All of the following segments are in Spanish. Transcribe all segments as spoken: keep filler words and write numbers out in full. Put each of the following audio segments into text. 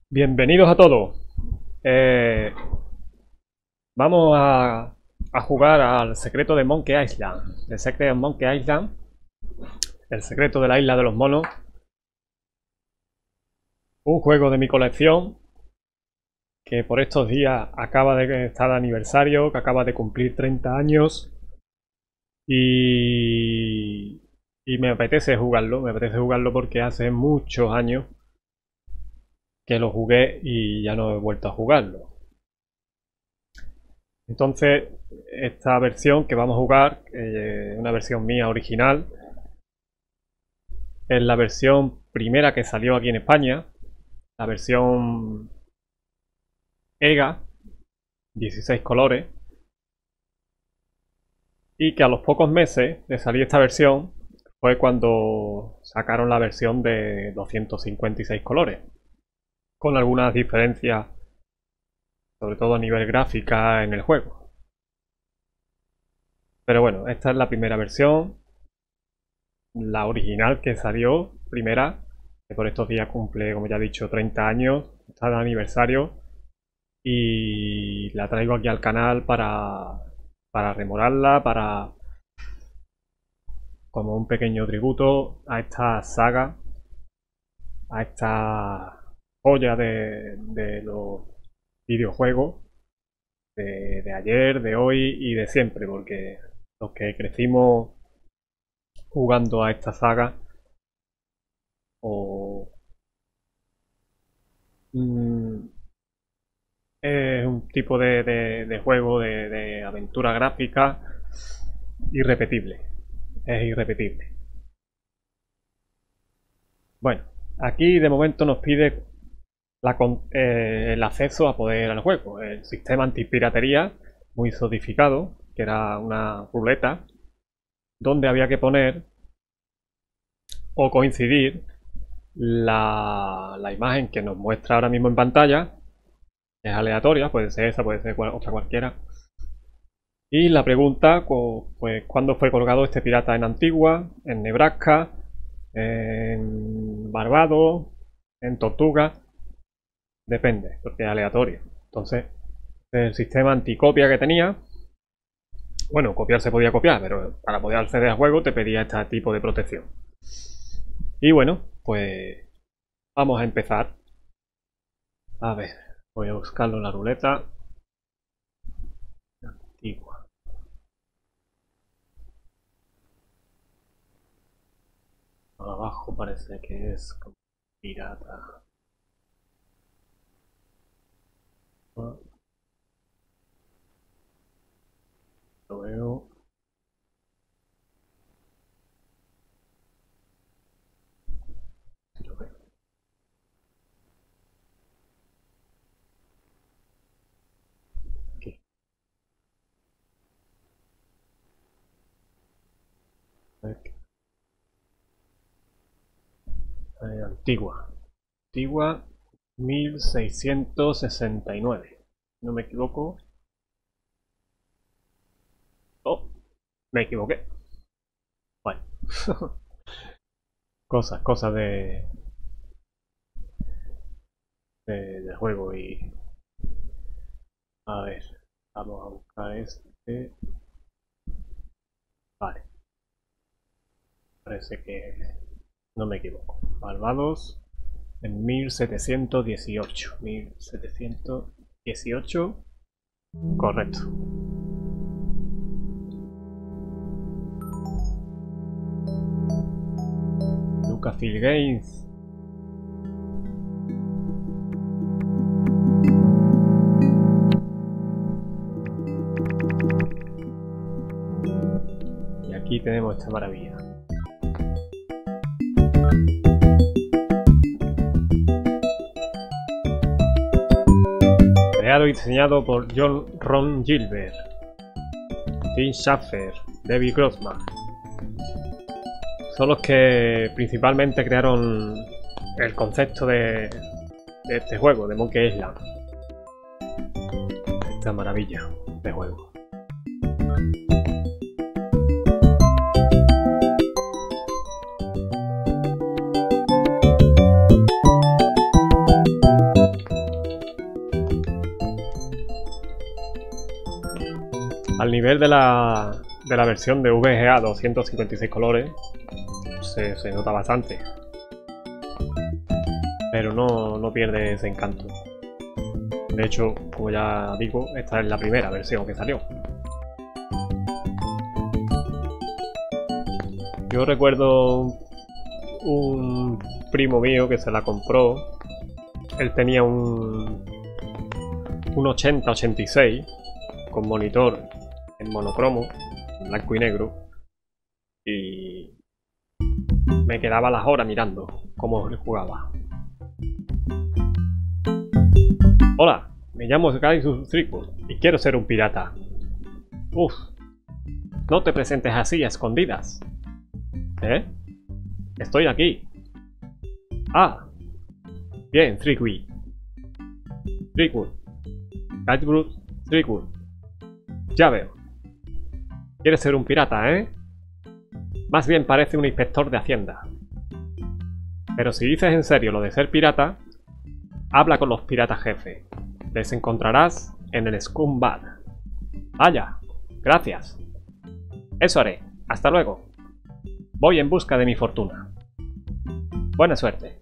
Bienvenidos a todos. Eh, vamos a, a jugar al secreto de Monkey Island. The Secret of Monkey Island. El secreto de la isla de los monos. Un juego de mi colección que por estos días acaba de estar de aniversario, que acaba de cumplir treinta años. Y, y me apetece jugarlo. Me apetece jugarlo porque hace muchos años que lo jugué y ya no he vuelto a jugarlo. Entonces, esta versión que vamos a jugar, eh, una versión mía original, es la versión primera que salió aquí en España, la versión EGA, dieciséis colores, y que a los pocos meses de salir esta versión fue cuando sacaron la versión de doscientos cincuenta y seis colores, con algunas diferencias, sobre todo a nivel gráfica en el juego. Pero bueno, esta es la primera versión, la original que salió, primera, que por estos días cumple, como ya he dicho, treinta años, está de aniversario, y la traigo aquí al canal para, para rememorarla, para como un pequeño tributo a esta saga, a esta joya de, de los videojuegos de, de ayer, de hoy y de siempre, porque los que crecimos jugando a esta saga o mm, es un tipo de, de, de juego de, de aventura gráfica irrepetible, es irrepetible. Bueno, aquí de momento nos pide la, eh, el acceso a poder al juego, el sistema antipiratería muy sofisticado, que era una ruleta donde había que poner o coincidir la, la imagen que nos muestra ahora mismo en pantalla, es aleatoria, puede ser esa, puede ser otra cualquiera, y la pregunta, pues, ¿cuándo fue colgado este pirata? En Antigua, en Nebraska, en Barbados, en Tortuga, depende, porque es aleatorio. Entonces, el sistema anticopia que tenía, bueno, copiar se podía copiar, pero para poder acceder al juego te pedía este tipo de protección. Y bueno, pues vamos a empezar. A ver, voy a buscarlo en la ruleta. Antigua. Abajo parece que es como pirata. Lo veo. Lo veo. Aquí. Aquí. Eh, Antigua. Antigua mil seiscientos sesenta y nueve. No me equivoco. Oh, me equivoqué. Bueno. cosas, cosas de, de, de juego y... A ver, vamos a buscar este. Vale. Parece que no me equivoco. Barbados en mil setecientos dieciocho. mil setecientos dieciocho. Correcto. Lucasfilm Games. Y aquí tenemos esta maravilla. Creado y diseñado por John Ron Gilbert, Tim Schafer, David Grossman. Son los que principalmente crearon el concepto de, de este juego, de Monkey Island. Esta maravilla de juego. al nivel de la, de la versión de V G A doscientos cincuenta y seis colores se, se nota bastante. Pero no, no pierde ese encanto. De hecho, como ya digo, esta es la primera versión que salió. Yo recuerdo un primo mío que se la compró. Él tenía un, un ochenta ochenta y seis con monitor en monocromo, en blanco y negro. Y me quedaba las horas mirando cómo jugaba. Hola, me llamo Gaius Threepwood y quiero ser un pirata. Uf, no te presentes así a escondidas. ¿Eh? Estoy aquí. Ah, bien, Threepwood. Threepwood. Gaius Threepwood. Ya veo. Quieres ser un pirata, ¿eh? Más bien parece un inspector de Hacienda. Pero si dices en serio lo de ser pirata, habla con los piratas jefe. Les encontrarás en el Scumbag. Vaya, gracias. Eso haré. Hasta luego. Voy en busca de mi fortuna. Buena suerte.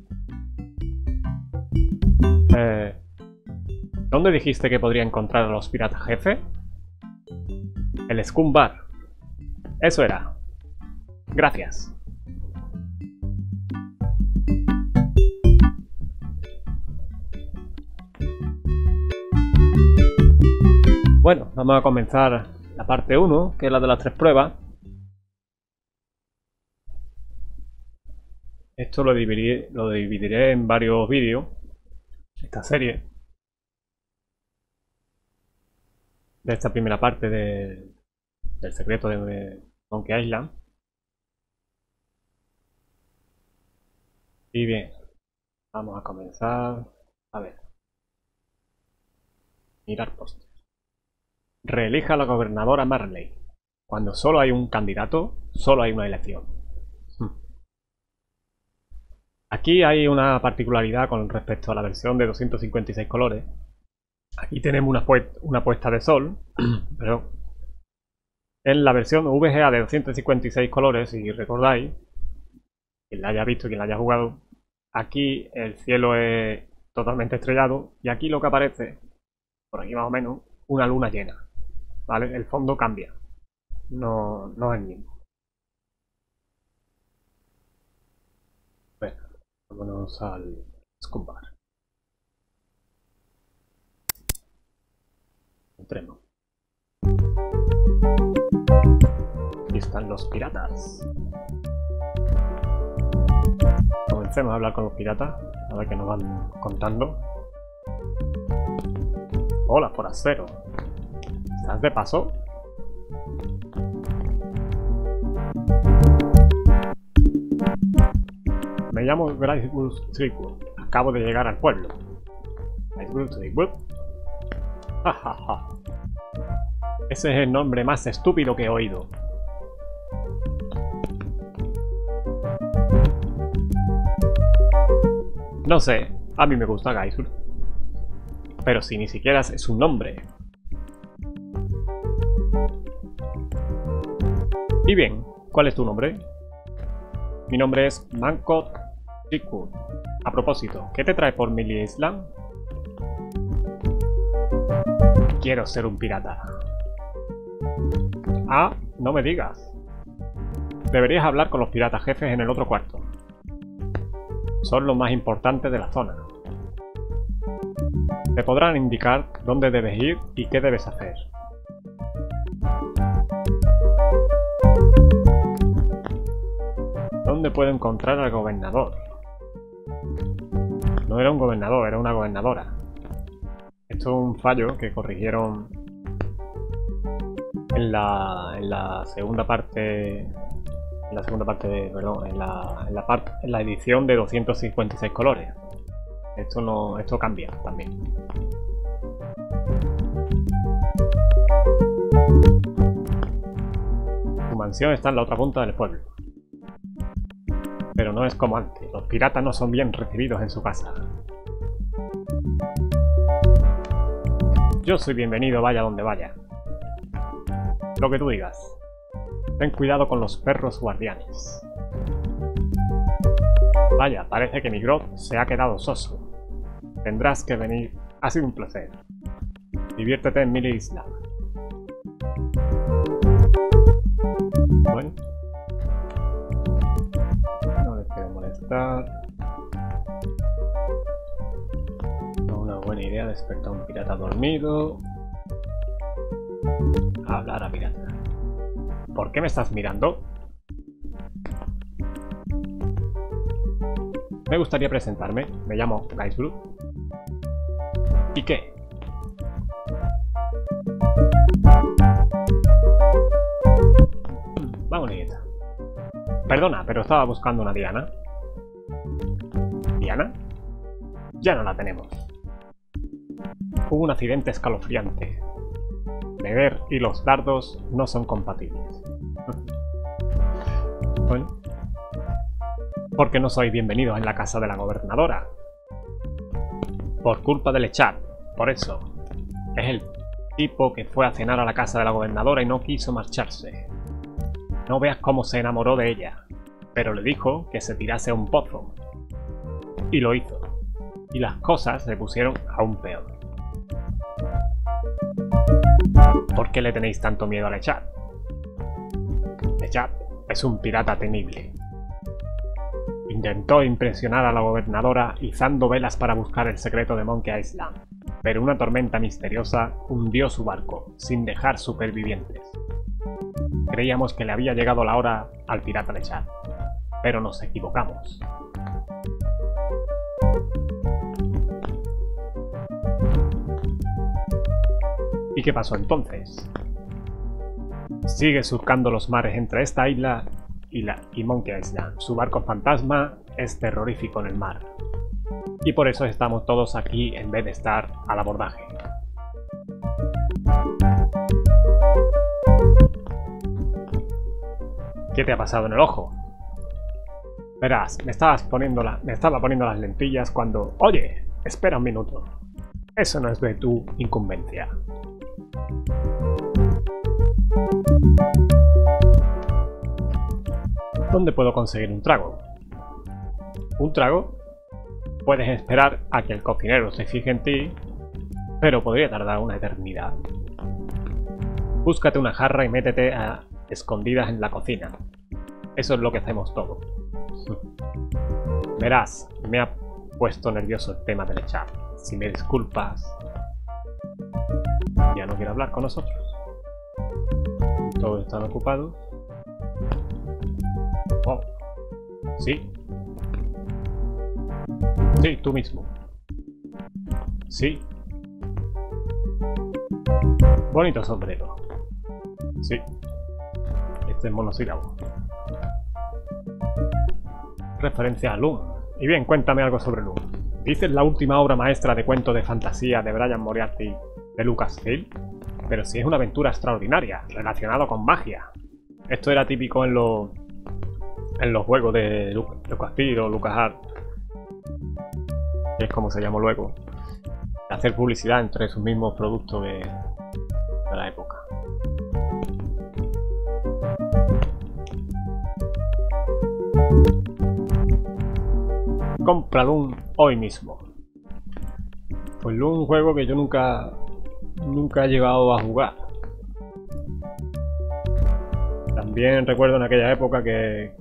Eh, ¿Dónde dijiste que podría encontrar a los piratas jefe? El Scumbag. Eso era. Gracias. Bueno, vamos a comenzar la parte uno, que es la de las tres pruebas. Esto lo dividiré, lo dividiré en varios vídeos, esta serie, de esta primera parte de, del secreto de Monkey Island. Y bien, vamos a comenzar. A ver. Mirar postes. Reelija a la gobernadora Marley. Cuando solo hay un candidato, solo hay una elección. Aquí hay una particularidad con respecto a la versión de doscientos cincuenta y seis colores. Aquí tenemos una, pu una puesta de sol, pero en la versión V G A de doscientos cincuenta y seis colores, si recordáis, quien la haya visto y quien la haya jugado, aquí el cielo es totalmente estrellado y aquí lo que aparece, por aquí más o menos, una luna llena. ¿Vale? El fondo cambia, no, no es el mismo. Bueno, vámonos al Scumbag. Entremos. Aquí están los piratas. Comencemos a hablar con los piratas, a ver qué nos van contando. Hola, forastero. ¿Estás de paso? Me llamo Gaius Threepwood. Acabo de llegar al pueblo. Gaius Threepwood. Jajaja. Ese es el nombre más estúpido que he oído. No sé, a mí me gusta Gaius. Pero si ni siquiera es un nombre. Y bien, ¿cuál es tu nombre? Mi nombre es Manco Threepwood. A propósito, ¿qué te trae por Millie Island? Quiero ser un pirata. Ah, no me digas. Deberías hablar con los piratas jefes en el otro cuarto. Son los más importantes de la zona. Te podrán indicar dónde debes ir y qué debes hacer. ¿Dónde puedo encontrar al gobernador? No era un gobernador, era una gobernadora. Esto es un fallo que corrigieron en la, en la segunda parte, en la segunda parte de, perdón, en la, en la parte, en la edición de doscientos cincuenta y seis colores. Esto no, esto cambia también. Tu mansión está en la otra punta del pueblo. Pero no es como antes, los piratas no son bien recibidos en su casa. Yo soy bienvenido vaya donde vaya. lo que tú digas. Ten cuidado con los perros guardianes. Vaya, parece que mi grot se ha quedado soso. Tendrás que venir. Ha sido un placer. Diviértete en Mili Isla. Bueno. No les quiero molestar. No, una buena idea despertar a un pirata dormido. Hablar a pirata. ¿Por qué me estás mirando? Me gustaría presentarme. Me llamo Gaisbrut. ¿Y qué? Vamos, nieta. Perdona, pero estaba buscando una Diana. ¿Diana? Ya no la tenemos. Hubo un accidente escalofriante. Beber y los dardos no son compatibles. Bueno. Porque no sois bienvenidos en la casa de la gobernadora. Por culpa del Echar. Por eso. Es el tipo que fue a cenar a la casa de la gobernadora y no quiso marcharse. No veas cómo se enamoró de ella. Pero le dijo que se tirase a un pozo. Y lo hizo. Y las cosas se pusieron aún peor. ¿Por qué le tenéis tanto miedo al Echar? Echar es un pirata temible. Intentó impresionar a la gobernadora izando velas para buscar el secreto de Monkey Island, pero una tormenta misteriosa hundió su barco, sin dejar supervivientes. Creíamos que le había llegado la hora al pirata Echar, pero nos equivocamos. ¿Y qué pasó entonces? Sigue surcando los mares entre esta isla y, la, y Monkey Island. Su barco fantasma es terrorífico en el mar. Y por eso estamos todos aquí en vez de estar al abordaje. ¿Qué te ha pasado en el ojo? Verás, me estabas poniendo la, me estaba poniendo las lentillas cuando... Oye, espera un minuto. Eso no es de tu incumbencia. ¿Dónde puedo conseguir un trago? ¿Un trago? Puedes esperar a que el cocinero se fije en ti, pero podría tardar una eternidad. Búscate una jarra y métete a escondidas en la cocina. Eso es lo que hacemos todos. Verás, me ha puesto nervioso el tema del Echar. Si me disculpas, ya no quiero hablar con nosotros. Todos están ocupados. Oh, sí. Sí, tú mismo. Sí. Bonito sombrero. Sí. Este es monosílabo. Referencia a Loom. Y bien, cuéntame algo sobre Loom. ¿Dices la última obra maestra de cuento de fantasía de Brian Moriarty de Lucasfilm? Pero si es una aventura extraordinaria, relacionada con magia. Esto era típico en los en los juegos de Lucasfilm o LucasArts, que es como se llamó luego, hacer publicidad entre sus mismos productos de, de la época. Compra Loom hoy mismo. Pues Loom es un juego que yo nunca nunca he llegado a jugar. También recuerdo en aquella época que,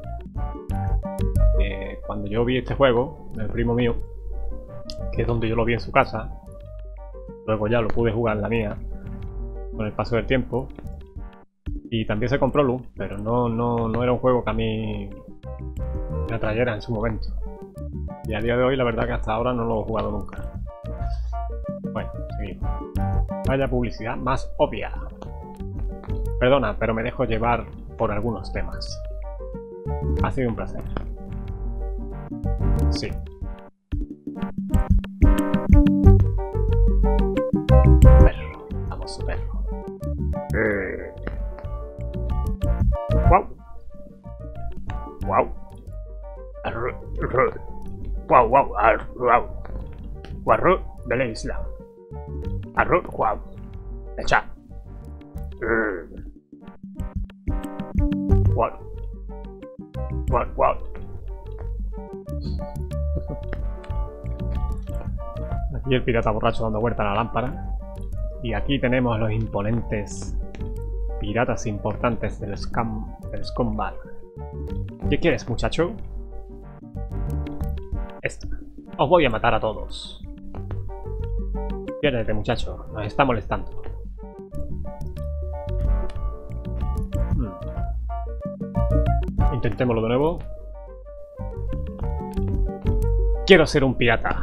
que cuando yo vi este juego, el primo mío, que es donde yo lo vi en su casa, luego ya lo pude jugar en la mía con el paso del tiempo, y también se compró Loom, pero no, no, no era un juego que a mí me atrayera en su momento. Y a día de hoy la verdad que hasta ahora no lo he jugado nunca. Bueno, seguimos. Vaya publicidad más obvia. Perdona, pero me dejo llevar por algunos temas. Ha sido un placer. Sí. Perro. Vamos, su perro. Eh. Wow. Wow. Arru, arru. Wow, wow, arru, wow. Guarru de la isla. Arru, wow. Echa. Uh. What? What? What? Aquí el pirata borracho dando vuelta a la lámpara. Y aquí tenemos a los imponentes piratas importantes del Scum, del Scumbag. ¿Qué quieres, muchacho? Esta. Os voy a matar a todos. Piérdete, muchacho. Nos está molestando. Hmm. Intentémoslo de nuevo. Quiero ser un pirata.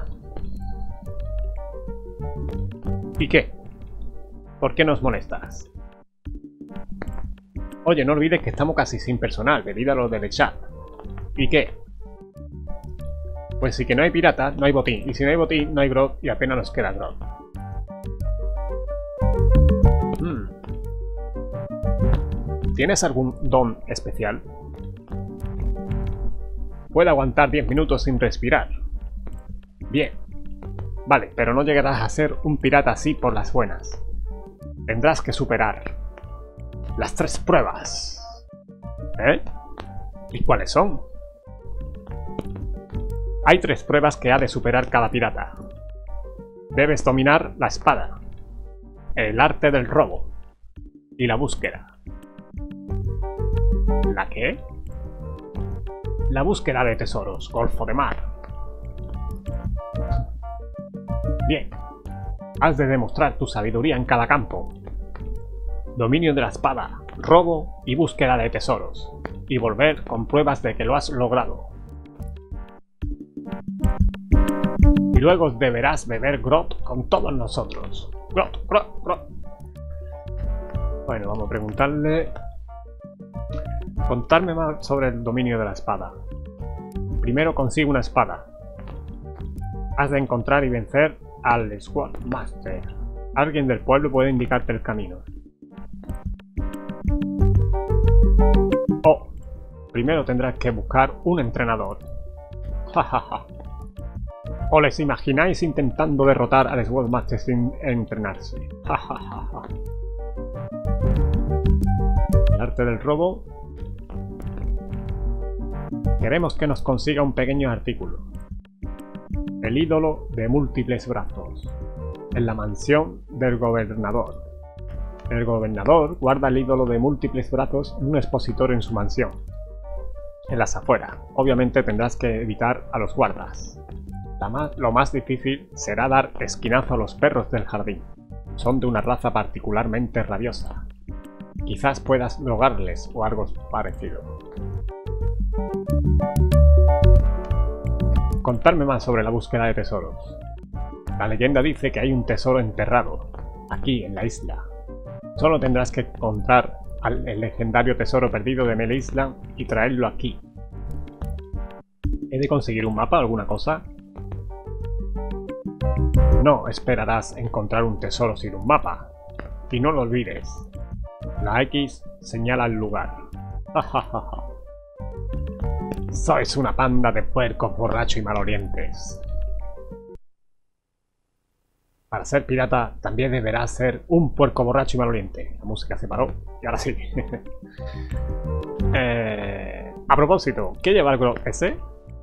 ¿Y qué? ¿Por qué nos molestas? Oye, no olvides que estamos casi sin personal debido a lo del chat. ¿Y qué? Pues si que no hay pirata, no hay botín. Y si no hay botín, no hay grog y apenas nos queda grog. Hmm. ¿Tienes algún don especial? Puedo aguantar diez minutos sin respirar. Bien. Vale, pero no llegarás a ser un pirata así por las buenas. Tendrás que superar las tres pruebas. ¿Eh? ¿Y cuáles son? Hay tres pruebas que ha de superar cada pirata. Debes dominar la espada, el arte del robo y la búsqueda. ¿La qué? La búsqueda de tesoros, Golfo de Mar. Bien. Has de demostrar tu sabiduría en cada campo. Dominio de la espada, robo y búsqueda de tesoros. Y volver con pruebas de que lo has logrado. Y luego deberás beber grog con todos nosotros. Grog, grog, grog. Bueno, vamos a preguntarle... Contarme más sobre el dominio de la espada. Primero consigue una espada. Has de encontrar y vencer al Sword Master. Alguien del pueblo puede indicarte el camino. Oh, primero tendrás que buscar un entrenador. Jajaja. ¿O les imagináis intentando derrotar al Sword Master sin entrenarse? Jajaja. El arte del robo. Queremos que nos consiga un pequeño artículo. El ídolo de múltiples brazos. En la mansión del gobernador. El gobernador guarda el ídolo de múltiples brazos en un expositor en su mansión. En las afueras. Obviamente tendrás que evitar a los guardas. La más, lo más difícil será dar esquinazo a los perros del jardín. Son de una raza particularmente rabiosa. Quizás puedas lograrles o algo parecido. Contarme más sobre la búsqueda de tesoros. La leyenda dice que hay un tesoro enterrado, aquí en la isla. Solo tendrás que encontrar al, el legendario tesoro perdido de Mel Island y traerlo aquí. ¿He de conseguir un mapa o alguna cosa? No esperarás encontrar un tesoro sin un mapa. Y no lo olvides. La X señala el lugar. Jajaja. Sois una panda de puercos borrachos y malolientes. Para ser pirata también deberás ser un puerco borracho y maloliente. La música se paró y ahora sí. eh, a propósito, ¿qué lleva el grog ese?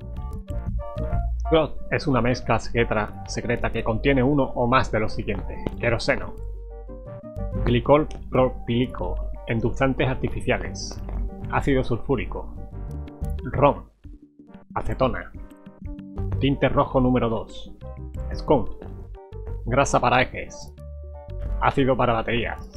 Grog es una mezcla secreta, secreta que contiene uno o más de los siguientes. Queroseno, glicol propílico, endulzantes artificiales, ácido sulfúrico, ron, acetona, tinte rojo número dos, scum, grasa para ejes, ácido para baterías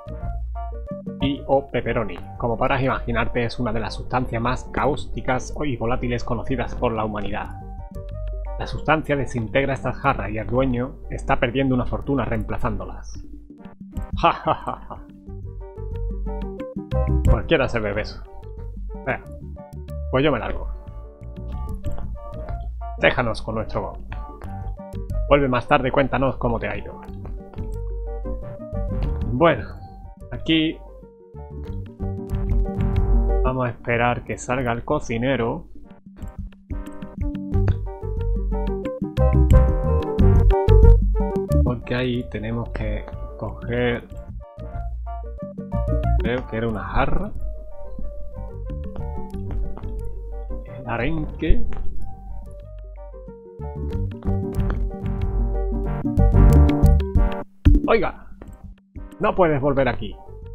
y o pepperoni. Como podrás imaginarte, es una de las sustancias más cáusticas y volátiles conocidas por la humanidad. La sustancia desintegra estas jarras y el dueño está perdiendo una fortuna reemplazándolas. Ja ja ja ja. Cualquiera se bebe eso. Venga, pues yo me largo. Déjanos con nuestro gol. Vuelve más tarde y cuéntanos cómo te ha ido. Bueno, aquí vamos a esperar que salga el cocinero. Porque ahí tenemos que coger... Creo que era una jarra. arenque. Oiga, no puedes volver aquí.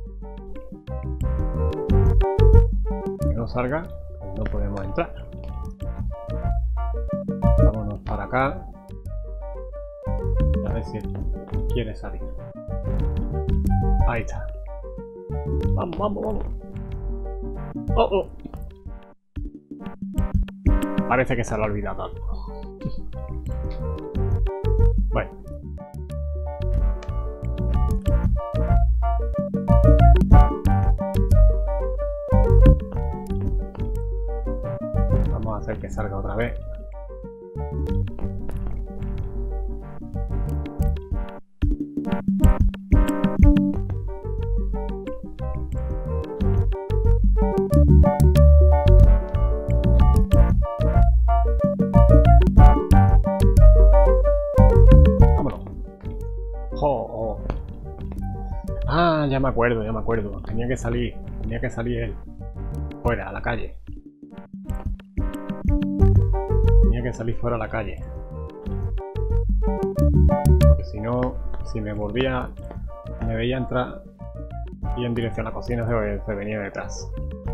Que no salga, pues no podemos entrar. Vámonos para acá. A ver si quiere salir. Ahí está. Vamos, vamos, vamos. Oh, oh. Parece que se lo ha olvidado algo. Bueno. Vamos a hacer que salga otra vez. Oh, oh. Ah, ya me acuerdo, ya me acuerdo. Tenía que salir, tenía que salir él. Fuera, a la calle. Tenía que salir fuera a la calle. Porque si no, si me volvía, me veía entrar y en dirección a la cocina se, se venía detrás.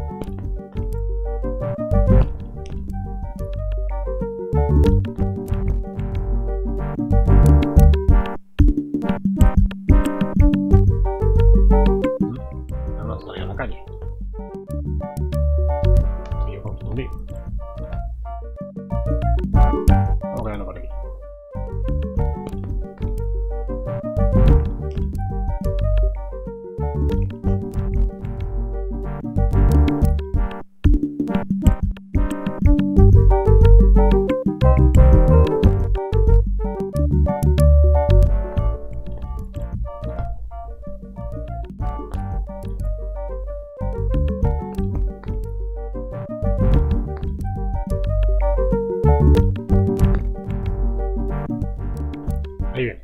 Ahí viene.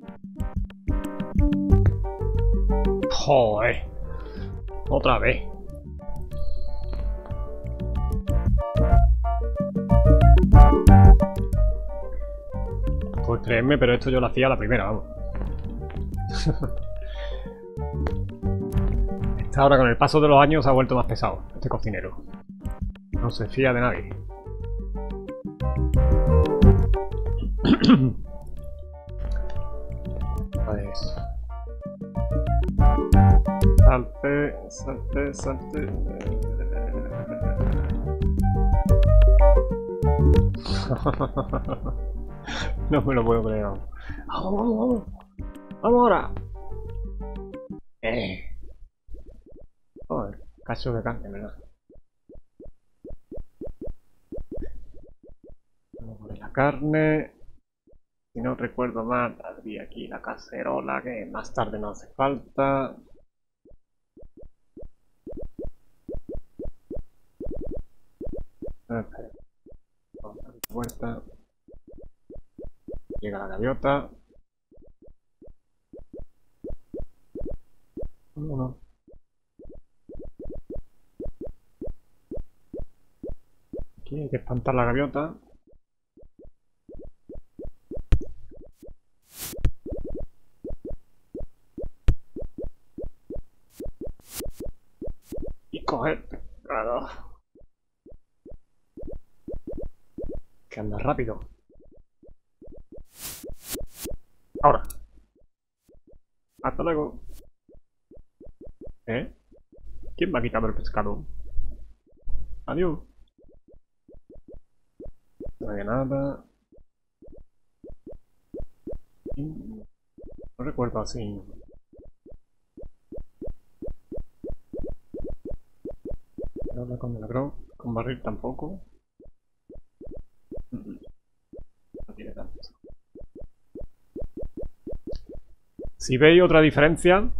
Joder. Otra vez. Pues créeme, pero esto yo lo hacía a la primera, vamos. Esta ahora con el paso de los años se ha vuelto más pesado, este cocinero. No se fía de nadie. Pues... Salte, salte, salte. No me lo puedo creer. Vamos, vamos, vamos. Vamos ahora. Eh. Joder, cacho de carne, ¿verdad? Vamos a poner la carne. Si no recuerdo mal, había aquí la cacerola que más tarde no hace falta. Espera. Vamos a abrir la puerta. Llega la gaviota. No, no. Aquí hay que espantar la gaviota. Y coger. Claro. Que anda rápido. Ahora. Hasta luego. ¿Eh? ¿Quién me ha quitado el pescado? Adiós. No hay nada. No recuerdo así. No habla con milagro. Con barril tampoco. No tiene tanto. Si veis otra diferencia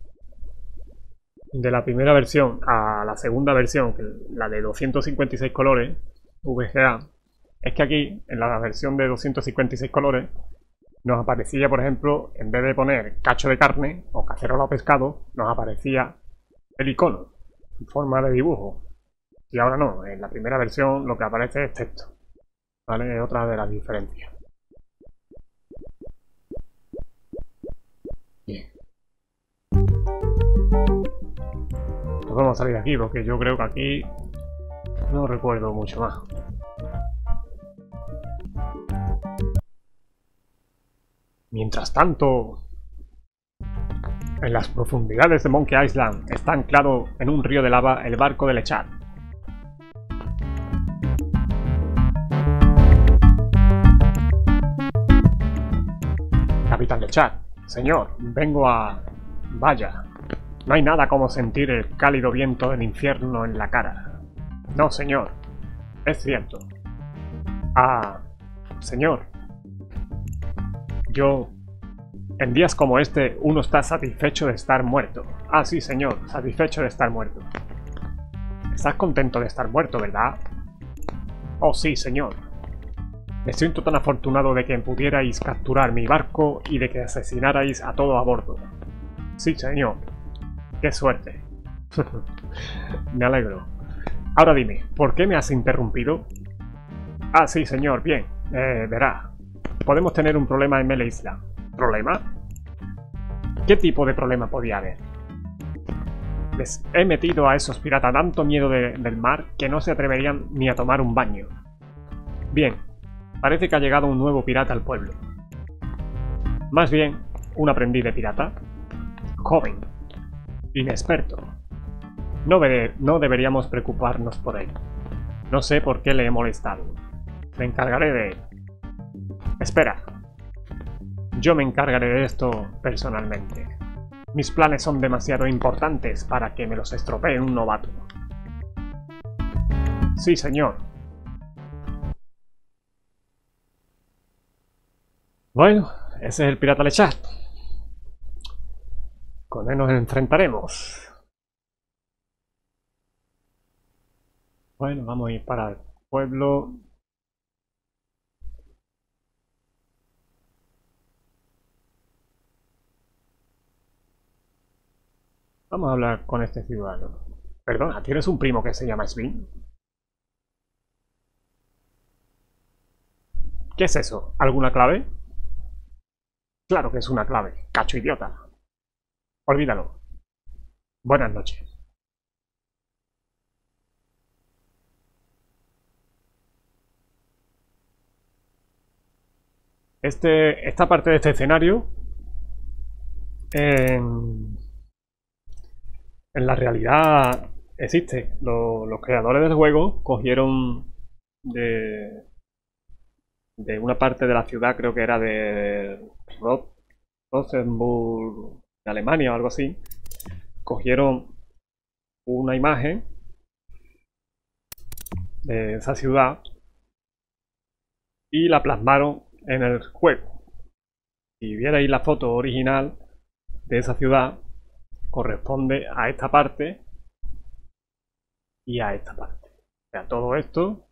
de la primera versión a la segunda versión, que la de doscientos cincuenta y seis colores, V G A, es que aquí, en la versión de doscientos cincuenta y seis colores, nos aparecía, por ejemplo, en vez de poner cacho de carne o cacerola o pescado, nos aparecía el icono en forma de dibujo. Y ahora no, en la primera versión lo que aparece es texto. ¿Vale? Es otra de las diferencias. Bien. Pues vamos a salir de aquí porque yo creo que aquí no recuerdo mucho más. Mientras tanto, en las profundidades de Monkey Island está anclado en un río de lava el barco de Lechat. Capitán Lechat, señor, vengo a... Vaya, no hay nada como sentir el cálido viento del infierno en la cara. No, señor, es cierto. Ah, señor. Yo... En días como este, uno está satisfecho de estar muerto. Ah, sí, señor, satisfecho de estar muerto. Estás contento de estar muerto, ¿verdad? Oh, sí, señor. Me siento tan afortunado de que pudierais capturar mi barco y de que asesinarais a todo a bordo. Sí, señor. ¡Qué suerte! Me alegro. Ahora dime, ¿por qué me has interrumpido? Ah, sí, señor, bien. Eh, verá. Podemos tener un problema en Mele Isla. ¿Problema? ¿Qué tipo de problema podía haber? Les he metido a esos piratas tanto miedo de, del mar que no se atreverían ni a tomar un baño. Bien, parece que ha llegado un nuevo pirata al pueblo. Más bien, un aprendiz de pirata. Joven. Inexperto. No, veré, no deberíamos preocuparnos por él. No sé por qué le he molestado. Me encargaré de él. Espera. Yo me encargaré de esto personalmente. Mis planes son demasiado importantes para que me los estropee un novato. Sí, señor. Bueno, ese es el pirata Lechat. Con él nos enfrentaremos. Bueno, vamos a ir para el pueblo. Vamos a hablar con este ciudadano. Perdona, ¿tienes un primo que se llama Svin? ¿Qué es eso? ¿Alguna clave? Claro que es una clave, cacho idiota. Olvídalo. Buenas noches. Este, esta parte de este escenario en, en la realidad existe. Lo, los creadores del juego cogieron de, de una parte de la ciudad, creo que era de Rosenburg, de Alemania o algo así. Cogieron una imagen de esa ciudad y la plasmaron en el juego. Si vierais la foto original de esa ciudad, corresponde a esta parte y a esta parte. O sea, todo esto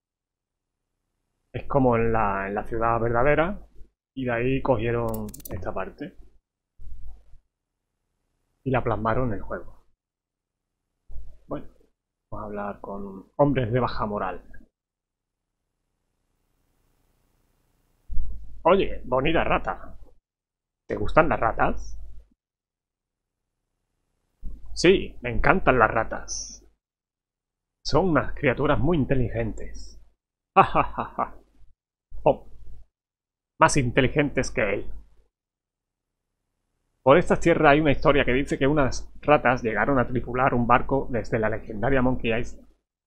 es como en la, en la ciudad verdadera y de ahí cogieron esta parte y la plasmaron en el juego. Bueno, vamos a hablar con hombres de baja moral. Oye, bonita rata. ¿Te gustan las ratas? Sí, me encantan las ratas. Son unas criaturas muy inteligentes. Ja, ja, ja, ja. Oh, más inteligentes que él. Por estas tierras hay una historia que dice que unas ratas llegaron a tripular un barco desde la legendaria Monkey Island.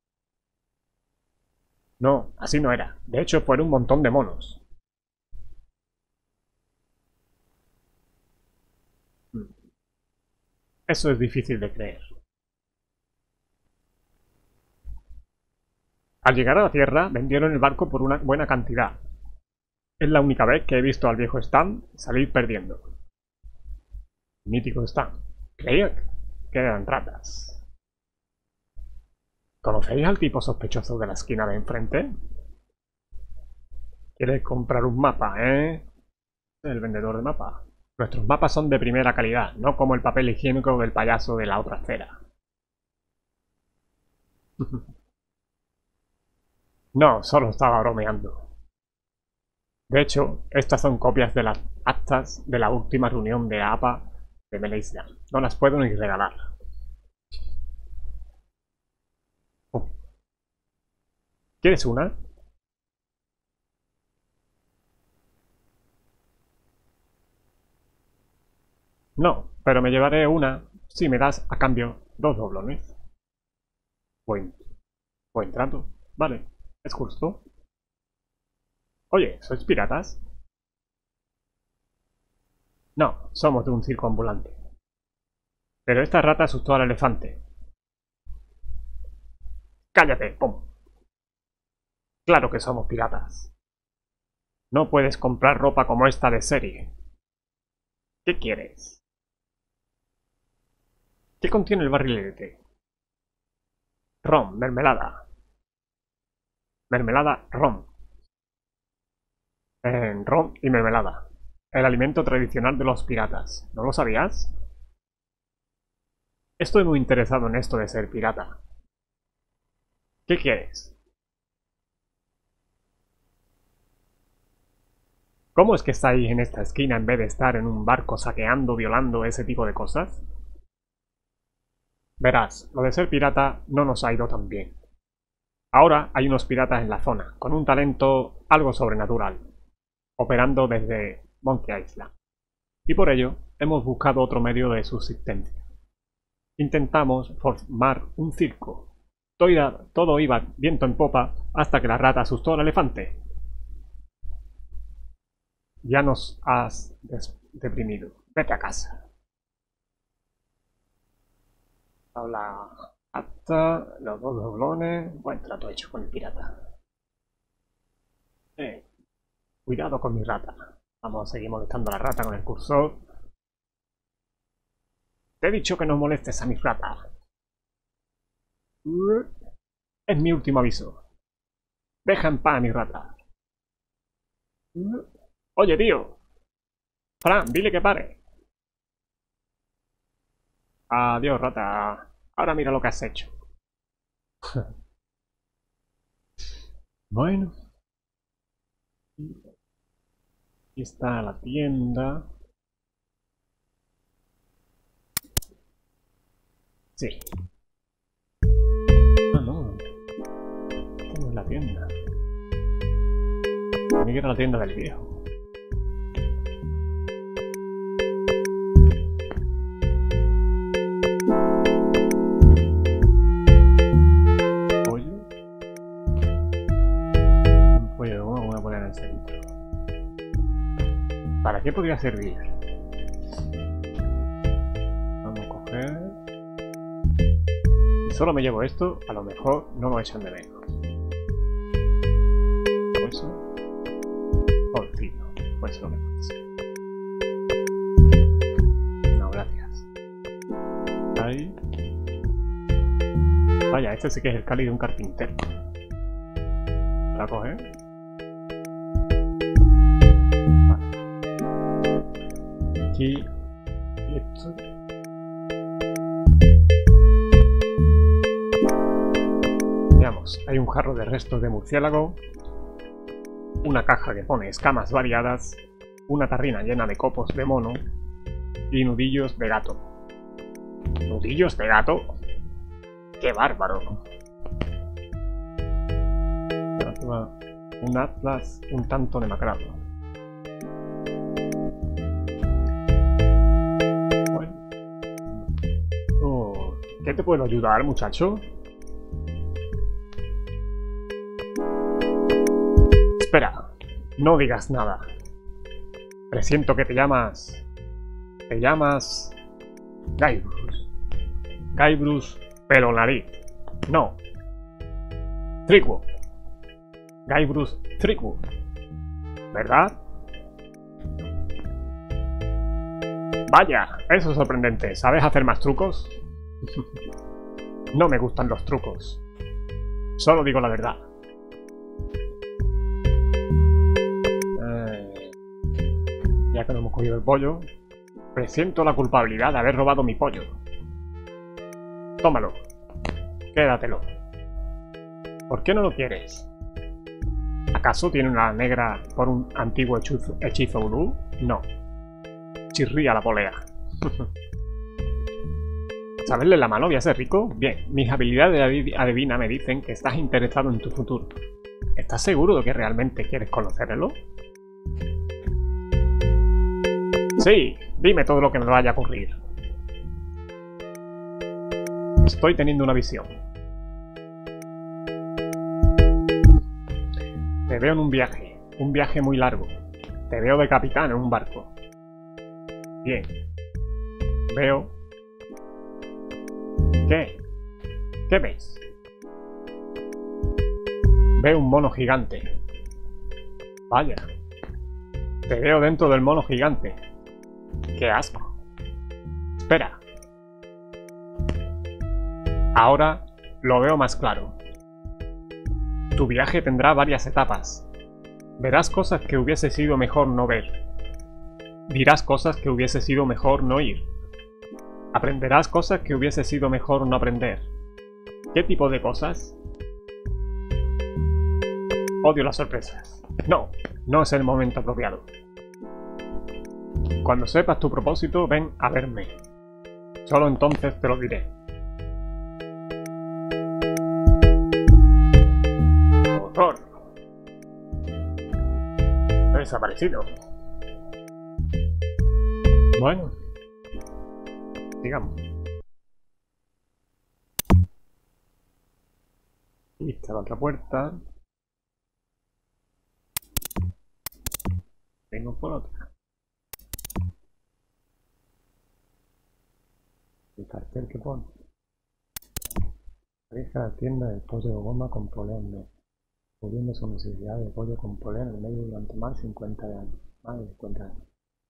No, así no era. De hecho, fueron un montón de monos. Eso es difícil de creer. Al llegar a la Tierra, vendieron el barco por una buena cantidad. Es la única vez que he visto al viejo Stan salir perdiendo. Mítico Stan. Creía que eran ratas. ¿Conocéis al tipo sospechoso de la esquina de enfrente? ¿Quieres comprar un mapa, eh? El vendedor de mapas. Nuestros mapas son de primera calidad, no como el papel higiénico del payaso de la otra acera. No, solo estaba bromeando. De hecho, estas son copias de las actas de la última reunión de A P A de Malaysia. No las puedo ni regalar. Oh. ¿Quieres una? No, pero me llevaré una si me das a cambio dos doblones. Buen, buen trato. Vale, es justo. Oye, ¿sois piratas? No, somos de un circo ambulante. Pero esta rata asustó al elefante. ¡Cállate! ¡Pum! Claro que somos piratas. No puedes comprar ropa como esta de serie. ¿Qué quieres? ¿Qué contiene el barrilete? Ron, mermelada. Mermelada, ron. Eh, ron y mermelada. El alimento tradicional de los piratas. ¿No lo sabías? Estoy muy interesado en esto de ser pirata. ¿Qué quieres? ¿Cómo es que estáis en esta esquina en vez de estar en un barco saqueando, violando, ese tipo de cosas? Verás, lo de ser pirata no nos ha ido tan bien. Ahora hay unos piratas en la zona, con un talento algo sobrenatural, operando desde Monkey Island. Y por ello, hemos buscado otro medio de subsistencia. Intentamos formar un circo. Todo iba, todo iba viento en popa hasta que la rata asustó al elefante. Ya nos has deprimido. Vete a casa. Habla acta, los dos doblones. Buen trato hecho con el pirata. Eh, cuidado con mi rata. Vamos a seguir molestando a la rata con el cursor. Te he dicho que no molestes a mi rata. Es mi último aviso. Deja en paz a mi rata. Oye, tío. Fran, dile que pare. Adiós, rata. Ahora mira lo que has hecho. Bueno. Aquí está la tienda. Sí. Ah, no. Esta no es la tienda. A mí que era la tienda del viejo. Pollo. Un pollo de goma voy a poner en el centro. ¿Para qué podría servir? Vamos a coger... Si solo me llevo esto, a lo mejor no lo echan de menos. Eso. Porcino. Pues lo menos. No, gracias. Ahí. Vaya, este sí que es el cáliz de un carpintero. ¿La coge? Vale. Aquí. Y esto. Veamos, hay un jarro de restos de murciélago, una caja que pone escamas variadas, una tarrina llena de copos de mono y nudillos de gato. ¿Nudillos de gato? ¡Qué bárbaro! Un atlas un tanto demacrado. Bueno. Oh, ¿qué te puedo ayudar, muchacho? Espera, no digas nada. Presiento que te llamas... Te llamas... Guybrush. Guybrush pelo nariz. No. Threepwood. Guybrush Threepwood. ¿Verdad? Vaya, eso es sorprendente. ¿Sabes hacer más trucos? No me gustan los trucos. Solo digo la verdad. Ya que no hemos cogido el pollo, presiento la culpabilidad de haber robado mi pollo. Tómalo. Quédatelo. ¿Por qué no lo quieres? ¿Acaso tiene una negra por un antiguo hechizo, hechizo vudú? No. Chirría la polea. ¿Saberle la mano voy a ser rico? Bien, mis habilidades de adivina me dicen que estás interesado en tu futuro. ¿Estás seguro de que realmente quieres conocerlo? Sí, dime todo lo que me vaya a ocurrir. Estoy teniendo una visión. Te veo en un viaje, un viaje muy largo. Te veo de capitán en un barco. Bien. Veo... ¿Qué? ¿Qué ves? Veo un mono gigante. Vaya. Te veo dentro del mono gigante. ¡Qué asco! Espera. Ahora lo veo más claro. Tu viaje tendrá varias etapas. Verás cosas que hubiese sido mejor no ver. Dirás cosas que hubiese sido mejor no oír. Aprenderás cosas que hubiese sido mejor no aprender. ¿Qué tipo de cosas? Odio las sorpresas. No, no es el momento apropiado. Cuando sepas tu propósito, ven a verme. Solo entonces te lo diré. ¡Horror! He desaparecido. Bueno. Digamos. Y está la otra puerta. Vengo por otra. El cartel que pone. Rija la tienda del pollo de goma con polea en medio, cubriendo su necesidad de pollo con polea en el medio durante más de cincuenta años. Más de cincuenta años.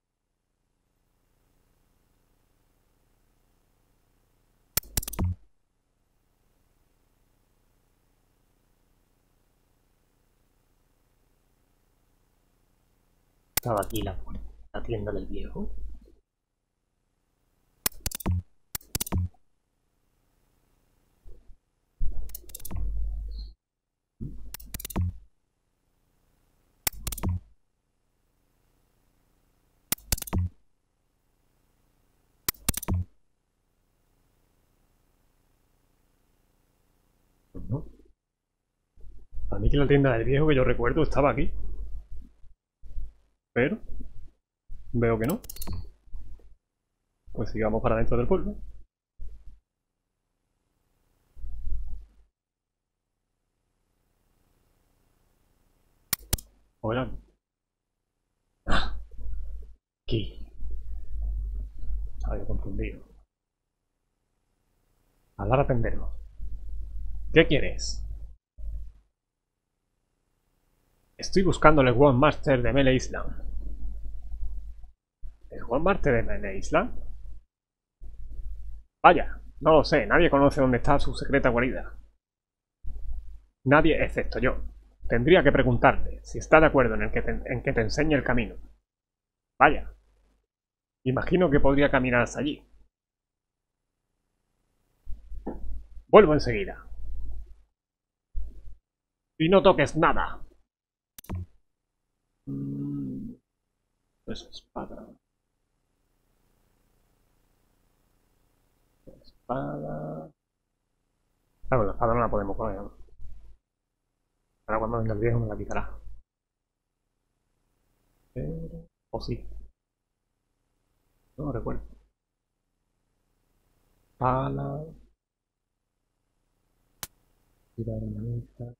Estaba aquí la, la tienda del viejo. No. A mí que la tienda del viejo que yo recuerdo estaba aquí. Pero veo que no. Pues sigamos para dentro del pueblo. Hola. Ah, aquí. Estaba confundido. Hablar a atendernos. ¿Qué quieres? Estoy buscando el World Master de Melee Island. ¿El World Master de Melee Island? Vaya, no lo sé. Nadie conoce dónde está su secreta guarida. Nadie excepto yo. Tendría que preguntarle si está de acuerdo en, el que, te, en que te enseñe el camino. Vaya. Imagino que podría caminar hasta allí. Vuelvo enseguida. Y no toques nada. Mm, pues espada. Espada. Claro, la espada no la podemos poner, ¿no? Ahora cuando venga el viejo me la quitará. Pero... o sí. No lo recuerdo. Pala. Tirar una mesa.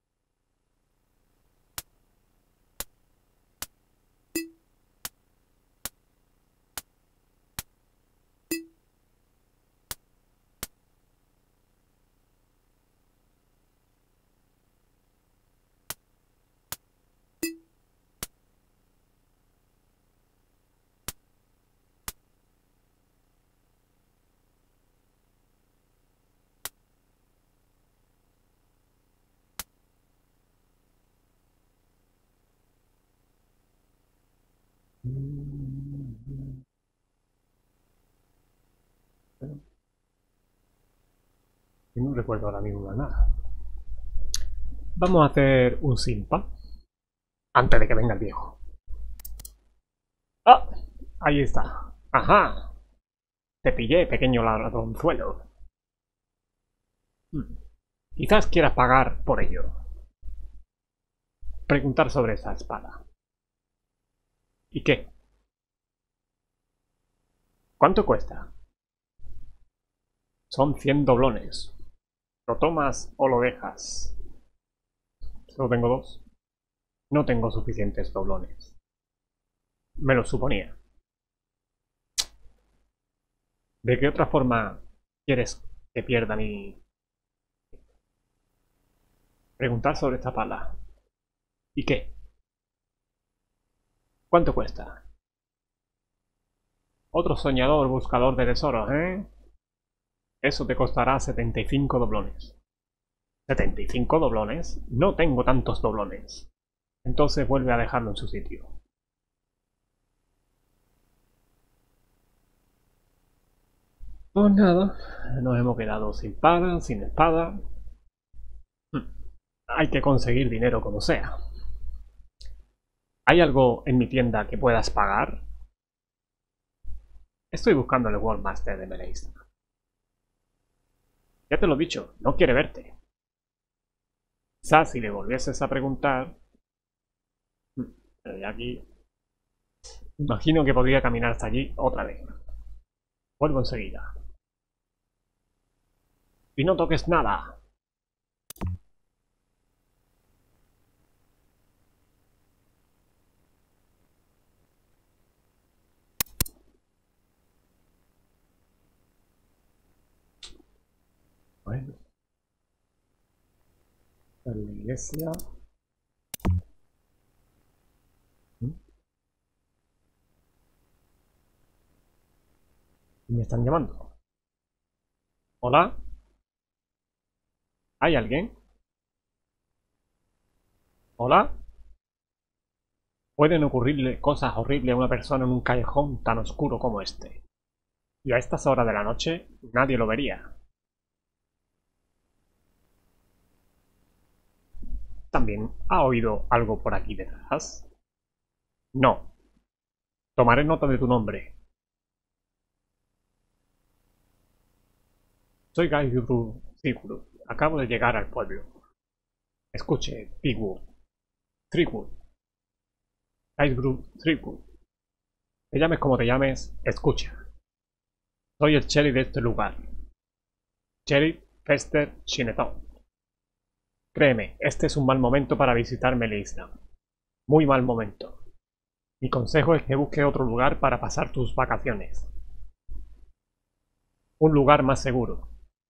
Y no recuerdo ahora mismo nada. Vamos a hacer un simpa. antes de que venga el viejo. ¡Ah! Ahí está. ¡Ajá! Te pillé, pequeño ladronzuelo. Hmm. Quizás quieras pagar por ello. Preguntar sobre esa espada. ¿Y qué? ¿Cuánto cuesta? Son cien doblones. ¿Lo tomas o lo dejas? Solo tengo dos. No tengo suficientes doblones. Me lo suponía. ¿De qué otra forma quieres que pierda mi... Preguntar sobre esta pala? ¿Y qué? ¿Cuánto cuesta? Otro soñador buscador de tesoros, ¿eh? Eso te costará setenta y cinco doblones. ¿setenta y cinco doblones? No tengo tantos doblones. Entonces vuelve a dejarlo en su sitio. Pues nada, nos hemos quedado sin pala, sin espada. Hmm. Hay que conseguir dinero como sea. ¿Hay algo en mi tienda que puedas pagar? Estoy buscando el World Master de Meleista. Ya te lo he dicho, no quiere verte. Quizás si le volvieses a preguntar... Pero de aquí... Imagino que podría caminar hasta allí otra vez. Vuelvo enseguida. Y no toques nada. Bueno. En la iglesia... Me están llamando. ¿Hola? ¿Hay alguien? ¿Hola? Pueden ocurrirle cosas horribles a una persona en un callejón tan oscuro como este. Y a estas horas de la noche nadie lo vería. ¿También ha oído algo por aquí detrás? No. Tomaré nota de tu nombre. Soy Gaidru Threepwood. Acabo de llegar al pueblo. Escuche, Pigwood. Threepwood. Gaidru Threepwood. Te llames como te llames, escucha. Soy el sheriff de este lugar. Sheriff Fester Shineton. Créeme, este es un mal momento para visitar Meleista. Muy mal momento. Mi consejo es que busques otro lugar para pasar tus vacaciones. Un lugar más seguro.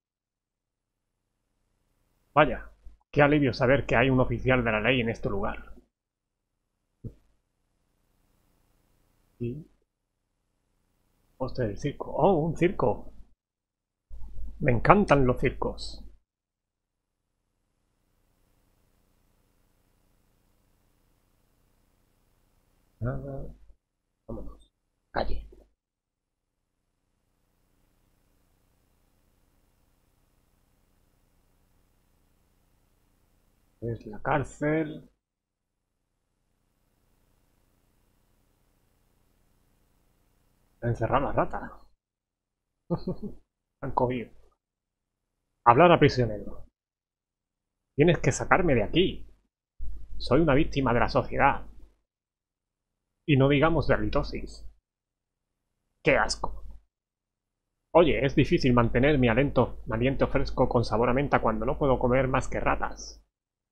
Vaya, qué alivio saber que hay un oficial de la ley en este lugar. Y... Poste del circo. ¡Oh, un circo! Me encantan los circos. Nada. Vámonos. Calle. Es la cárcel. Encerrar la rata. Han cogido. Hablar a prisionero. Tienes que sacarme de aquí. Soy una víctima de la sociedad. Y no digamos de halitosis. ¡Qué asco! Oye, es difícil mantener mi aliento, mi aliento fresco con sabor a menta cuando no puedo comer más que ratas.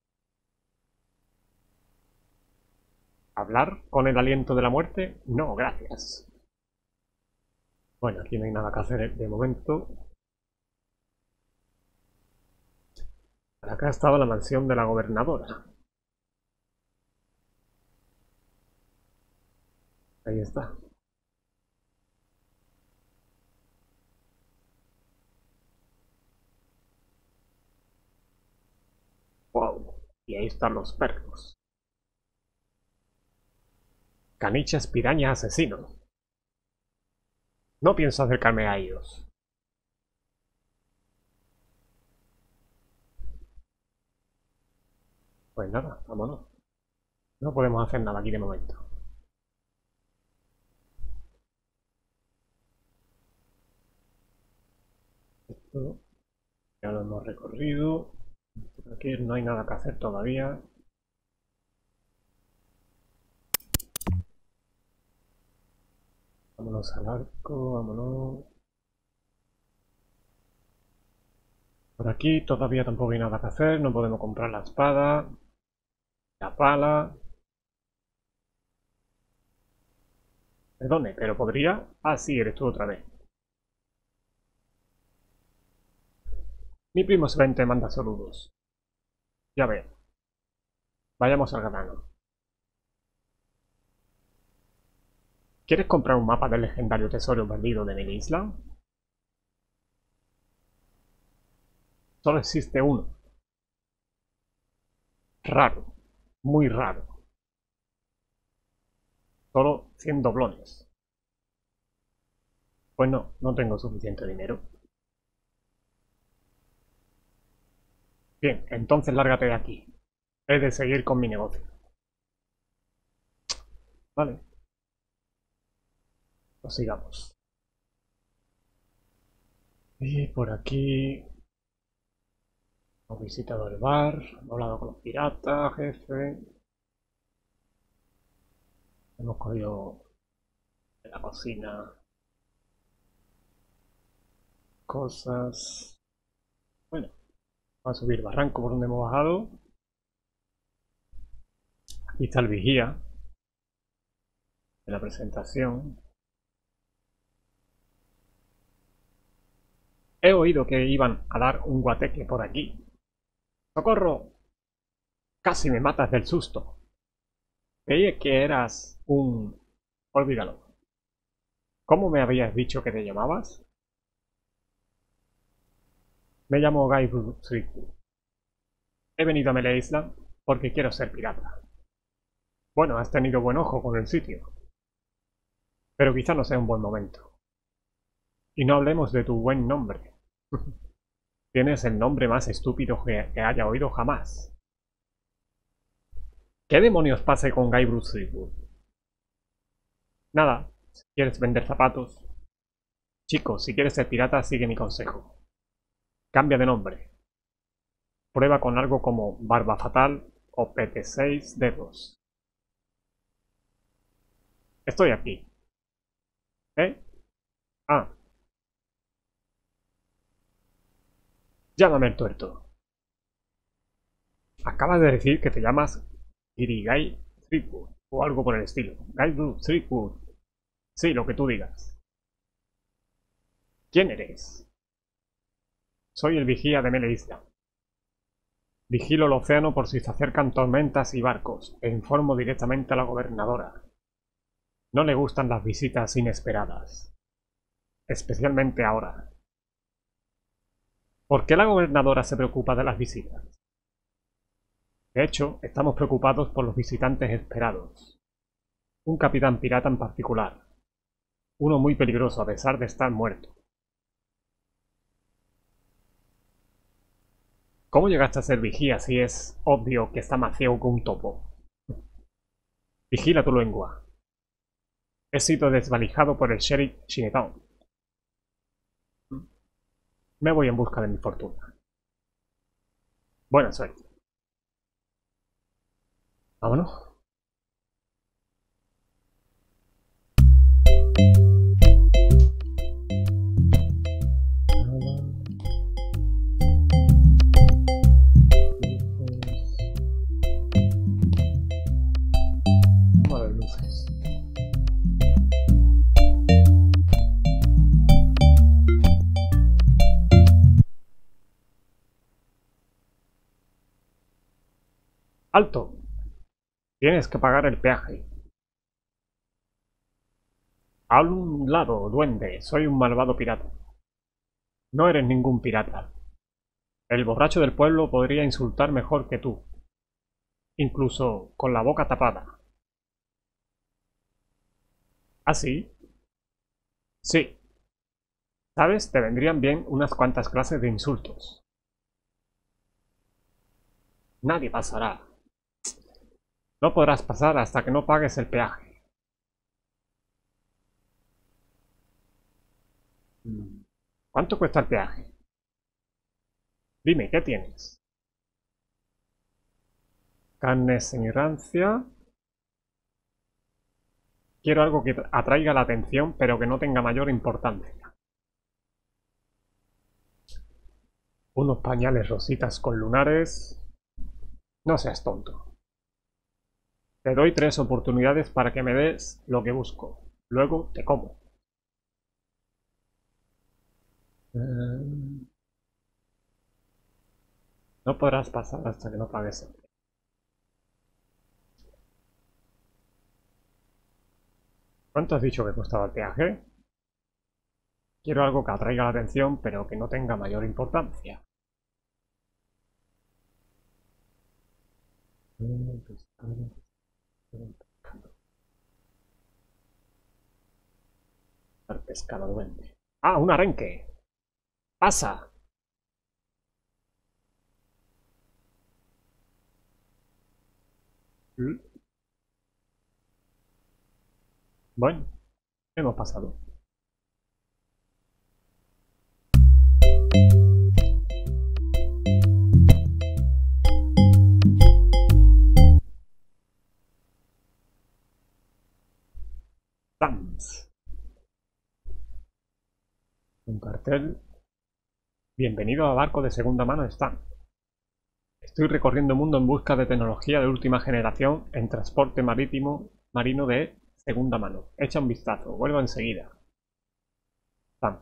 ¿Hablar con el aliento de la muerte? No, gracias. Bueno, aquí no hay nada que hacer de momento. Acá ha estado la mansión de la gobernadora. Ahí está. Wow. Y ahí están los perros. Caniches piraña asesino. No pienso acercarme a ellos. Pues nada, vámonos. No podemos hacer nada aquí de momento. Esto ya lo hemos recorrido. Por aquí no hay nada que hacer todavía. Vámonos al arco, vámonos. Por aquí todavía tampoco hay nada que hacer, no podemos comprar la espada, la pala. Perdone, pero podría... Ah, sí, eres tú otra vez. Mi primo Sven te manda saludos. Ya ve. Vayamos al grano. ¿Quieres comprar un mapa del legendario tesoro perdido de mi isla? Solo existe uno. Raro. Muy raro. Solo cien doblones. Pues no, no tengo suficiente dinero. Bien, entonces lárgate de aquí. He de seguir con mi negocio. Vale. Pues sigamos. Y por aquí... Hemos visitado el bar, hemos hablado con los piratas, jefe. Hemos cogido en la cocina cosas. Bueno, vamos a subir barranco por donde hemos bajado. Aquí está el vigía de la presentación. He oído que iban a dar un guateque por aquí. ¡Socorro! Casi me matas del susto. Creí que eras un... Olvídalo. ¿Cómo me habías dicho que te llamabas? Me llamo Guy Threepwood. He venido a Melee Island porque quiero ser pirata. Bueno, has tenido buen ojo con el sitio. Pero quizá no sea un buen momento. Y no hablemos de tu buen nombre. Tienes el nombre más estúpido que, que haya oído jamás. ¿Qué demonios pasa con Guy Threepwood? Nada, si quieres vender zapatos. Chicos, si quieres ser pirata, sigue mi consejo. Cambia de nombre. Prueba con algo como Barba Fatal o P T seis Dedos. Estoy aquí. ¿Eh? Ah. Llámame el tuerto. Acabas de decir que te llamas Guy Threepwood o algo por el estilo. Guy Threepwood. Sí, lo que tú digas. ¿Quién eres? Soy el vigía de Melee Island. Vigilo el océano por si se acercan tormentas y barcos e informo directamente a la gobernadora. No le gustan las visitas inesperadas. Especialmente ahora. ¿Por qué la gobernadora se preocupa de las visitas? De hecho, estamos preocupados por los visitantes esperados. Un capitán pirata en particular. Uno muy peligroso a pesar de estar muerto. ¿Cómo llegaste a ser vigía si es obvio que está más ciego que un topo? Vigila tu lengua. He sido desvalijado por el sheriff Shinneton. Me voy en busca de mi fortuna. Buena suerte. Vámonos. Vamos a ver luces. ¡Alto! Tienes que pagar el peaje. A un lado, duende. Soy un malvado pirata. No eres ningún pirata. El borracho del pueblo podría insultar mejor que tú. Incluso con la boca tapada. ¿Ah, sí? Sí. ¿Sabes? Te vendrían bien unas cuantas clases de insultos. Nadie pasará. No podrás pasar hasta que no pagues el peaje. ¿Cuánto cuesta el peaje? Dime, ¿qué tienes? Carne sin rancia. Quiero algo que atraiga la atención, pero que no tenga mayor importancia. Unos pañales rositas con lunares. No seas tonto. Te doy tres oportunidades para que me des lo que busco. Luego te como. No podrás pasar hasta que no pagues. ¿Cuánto has dicho que costaba el peaje? Quiero algo que atraiga la atención, pero que no tenga mayor importancia. El pescado duende. ¡Ah, un arenque! ¡Pasa! Bueno, hemos pasado. Vamos. Un cartel. Bienvenido a barco de segunda mano Stan. Estoy recorriendo el mundo en busca de tecnología de última generación en transporte marítimo marino de segunda mano. Echa un vistazo, vuelvo enseguida. Stan.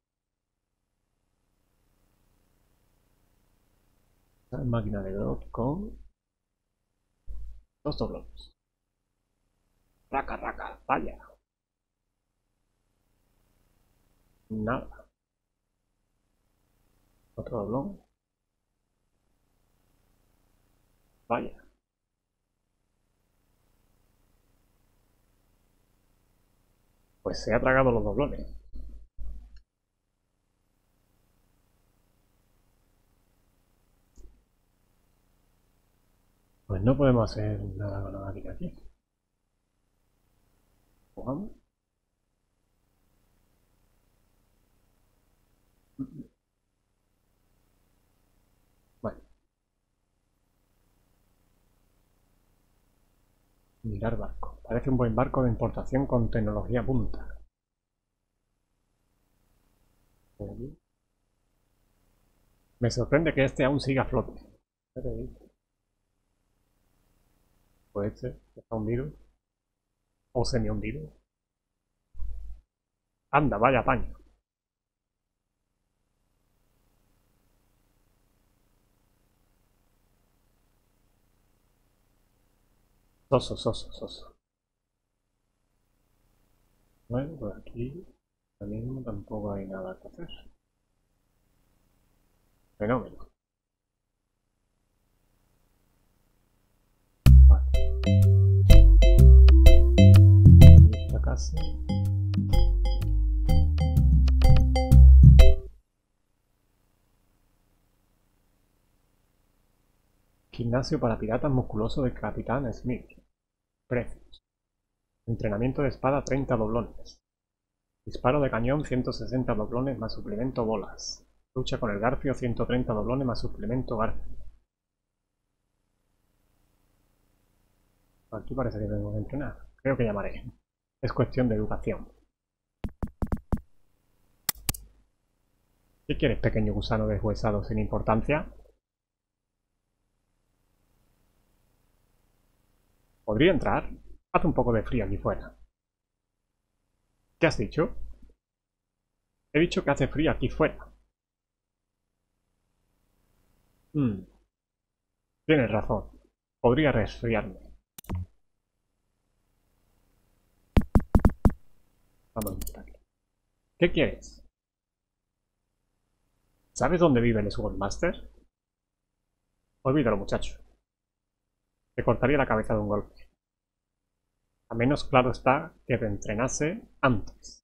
Máquina de drop con dos doblones. Raca, raca, vaya. Nada. Otro doblón. Vaya. Pues se ha tragado los doblones. Pues no podemos hacer nada con la máquina aquí. Jugamos. Bueno. Mirar barco. Parece un buen barco de importación con tecnología punta. Me sorprende que este aún siga a flote. Puede ser que está hundido. O semi hundido. Anda, vaya paño. Soso, soso, soso. Bueno, por aquí también tampoco hay nada que hacer. Fenómeno. Vale. Esta casa. Gimnasio para piratas musculoso del Capitán Smith. Precios. Entrenamiento de espada treinta doblones. Disparo de cañón ciento sesenta doblones más suplemento bolas. Lucha con el garfio ciento treinta doblones más suplemento garfio. Aquí parece que tengo que entrenar. Creo que llamaré. Es cuestión de educación. ¿Qué quieres, pequeño gusano deshuesado sin importancia? ¿Podría entrar? Hace un poco de frío aquí fuera. ¿Qué has dicho? He dicho que hace frío aquí fuera. Hmm. Tienes razón. Podría resfriarme. Vamos a intentarlo. ¿Qué quieres? ¿Sabes dónde vive el Swordmaster? Olvídalo, muchacho. Te cortaría la cabeza de un golpe. A menos claro está que te entrenase antes.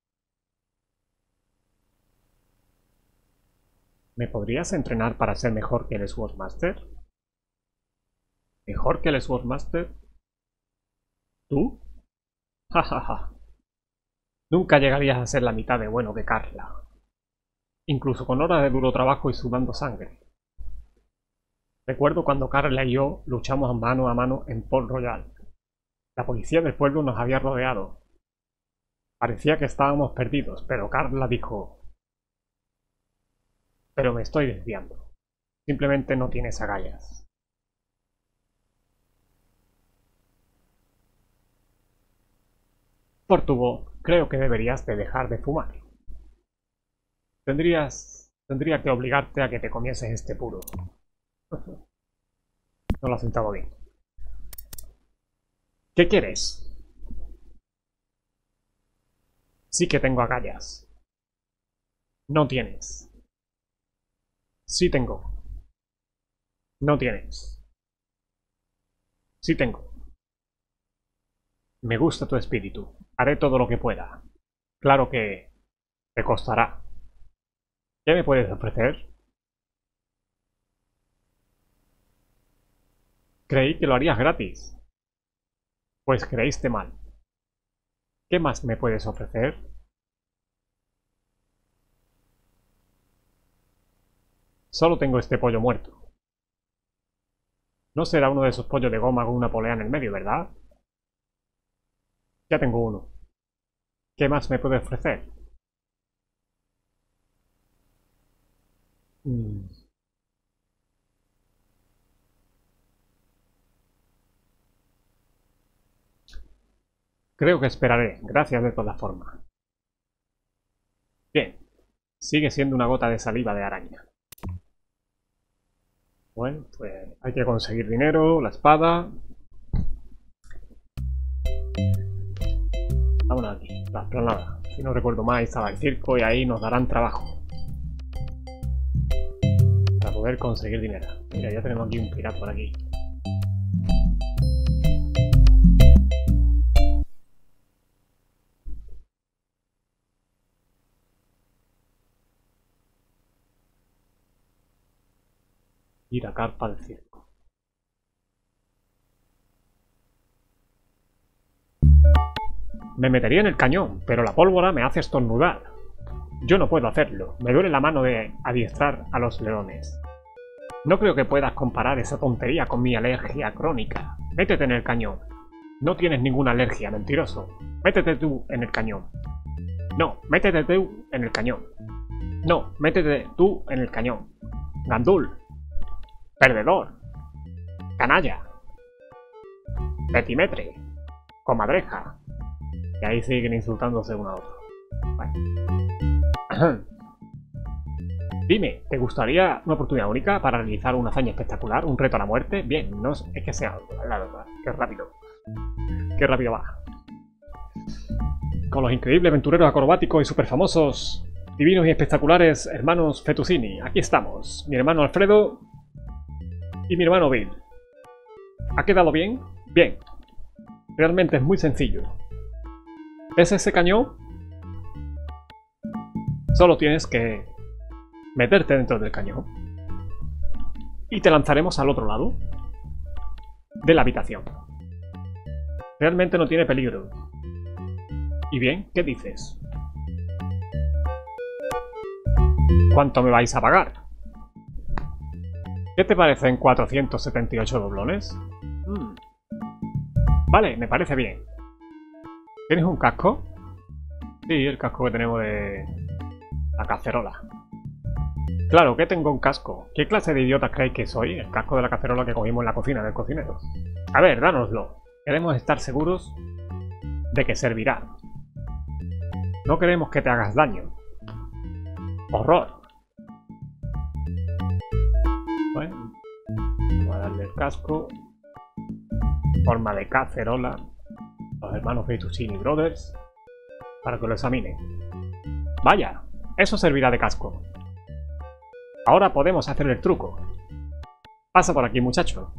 ¿Me podrías entrenar para ser mejor que el Swordmaster? ¿Mejor que el Swordmaster? ¿Tú? Ja, ja, ja. Nunca llegarías a ser la mitad de bueno que Carla. Incluso con horas de duro trabajo y sudando sangre. Recuerdo cuando Carla y yo luchamos mano a mano en Port Royal. La policía del pueblo nos había rodeado. Parecía que estábamos perdidos, pero Carla dijo... Pero me estoy desviando. Simplemente no tienes agallas. Por tu voz, creo que deberías de dejar de fumar. Tendrías... Tendría que obligarte a que te comieses este puro. No lo has sentado bien. ¿Qué quieres? Sí que tengo agallas. No tienes. Sí tengo. No tienes. Sí tengo. Me gusta tu espíritu. Haré todo lo que pueda. Claro que te costará. ¿Qué me puedes ofrecer? Creí que lo harías gratis. Pues creíste mal. ¿Qué más me puedes ofrecer? Solo tengo este pollo muerto. No será uno de esos pollos de goma con una polea en el medio, ¿verdad? Ya tengo uno. ¿Qué más me puede ofrecer? Mm. Creo que esperaré. Gracias de todas formas. Bien. Sigue siendo una gota de saliva de araña. Bueno, pues hay que conseguir dinero, la espada. Vámonos aquí, la explanada. Si no recuerdo mal, estaba el circo y ahí nos darán trabajo. Para poder conseguir dinero. Mira, ya tenemos aquí un pirata por aquí. Ir a carpa del circo. Me metería en el cañón, pero la pólvora me hace estornudar. Yo no puedo hacerlo. Me duele la mano de adiestrar a los leones. No creo que puedas comparar esa tontería con mi alergia crónica. Métete en el cañón. No tienes ninguna alergia, mentiroso. Métete tú en el cañón. No, métete tú en el cañón. No, métete tú en el cañón. Gandul. Perdedor. Canalla. Petimetre. Comadreja. Y ahí siguen insultándose uno a otro. Vale. Dime, ¿te gustaría una oportunidad única para realizar una hazaña espectacular? ¿Un reto a la muerte? Bien, no es que sea... La verdad, qué rápido. Qué rápido va. Con los increíbles aventureros acrobáticos y super famosos, divinos y espectaculares hermanos Fettuccini. Aquí estamos. Mi hermano Alfredo y mi hermano Bill. ¿Ha quedado bien? Bien. Realmente es muy sencillo. ¿Ves ese cañón? Solo tienes que meterte dentro del cañón y te lanzaremos al otro lado de la habitación. Realmente no tiene peligro. ¿Y bien? ¿Qué dices? ¿Cuánto me vais a pagar? ¿Qué te parecen cuatrocientos setenta y ocho doblones? Hmm. Vale, me parece bien. ¿Tienes un casco? Sí, el casco que tenemos de la cacerola. Claro, que tengo un casco. ¿Qué clase de idiotas creéis que soy? El casco de la cacerola que cogimos en la cocina del cocinero. A ver, dánoslo. Queremos estar seguros de que servirá. No queremos que te hagas daño. ¡Horror! Bueno, vamos a darle el casco. Forma de cacerola. Los hermanos Fettuccini Brothers. Para que lo examinen. Vaya, eso servirá de casco. Ahora podemos hacer el truco. Pasa por aquí, muchacho.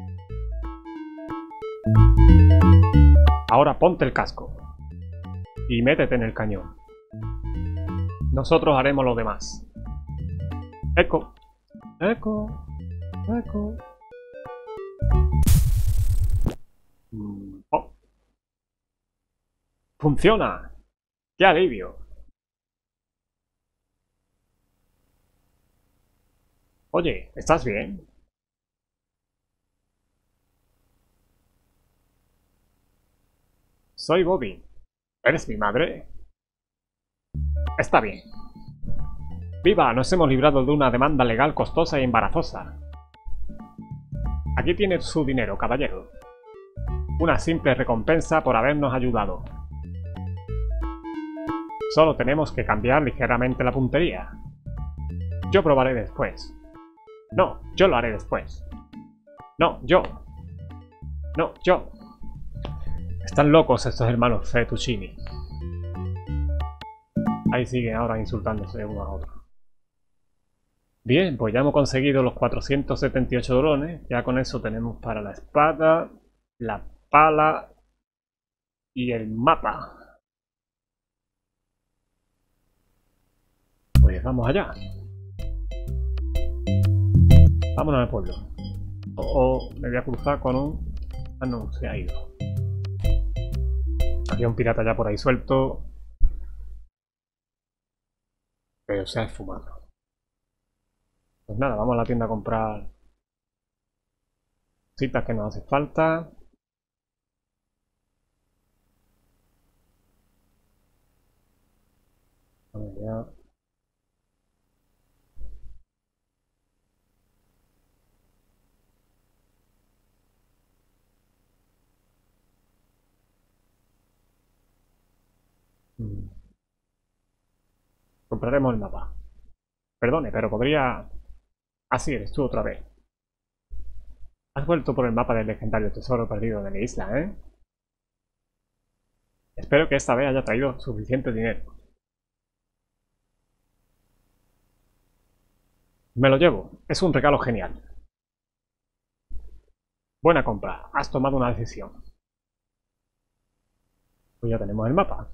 Ahora ponte el casco. Y métete en el cañón. Nosotros haremos lo demás. Eco. Eco. Eco. Mm, oh. ¡Funciona! ¡Qué alivio! Oye, ¿estás bien? Soy Bobby. ¿Eres mi madre? Está bien. ¡Viva! Nos hemos librado de una demanda legal costosa y embarazosa. Aquí tiene su dinero, caballero. Una simple recompensa por habernos ayudado. Solo tenemos que cambiar ligeramente la puntería. Yo probaré después. No, yo lo haré después. No, yo. No, yo. Están locos estos hermanos Fettuccini. Ahí siguen ahora insultándose uno a otro. Bien, pues ya hemos conseguido los cuatrocientos setenta y ocho dolones. Ya con eso tenemos para la espada, la pala y el mapa. Pues vamos allá. Vámonos al pueblo. O, o me voy a cruzar con un... Ah, no, se ha ido. Había un pirata ya por ahí suelto. Pero se ha esfumado. Pues nada, vamos a la tienda a comprar cositas que nos hace falta. Vamos ya. Mm. Compraremos el mapa. Perdone, pero podría... Así eres tú otra vez. Has vuelto por el mapa del legendario tesoro perdido de mi isla, ¿eh? Espero que esta vez haya traído suficiente dinero. Me lo llevo. Es un regalo genial. Buena compra. Has tomado una decisión. Pues ya tenemos el mapa.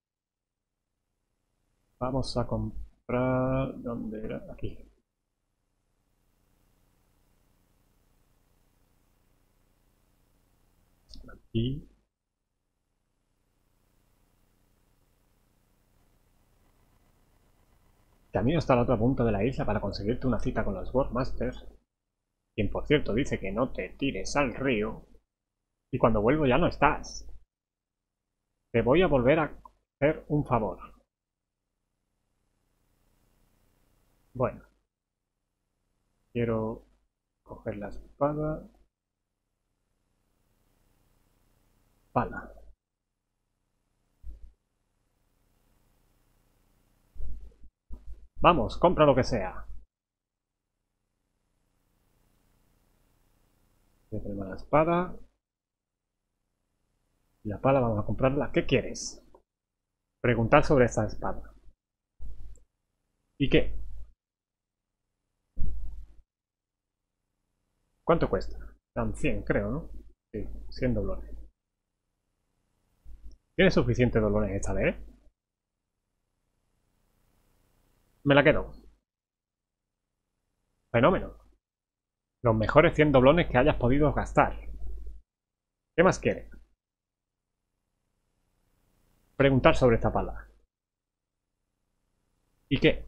Vamos a comprar... ¿Dónde era? Aquí. Aquí. Camino hasta la otra punta de la isla para conseguirte una cita con los Swordmasters, quien por cierto dice que no te tires al río, y cuando vuelvo ya no estás. Te voy a volver a hacer un favor. Bueno. Quiero coger la espada. Pala. Vamos, compra lo que sea. Ya tenemos la espada. Y la pala vamos a comprarla. ¿Qué quieres? Preguntar sobre esta espada. ¿Y qué? ¿Cuánto cuesta? Dan cien, creo, ¿no? Sí, cien dólares. ¿Tienes suficiente dólares esta vez? Me la quedo. Fenómeno. Los mejores cien doblones que hayas podido gastar. ¿Qué más quieres? Preguntar sobre esta pala. ¿Y qué?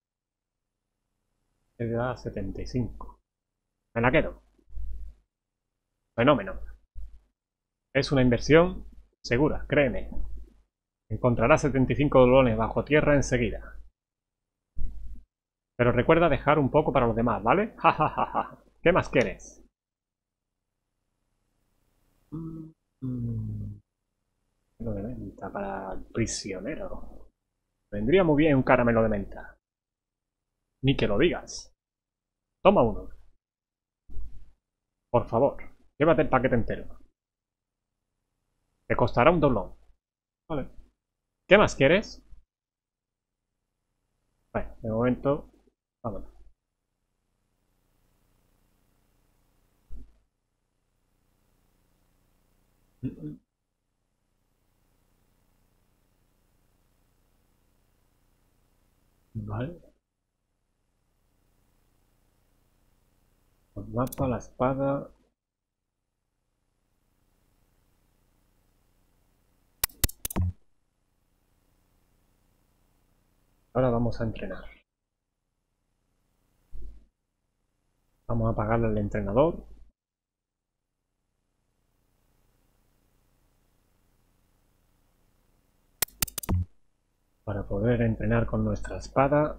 Te da setenta y cinco. Me la quedo. Fenómeno. Es una inversión segura, créeme. Encontrarás setenta y cinco dólares bajo tierra enseguida. Pero recuerda dejar un poco para los demás, ¿vale? Ja, ja, ja, ja. ¿Qué más quieres? Mm, mm. Caramelo de menta para el prisionero. Vendría muy bien un caramelo de menta. Ni que lo digas. Toma uno. Por favor, llévate el paquete entero. Te costará un doblón. Vale. ¿Qué más quieres? Bueno, de momento, vámonos. Vale. El mapa, la espada. Ahora vamos a entrenar. Vamos a pagarle al entrenador. Para poder entrenar con nuestra espada.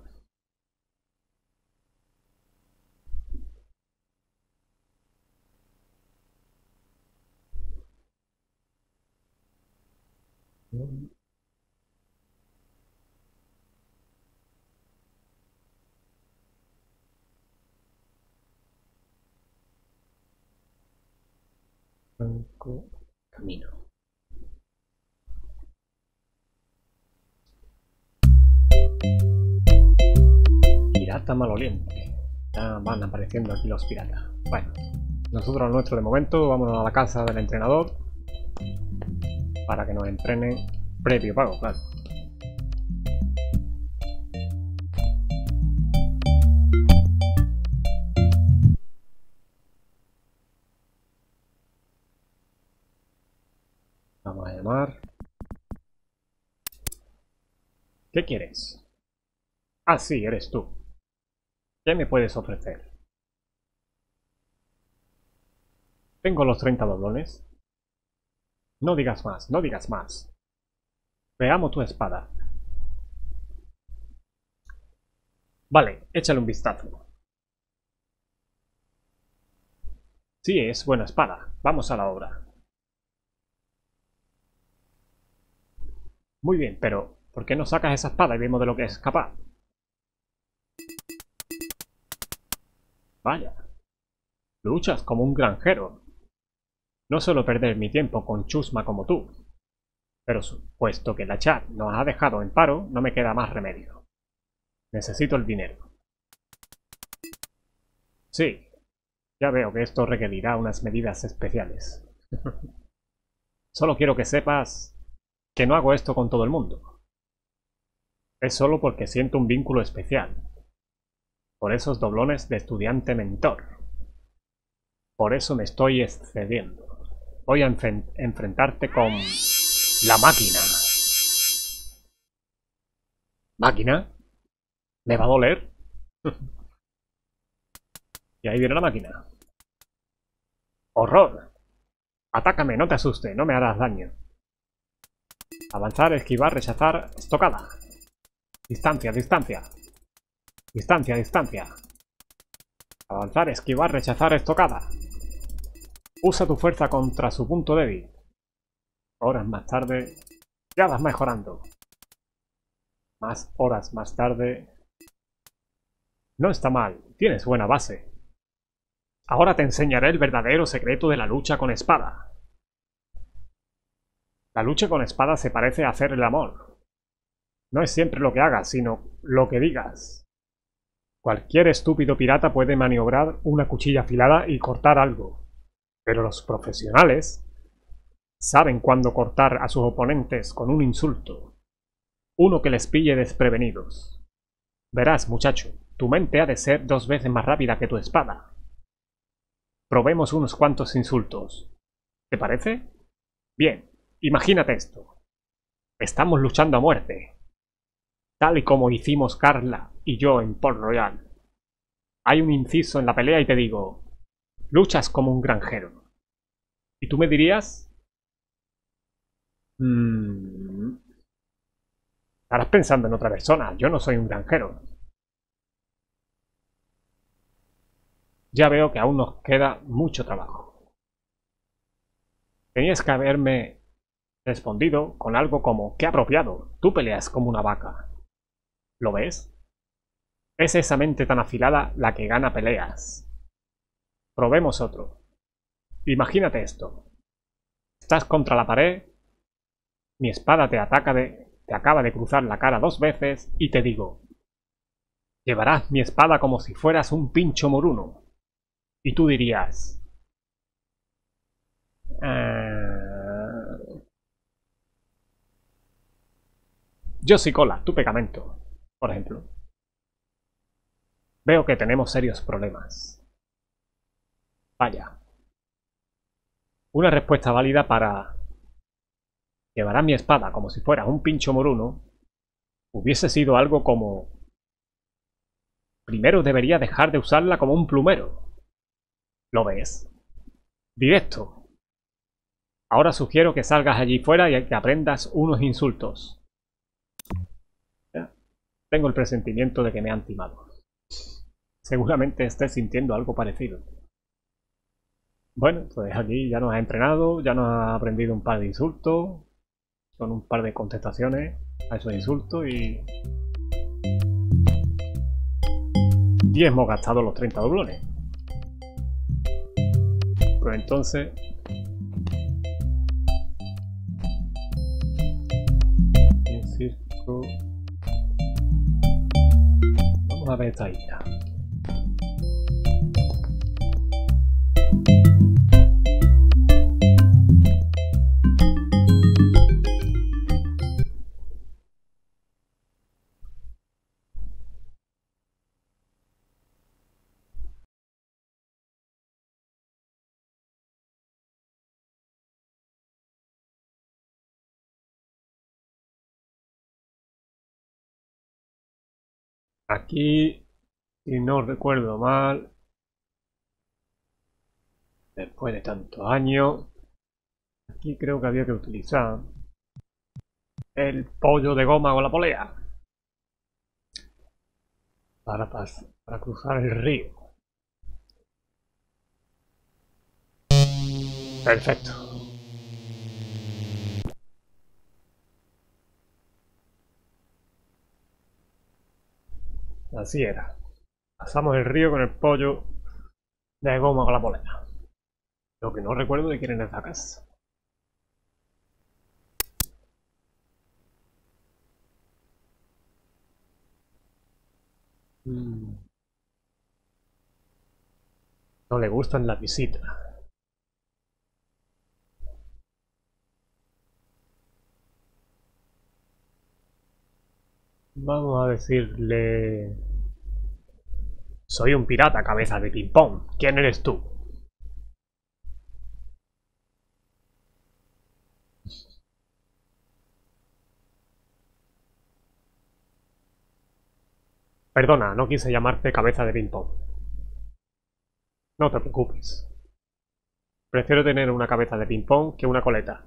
Blanco, camino. Pirata maloliente. Ya van apareciendo aquí los piratas. Bueno, nosotros nuestro de momento, vámonos a la casa del entrenador para que nos entrenen previo pago, claro. Vamos a llamar. ¿Qué quieres? Ah, sí, eres tú. ¿Qué me puedes ofrecer? Tengo los treinta doblones. No digas más, no digas más. Veamos tu espada. Vale, échale un vistazo. Sí, es buena espada. Vamos a la obra. Muy bien, pero ¿por qué no sacas esa espada y vemos de lo que es capaz? Vaya. Luchas como un granjero. No suelo perder mi tiempo con chusma como tú. Pero puesto que la chat nos ha dejado en paro, no me queda más remedio. Necesito el dinero. Sí, ya veo que esto requerirá unas medidas especiales. Solo quiero que sepas que no hago esto con todo el mundo. Es solo porque siento un vínculo especial. Por esos doblones de estudiante-mentor. Por eso me estoy excediendo. Voy a enfren- enfrentarte con la máquina. ¿Máquina? ¿Me va a doler? Y ahí viene la máquina. ¡Horror! Atácame, no te asustes, no me harás daño. Avanzar, esquivar, rechazar, estocada. Distancia, distancia. Distancia, distancia. Avanzar, esquivar, rechazar, estocada. Usa tu fuerza contra su punto débil. Horas más tarde, ya vas mejorando. Más horas más tarde. No está mal, tienes buena base. Ahora te enseñaré el verdadero secreto de la lucha con espada. La lucha con espada se parece a hacer el amor. No es siempre lo que hagas, sino lo que digas. Cualquier estúpido pirata puede maniobrar una cuchilla afilada y cortar algo. Pero los profesionales saben cuándo cortar a sus oponentes con un insulto. Uno que les pille desprevenidos. Verás, muchacho, tu mente ha de ser dos veces más rápida que tu espada. Probemos unos cuantos insultos. ¿Te parece? Bien, imagínate esto. Estamos luchando a muerte. Tal y como hicimos Carla y yo en Port Royal. Hay un inciso en la pelea y te digo, luchas como un granjero. ¿Y tú me dirías? Mmm... Estarás pensando en otra persona, yo no soy un granjero. Ya veo que aún nos queda mucho trabajo. Tenías que haberme respondido con algo como, ¡qué apropiado! Tú peleas como una vaca. ¿Lo ves? Es esa mente tan afilada la que gana peleas. Probemos otro. Imagínate esto. Estás contra la pared, mi espada te ataca de, te acaba de cruzar la cara dos veces y te digo, llevarás mi espada como si fueras un pincho moruno. Y tú dirías, ah... yo soy cola, tu pegamento, por ejemplo. Veo que tenemos serios problemas. Vaya. Una respuesta válida para... Llevará mi espada como si fuera un pincho moruno. hubiese sido algo como: primero debería dejar de usarla como un plumero. ¿Lo ves? Directo. Ahora sugiero que salgas allí fuera y que aprendas unos insultos. Ya. Tengo el presentimiento de que me han timado. Seguramente estés sintiendo algo parecido. Bueno, pues aquí ya nos ha entrenado, ya nos ha aprendido un par de insultos. Son un par de contestaciones a esos insultos y... y hemos gastado los treinta doblones. Pues entonces... en circo... vamos a ver esta isla. Aquí, si no recuerdo mal, después de tantos años, aquí creo que había que utilizar el pollo de goma con la polea para, para cruzar el río. Perfecto. Así era. Pasamos el río con el pollo de goma con la polea. Lo que no recuerdo de quién es esa casa. Mm. No le gustan las visitas. Vamos a decirle... soy un pirata, cabeza de ping-pong. ¿Quién eres tú? Perdona, no quise llamarte cabeza de ping-pong. No te preocupes. Prefiero tener una cabeza de ping-pong que una coleta.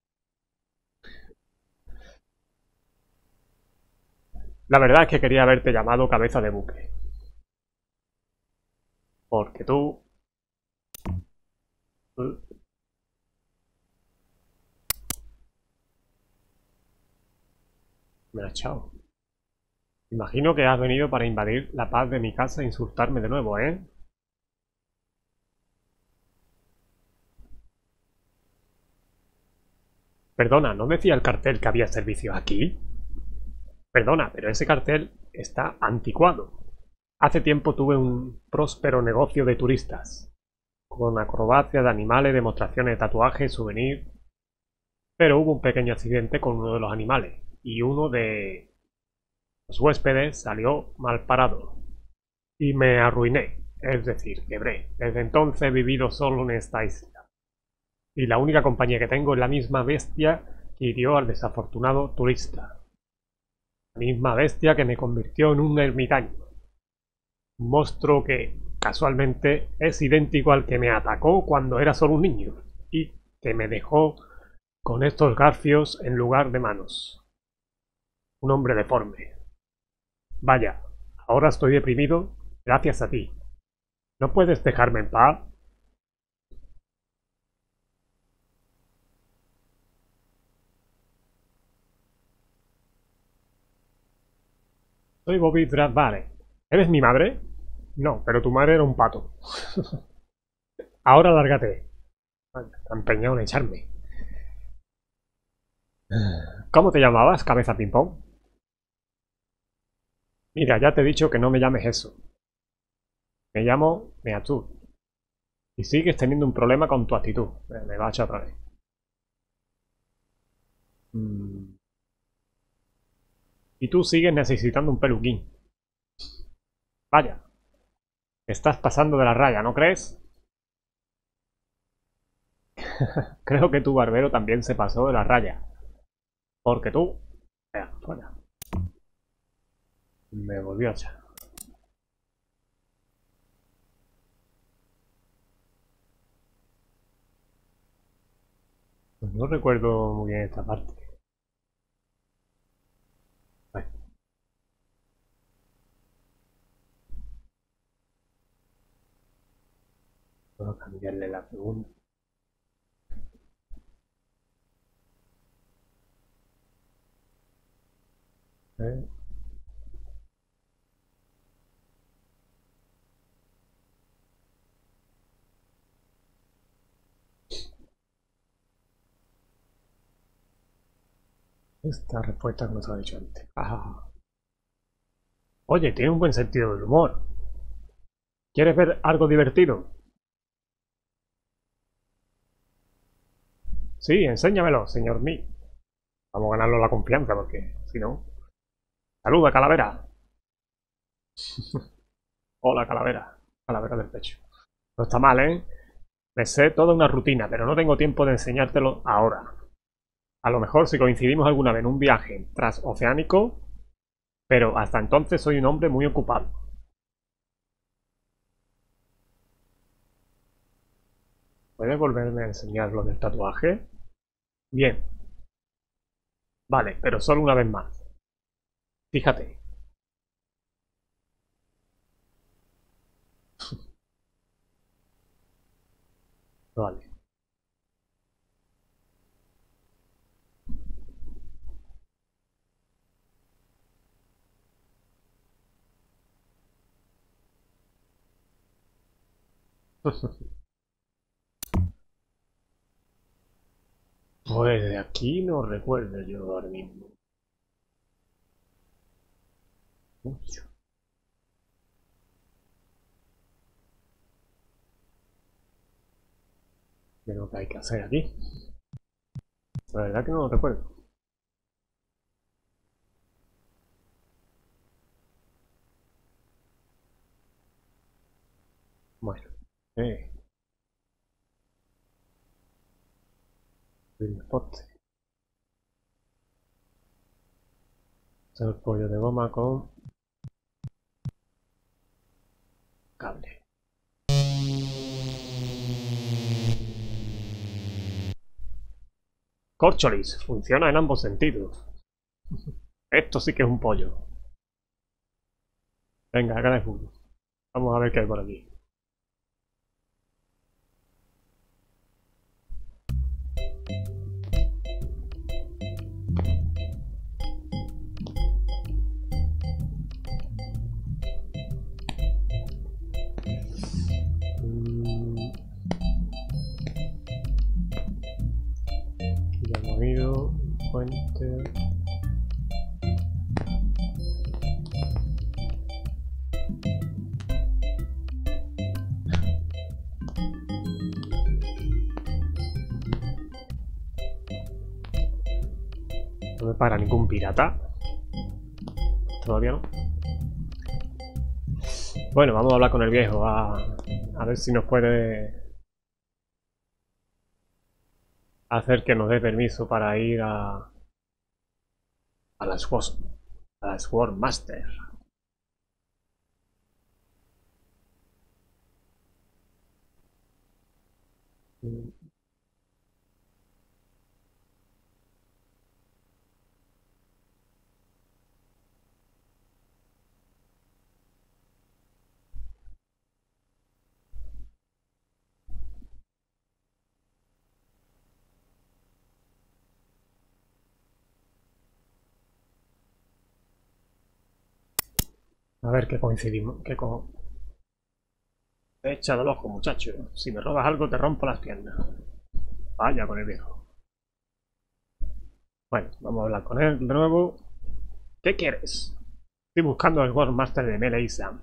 La verdad es que quería haberte llamado cabeza de buque. Porque tú... me has echado. Imagino que has venido para invadir la paz de mi casa e insultarme de nuevo, ¿eh? Perdona, ¿no decía el cartel que había servicio aquí? Perdona, pero ese cartel está anticuado. Hace tiempo tuve un próspero negocio de turistas, con acrobacias de animales, demostraciones de tatuajes, souvenirs. Pero hubo un pequeño accidente con uno de los animales, y uno de los huéspedes salió mal parado. Y me arruiné, es decir, quebré. Desde entonces he vivido solo en esta isla. Y la única compañía que tengo es la misma bestia que hirió al desafortunado turista. La misma bestia que me convirtió en un ermitaño. Un monstruo que, casualmente, es idéntico al que me atacó cuando era solo un niño. Y que me dejó con estos garfios en lugar de manos. Un hombre deforme. Vaya, ahora estoy deprimido gracias a ti. ¿No puedes dejarme en paz? Soy Bobby Bradbury. ¿Eres mi madre? No, pero tu madre era un pato. Ahora lárgate. Está empeñado en echarme. ¿Cómo te llamabas, cabeza ping-pong? Mira, ya te he dicho que no me llames eso. Me llamo Meatur. Y sigues teniendo un problema con tu actitud. Me va a echar otra vez. Mm. Y tú sigues necesitando un peluquín. Vaya. Estás pasando de la raya, ¿no crees? Creo que tu barbero también se pasó de la raya. Porque tú... Vea, fuera. Me volvió a echar. Pues no recuerdo muy bien esta parte. Vale. Puedo cambiarle la pregunta. ¿Eh? Esta respuesta que nos ha dicho antes. Ah. Oye, tiene un buen sentido del humor. ¿Quieres ver algo divertido? Sí, enséñamelo, señor Mi. Vamos a ganarlo la confianza porque si no... ¡Saluda, calavera! Hola, calavera. Calavera del pecho. No está mal, ¿eh? Me sé toda una rutina, pero no tengo tiempo de enseñártelo ahora. A lo mejor si coincidimos alguna vez en un viaje transoceánico, pero hasta entonces soy un hombre muy ocupado. ¿Puedes volverme a enseñar lo del tatuaje? Bien. Vale, pero solo una vez más. Fíjate. Vale. Pues de aquí no recuerdo yo ahora mismo mucho. De lo que hay que hacer aquí. La verdad que no lo recuerdo. Bueno. Eh. El poste. El pollo de goma con cable. Corcholis. Funciona en ambos sentidos. Esto sí que es un pollo. Venga, acá de fútbol. Vamos a ver qué hay por aquí. Mm, aquí ya hemos ido. Fuente. No me para ningún pirata. Todavía no. Bueno, vamos a hablar con el viejo. A, a ver si nos puede hacer que nos dé permiso para ir a, a la Sword, a la Sword Master. A ver qué coincidimos. Qué co He echado el ojo, muchacho. Si me robas algo, te rompo las piernas. Vaya con el viejo. Bueno, vamos a hablar con él de nuevo. ¿Qué quieres? Estoy buscando al World Master de Melee Sam.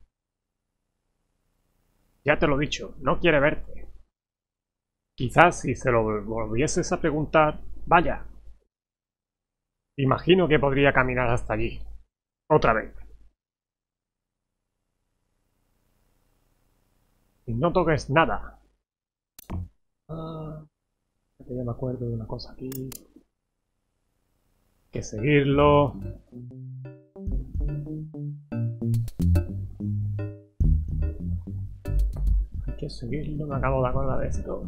Ya te lo he dicho, no quiere verte. Quizás si se lo volvieses a preguntar... Vaya. Imagino que podría caminar hasta allí. Otra vez. Y no toques nada. Ah, ya me acuerdo de una cosa aquí. Hay que seguirlo. seguirlo, me acabo de acordar de esto.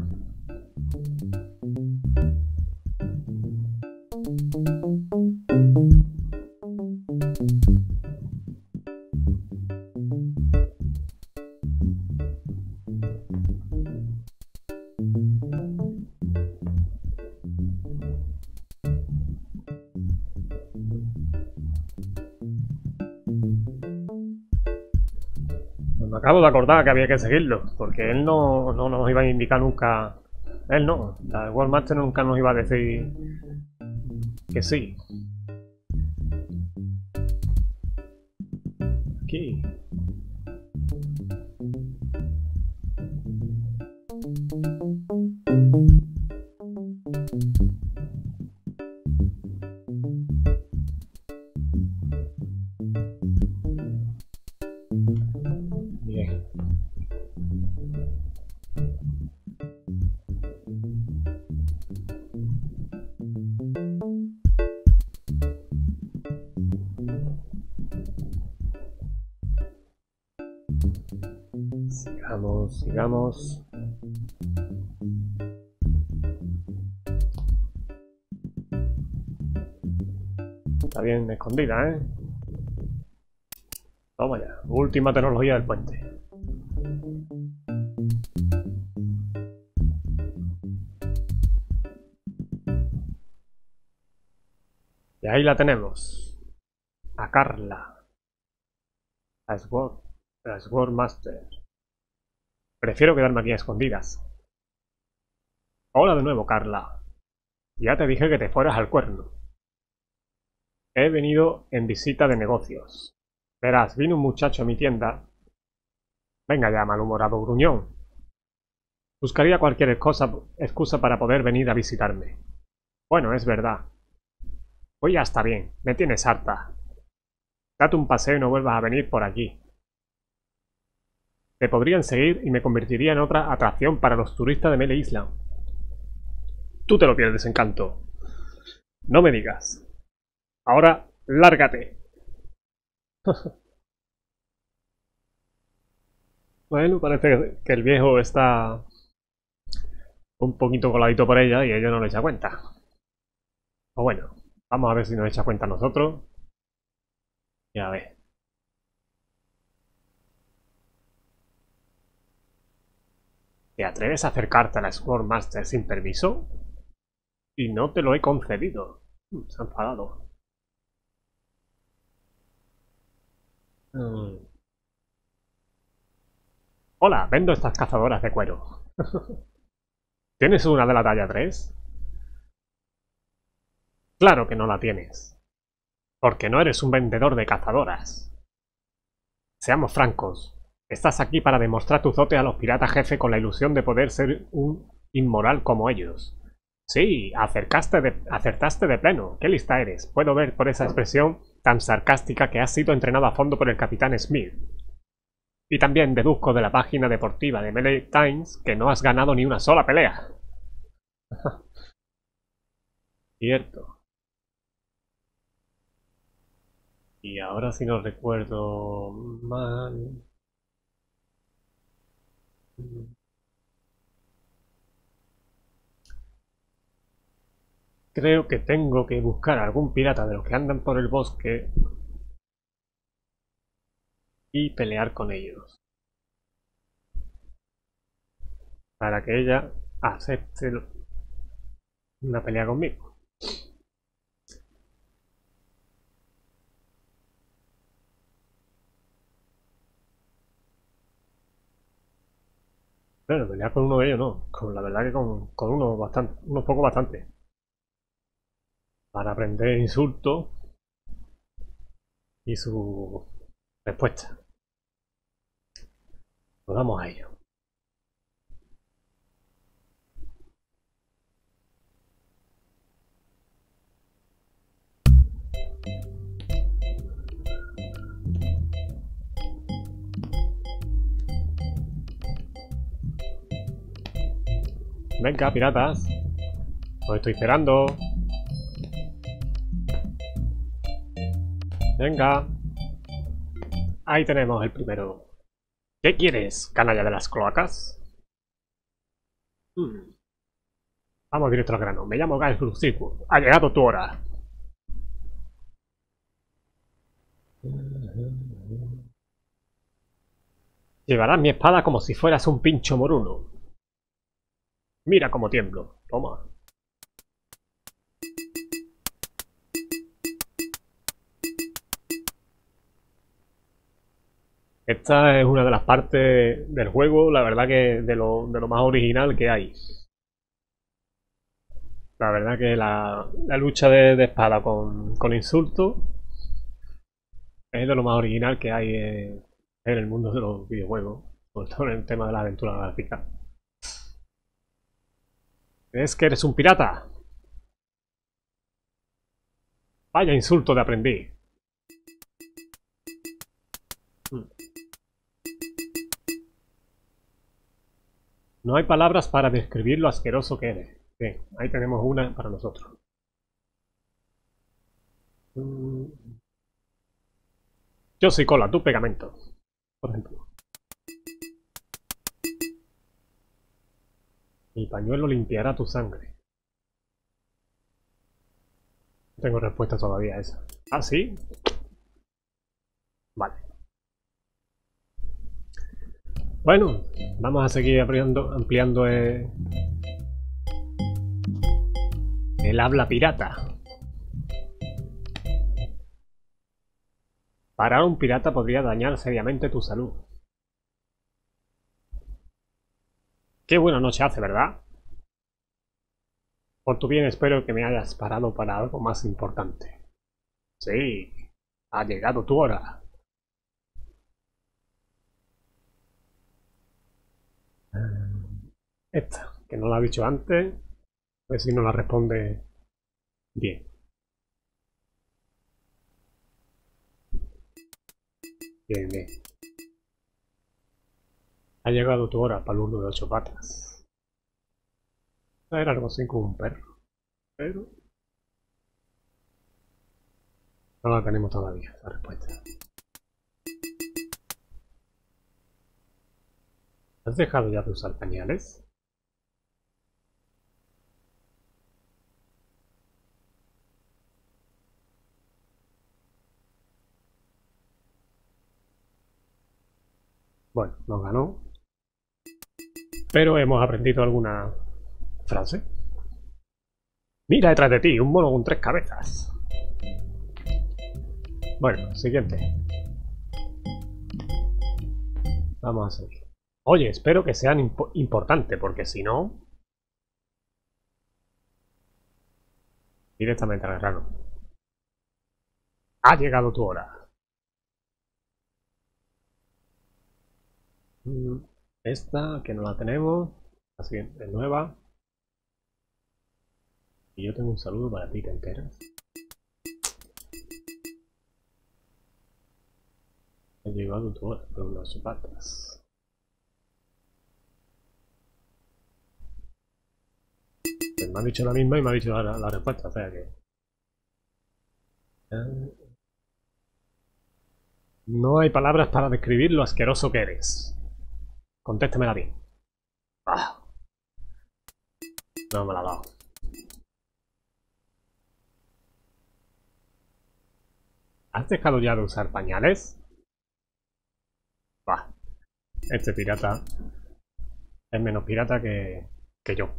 Me acabo de acordar que había que seguirlo, porque él no, no nos iba a indicar nunca. Él no, la World Master nunca nos iba a decir que sí. Aquí. Bien. Sigamos, sigamos. Está bien escondida, ¿eh? Toma ya, última tecnología del puente. Y ahí la tenemos. A Carla. A Sword. A Sword Master. Prefiero quedarme aquí a escondidas. Hola de nuevo, Carla. Ya te dije que te fueras al cuerno. He venido en visita de negocios. Verás, vino un muchacho a mi tienda. Venga ya, malhumorado gruñón. Buscaría cualquier cosa, excusa para poder venir a visitarme. Bueno, es verdad. Pues ya está bien, me tienes harta. Date un paseo y no vuelvas a venir por aquí. Te podrían seguir y me convertiría en otra atracción para los turistas de Melee Island. Tú te lo pierdes, Encanto. No me digas. Ahora, lárgate. Bueno, parece que el viejo está un poquito coladito por ella y ella no le echa cuenta. O bueno, vamos a ver si nos echa cuenta a nosotros. Y a ver. ¿Te atreves a acercarte a la Sword Master sin permiso? Y no te lo he concedido. Se ha enfadado. Mm. Hola, vendo estas cazadoras de cuero. ¿Tienes una de la talla tres? Claro que no la tienes. Porque no eres un vendedor de cazadoras. Seamos francos. Estás aquí para demostrar tu dote a los piratas jefe con la ilusión de poder ser un inmoral como ellos. Sí, acercaste de, acertaste de pleno. Qué lista eres. Puedo ver por esa expresión tan sarcástica que has sido entrenado a fondo por el capitán Smith. Y también deduzco de la página deportiva de Melee Times que no has ganado ni una sola pelea. Cierto. Y ahora si no recuerdo mal... Creo que tengo que buscar a algún pirata de los que andan por el bosque y pelear con ellos. Para que ella acepte una pelea conmigo. Bueno, pelear con uno de ellos no. Con la verdad que con, con uno bastante, unos pocos bastante. Para aprender insultos y su respuesta. Nos vamos a ello. Venga, piratas. Os estoy esperando. Venga. Ahí tenemos el primero. ¿Qué quieres, canalla de las cloacas? Hmm. Vamos directo al grano. Me llamo Guy Crucico. Ha llegado tu hora. Llevarás mi espada como si fueras un pincho moruno. Mira cómo tiemblo. Toma. Esta es una de las partes del juego, la verdad que de lo, de lo más original que hay. La verdad que la, la lucha de, de espada con, con insulto es de lo más original que hay en, en el mundo de los videojuegos, sobre todo en el tema de la aventura gráfica. ¿Es que eres un pirata? Vaya insulto de aprendiz. No hay palabras para describir lo asqueroso que eres. Bien, ahí tenemos una para nosotros. Yo soy cola, tú pegamento, por ejemplo. Mi pañuelo limpiará tu sangre. No tengo respuesta todavía a esa. ¿Ah, sí? Vale. Bueno, vamos a seguir ampliando, ampliando el, el habla pirata. Parar a un pirata podría dañar seriamente tu salud. Qué buena noche hace, ¿verdad? Por tu bien espero que me hayas parado para algo más importante. Sí, ha llegado tu hora. Esta, que no la he dicho antes, a ver si no la responde bien. Bien, bien. Ha llegado tu hora, palurdo de ocho patas. Era algo así como un perro, pero no la tenemos todavía, la respuesta. ¿Has dejado ya de usar pañales? Bueno, nos ganó, pero hemos aprendido alguna frase. Mira detrás de ti, un mono con tres cabezas. Bueno, siguiente. Vamos a seguir. Oye, espero que sean imp importantes, porque si no... Directamente al grano. Ha llegado tu hora. Esta, que no la tenemos. La siguiente es nueva. Y yo tengo un saludo para ti, ¿te enteras? Ha llegado tu hora, pero unas patas. Pues me ha dicho la misma y me ha dicho la, la respuesta, o sea que... No hay palabras para describir lo asqueroso que eres. Contéstemela bien. Ah, no me la ha dado. ¿Has dejado ya de usar pañales? Bah, este pirata es menos pirata que, que yo.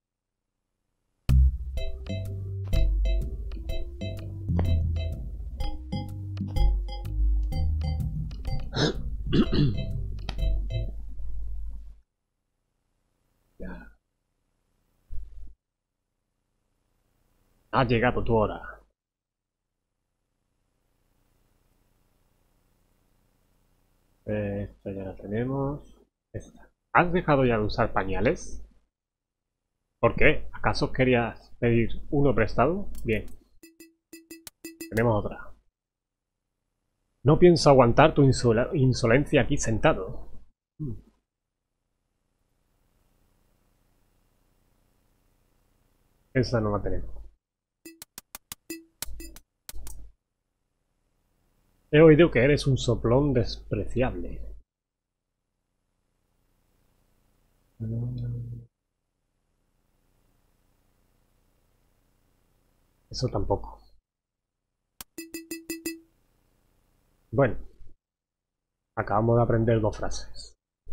Ya. Ha llegado tu hora. Esta ya la tenemos. Esta. ¿Has dejado ya de usar pañales? ¿Por qué? ¿Acaso querías pedir uno prestado? Bien. Tenemos otra. No pienso aguantar tu insol insolencia aquí sentado. Hmm. Esa no la tenemos. He oído que eres un soplón despreciable. Eso tampoco. Bueno, acabamos de aprender dos frases.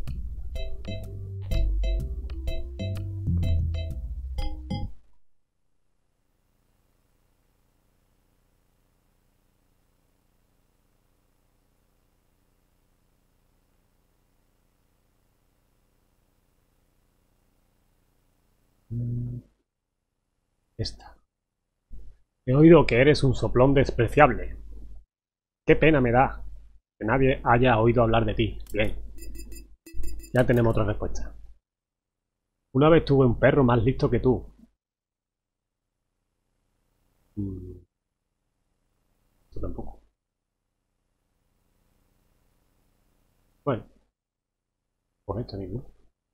Esta. He oído que eres un soplón despreciable. Qué pena me da que nadie haya oído hablar de ti. Bien. Ya tenemos otra respuesta. Una vez tuve un perro más listo que tú. Mm, esto tampoco. Bueno, pues esto mismo.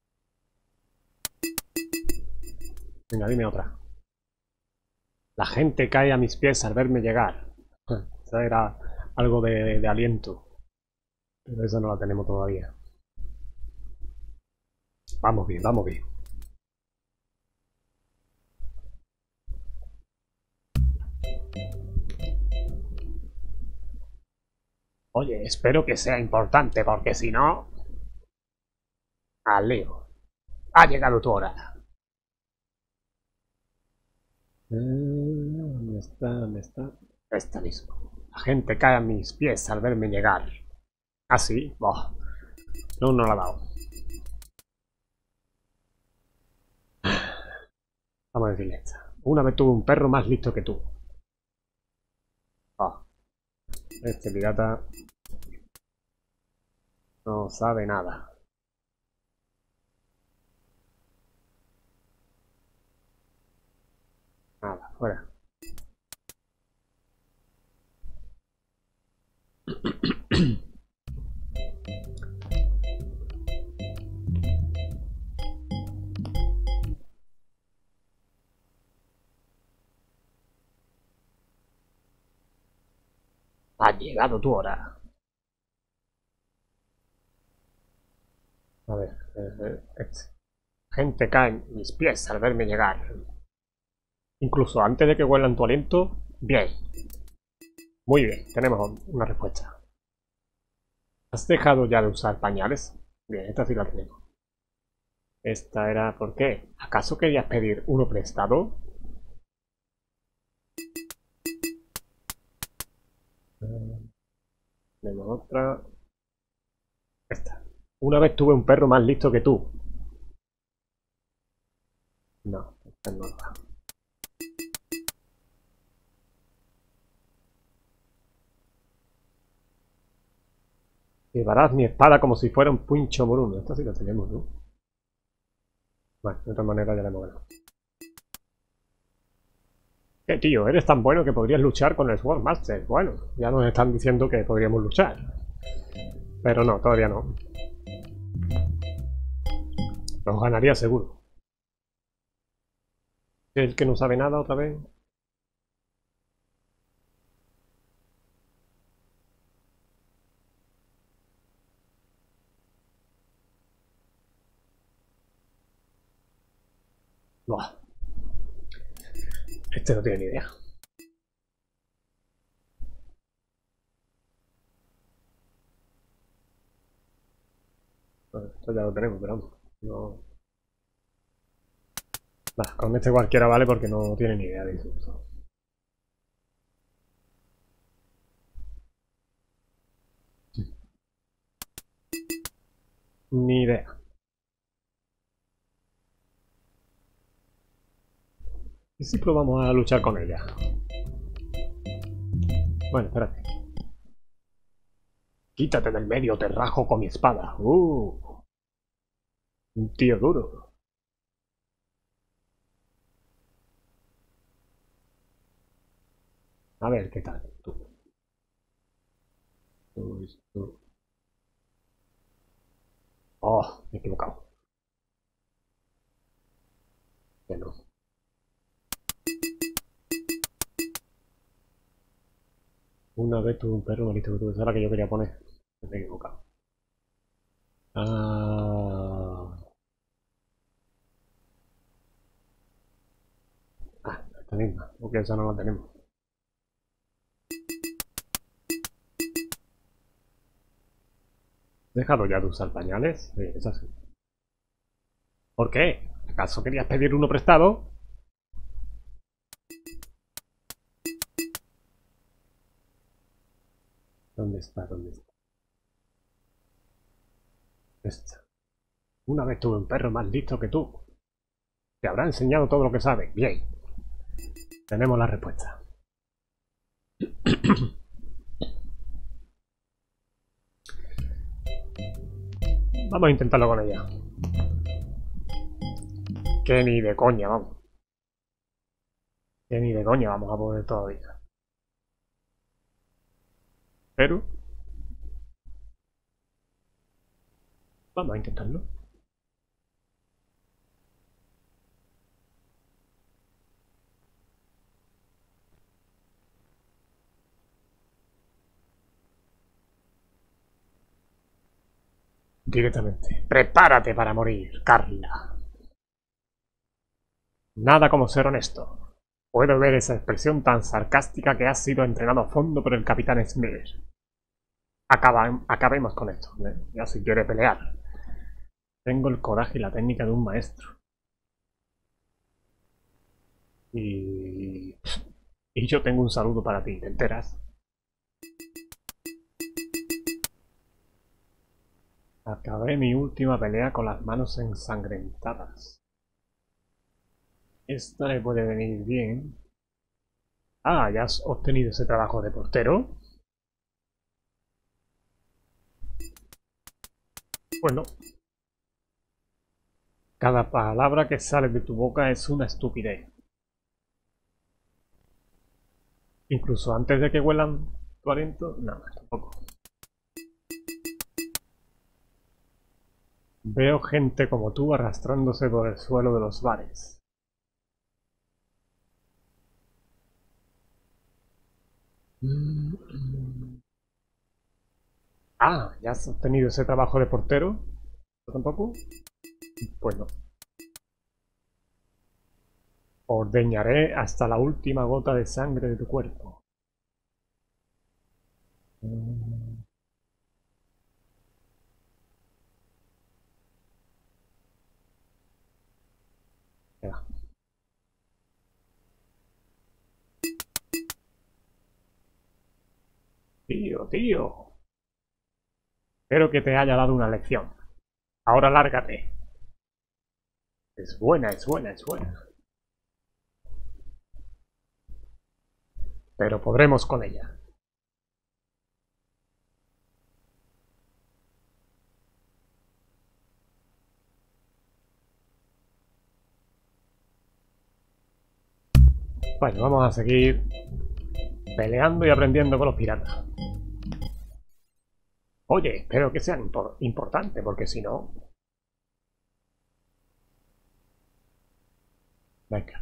Venga, dime otra. La gente cae a mis pies al verme llegar. Esa era algo de, de aliento. Pero esa no la tenemos todavía. Vamos bien, vamos bien. Oye, espero que sea importante, porque si no... Al lío. Ha llegado tu hora. Eh, ¿Dónde está? ¿Dónde está? Esta mismo. La gente cae a mis pies al verme llegar. ¿Ah, sí? Boh. No, no la ha dado. Vamos a decirle esta. Una vez tuve un perro más listo que tú. Oh, este pirata no sabe nada. Nada, fuera. Ha llegado tu hora. A ver, eh, este. Gente cae en mis pies al verme llegar. Incluso antes de que huelan tu aliento. Bien. Muy bien, tenemos una respuesta. ¿Has dejado ya de usar pañales? Bien, esta sí la tenemos. Esta era ¿por qué? ¿Acaso querías pedir uno prestado? Tenemos otra. Esta. Una vez tuve un perro más listo que tú. No, esta no va. Llevarás mi espada como si fuera un pincho moruno. Esta sí la tenemos, ¿no? Bueno, de otra manera ya la hemos ganado. ¿Qué tío? Eres tan bueno que podrías luchar con el Swordmaster. Bueno, ya nos están diciendo que podríamos luchar. Pero no, todavía no. Nos ganaría seguro. ¿El que no sabe nada otra vez? Buah. Este no tiene ni idea. Bueno, esto ya lo tenemos, pero vamos. No. Nah, con este cualquiera vale porque no tiene ni idea de eso. Ni idea. ¿Y si probamos a luchar con ella? Bueno, espérate. Quítate del medio, te rajo con mi espada. Uh, un tío duro. A ver, ¿qué tal? Tú. Tú, tú. Oh, me he equivocado. Que no. Una vez tuve un perro malito que tuve. Esa era la que yo quería poner. Me he equivocado. Ah. Ah, Esta misma, porque esa no la tenemos. ¿Dejado ya de usar pañales? Sí, es así. ¿Por qué? ¿Acaso querías pedir uno prestado? ¿Dónde está? ¿Dónde está? Esta. Una vez tuve un perro más listo que tú. Te habrá enseñado todo lo que sabe. Bien. Tenemos la respuesta. Vamos a intentarlo con ella. Que ni de coña, vamos. Que ni de coña vamos a poder todavía. Pero... vamos a intentarlo. Directamente. Prepárate para morir, Carla. Nada como ser honesto. Puedo ver esa expresión tan sarcástica que has sido entrenado a fondo por el capitán Smith. Acaba, acabemos con esto. ¿eh? Ya si quiere pelear. Tengo el coraje y la técnica de un maestro. Y... y yo tengo un saludo para ti, ¿te enteras? Acabé mi última pelea con las manos ensangrentadas. Esta le puede venir bien. Ah, ¿ya has obtenido ese trabajo de portero? Bueno. Cada palabra que sale de tu boca es una estupidez. Incluso antes de que huelan tu aliento, nada, tampoco. Veo gente como tú arrastrándose por el suelo de los bares. Ah, ¿ya has obtenido ese trabajo de portero? ¿Yo tampoco? Pues no. Ordeñaré hasta la última gota de sangre de tu cuerpo. Ya. Tío, tío. Espero que te haya dado una lección. Ahora lárgate. Es buena, es buena, es buena. Pero podremos con ella. Bueno, vamos a seguir peleando y aprendiendo con los piratas. Oye, espero que sean impor importantes, porque si no... Venga.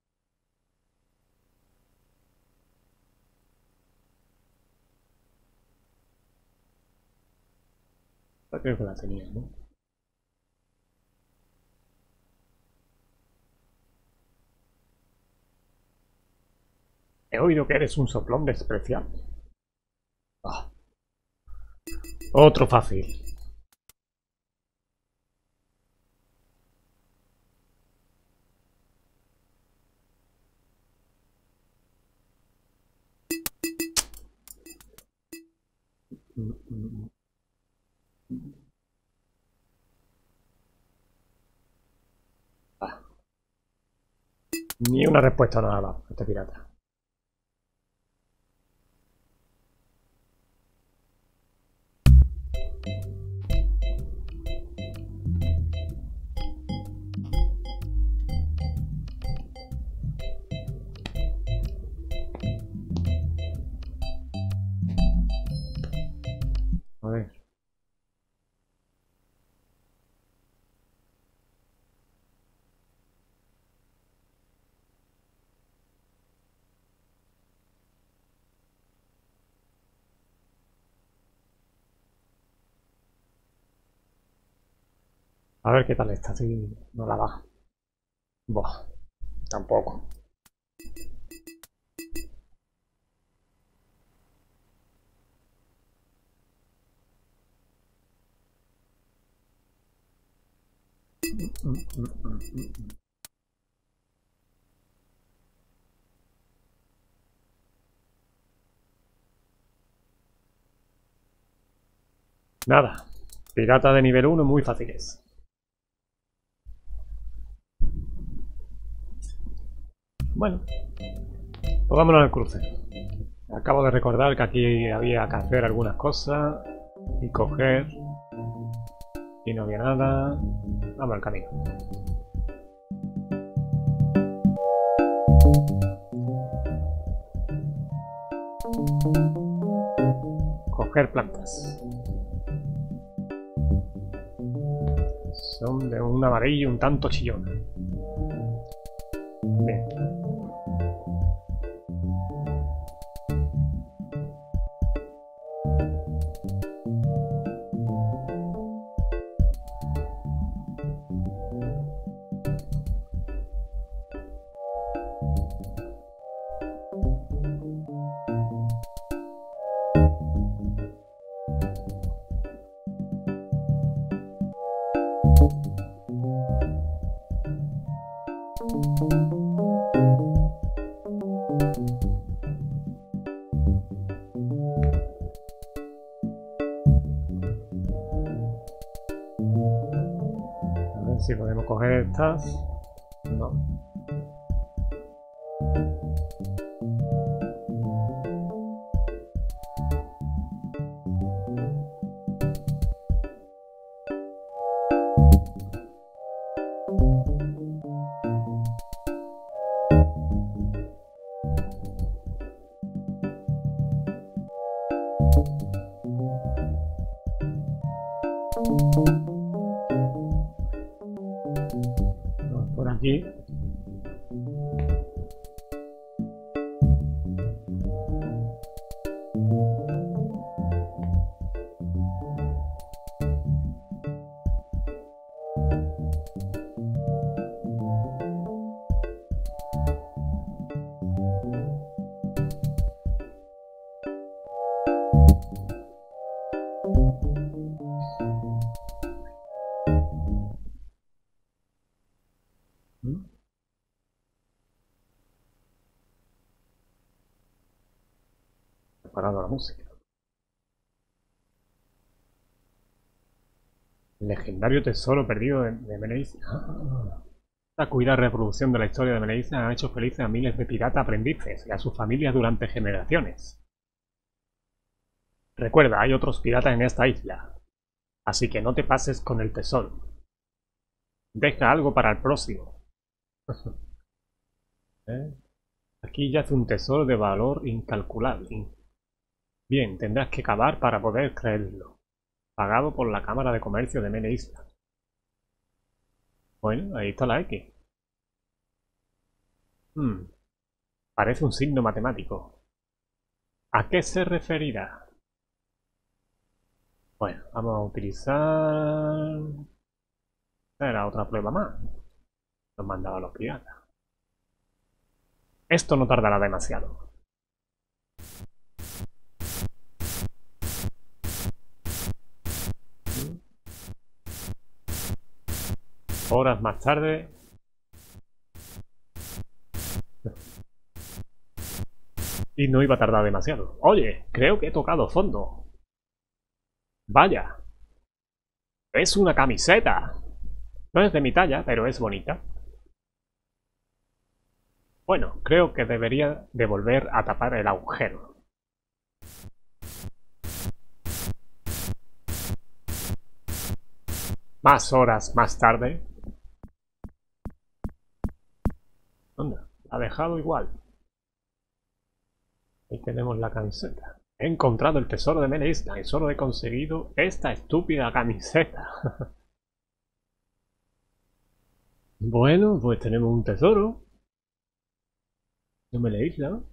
Creo que la tenía, ¿no? He oído que eres un soplón despreciable. Ah. Otro fácil. Ah. Ni una respuesta nada a este pirata. A ver. A ver qué tal está, si no la va. Buah, tampoco. Mm, mm, mm, mm, mm. Nada. Pirata de nivel uno muy fáciles. Bueno, pues vámonos al cruce. Acabo de recordar que aquí había que hacer algunas cosas y coger. Y no había nada. Vamos al camino. Coger plantas. Son de un amarillo un tanto chillón. Bien. A ver si podemos coger estas. No. Vamos por aquí. ¿Mm? He parado la música. El legendario tesoro perdido de, de Meneis. Ah. La cuida reproducción de la historia de Meneis ha hecho felices a miles de piratas aprendices y a sus familias durante generaciones. Recuerda, hay otros piratas en esta isla, así que no te pases con el tesoro. Deja algo para el próximo. ¿Eh? Aquí yace un tesoro de valor incalculable. Bien, tendrás que cavar para poder creerlo. Pagado por la Cámara de Comercio de Mene Isla. Bueno, ahí está la X. Hmm, parece un signo matemático. ¿A qué se referirá? Bueno, vamos a utilizar... Era otra prueba más. Nos mandaba a los piratas. Esto no tardará demasiado. Horas más tarde... Y no iba a tardar demasiado. Oye, creo que he tocado fondo. Vaya. Es una camiseta. No es de mi talla, pero es bonita. Bueno, creo que debería de volver a tapar el agujero. Más horas más tarde. ¿Dónde? La ha dejado igual. Ahí tenemos la camiseta. He encontrado el tesoro de Mene Isla y solo he conseguido esta estúpida camiseta. Bueno, pues tenemos un tesoro. No me leéis, ¿no?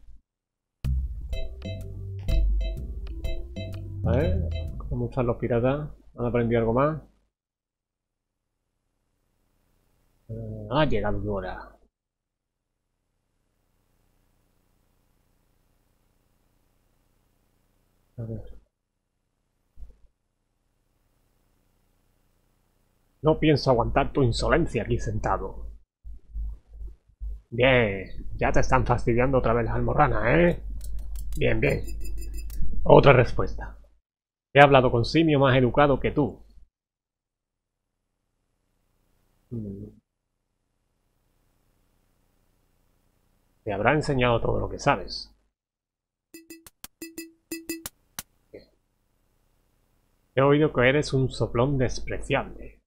A ver, ¿cómo están los piratas? ¿Han aprendido algo más? Eh, ha llegado tu hora. A ver. No pienso aguantar tu insolencia aquí sentado. Bien, ya te están fastidiando otra vez las almorranas, ¿eh? Bien, bien. Otra respuesta. He hablado con simio más educado que tú. Mm, Te habrá enseñado todo lo que sabes. He oído que eres un soplón despreciable.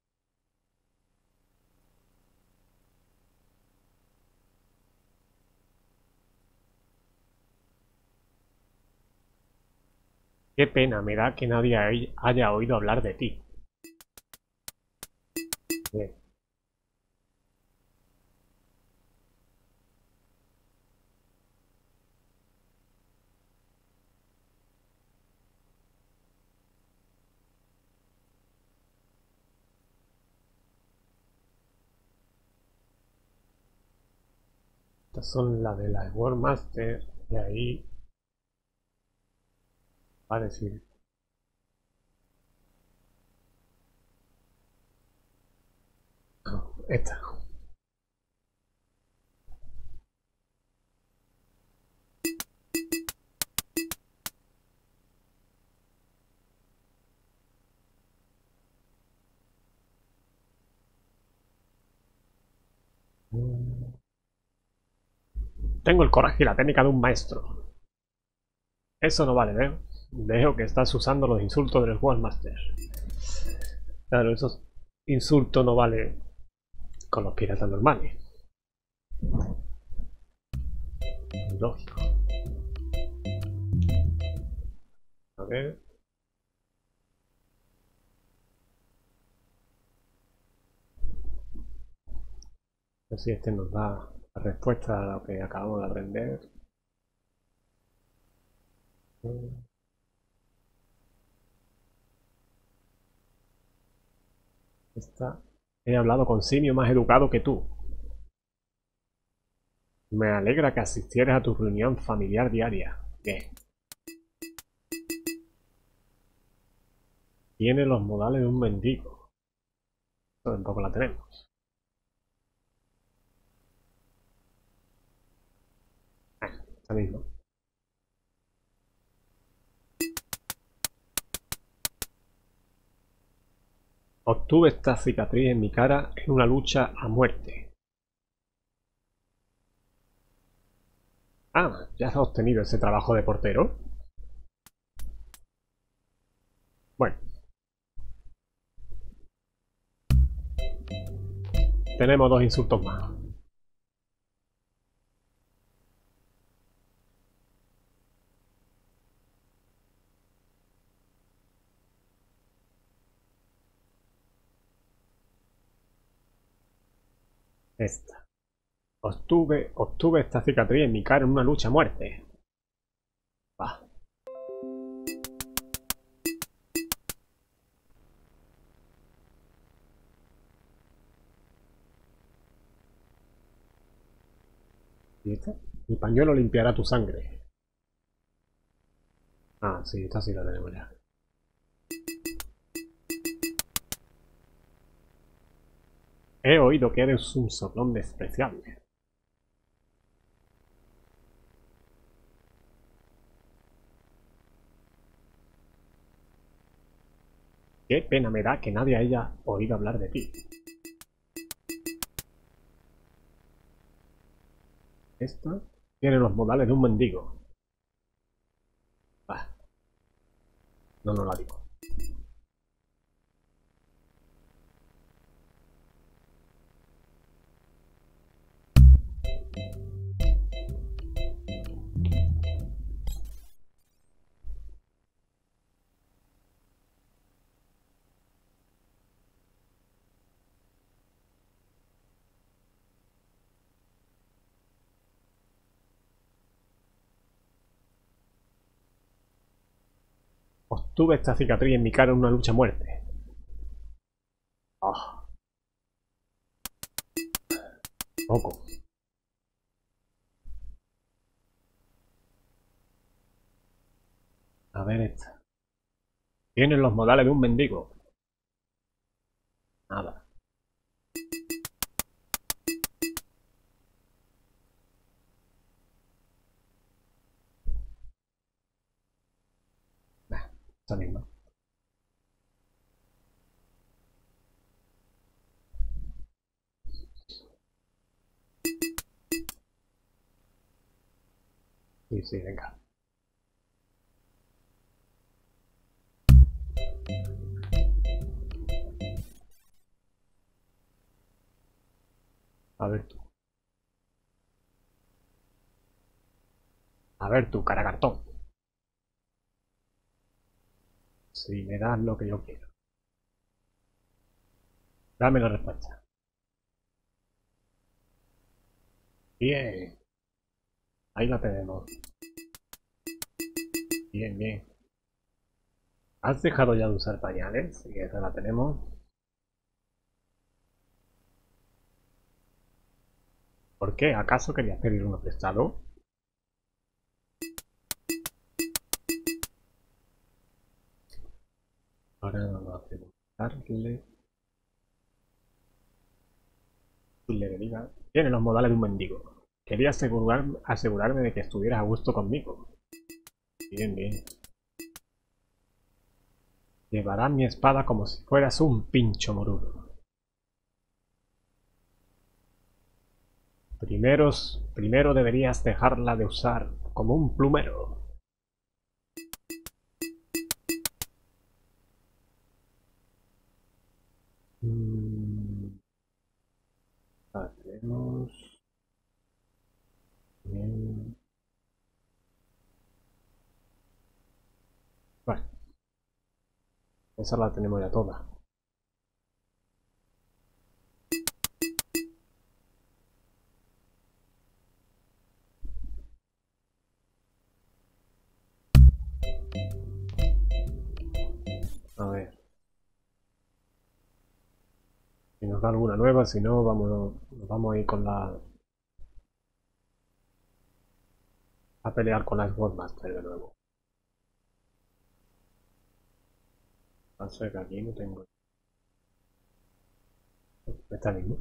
Qué pena me da que nadie haya oído hablar de ti. Bien. Estas son las de la World Master. Y ahí va a decir. No, esta. Tengo el coraje y la técnica de un maestro. Eso no vale, ¿eh? Veo que estás usando los insultos del World Master. Claro, esos insultos no vale con los piratas normales. Lógico. A ver. A ver si este nos da la respuesta a lo que acabamos de aprender. Esta. He hablado con simio más educado que tú. Me alegra que asistieras a tu reunión familiar diaria. Bien. Tiene los modales de un mendigo. Eso tampoco la tenemos. Ah, esta misma. Obtuve esta cicatriz en mi cara en una lucha a muerte. Ah, ¿ya has obtenido ese trabajo de portero? Bueno. Tenemos dos insultos más. Esta. Obtuve, obtuve esta cicatriz en mi cara en una lucha a muerte. Va. ¿Y esta? Mi pañuelo limpiará tu sangre. Ah, sí, esta sí la tenemos ya. He oído que eres un soplón despreciable. Qué pena me da que nadie haya oído hablar de ti. Esta tiene los modales de un mendigo. Ah, no, no la digo. Obtuve esta cicatriz en mi cara en una lucha a muerte. Ah, poco. A ver esta. Tiene los modales de un mendigo. esta misma. Sí, sí, venga. A ver tú. A ver tú, cara cartón. Si me das lo que yo quiero. Dame la respuesta. Bien. Ahí la tenemos. Bien, bien. ¿Has dejado ya de usar pañales? Sí, esa la tenemos. ¿Por qué? ¿Acaso querías pedir uno prestado? Ahora vamos a preguntarle. Le diga. Tiene los modales de un mendigo. Quería asegurar, asegurarme de que estuvieras a gusto conmigo. Bien, bien. Llevarás mi espada como si fueras un pincho moruno. Primeros, primero deberías dejarla de usar como un plumero. Mm, hacemos... Bien. Bueno, esa la tenemos ya toda. A ver. Si nos da alguna nueva, si no, vamos, nos vamos a ir con la... a pelear con la Swordmaster de nuevo. Pasa que aquí no tengo... Está mismo.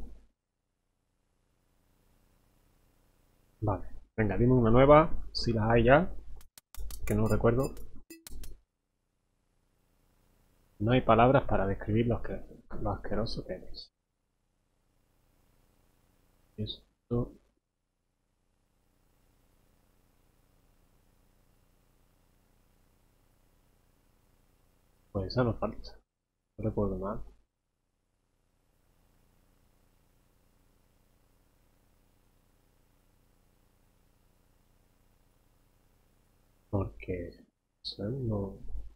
Vale. Venga, dime una nueva, si las hay ya, que no recuerdo. No hay palabras para describir lo, que, lo asqueroso que eres. Esto... Pues esa no falta. No recuerdo mal. Porque... o sea, no...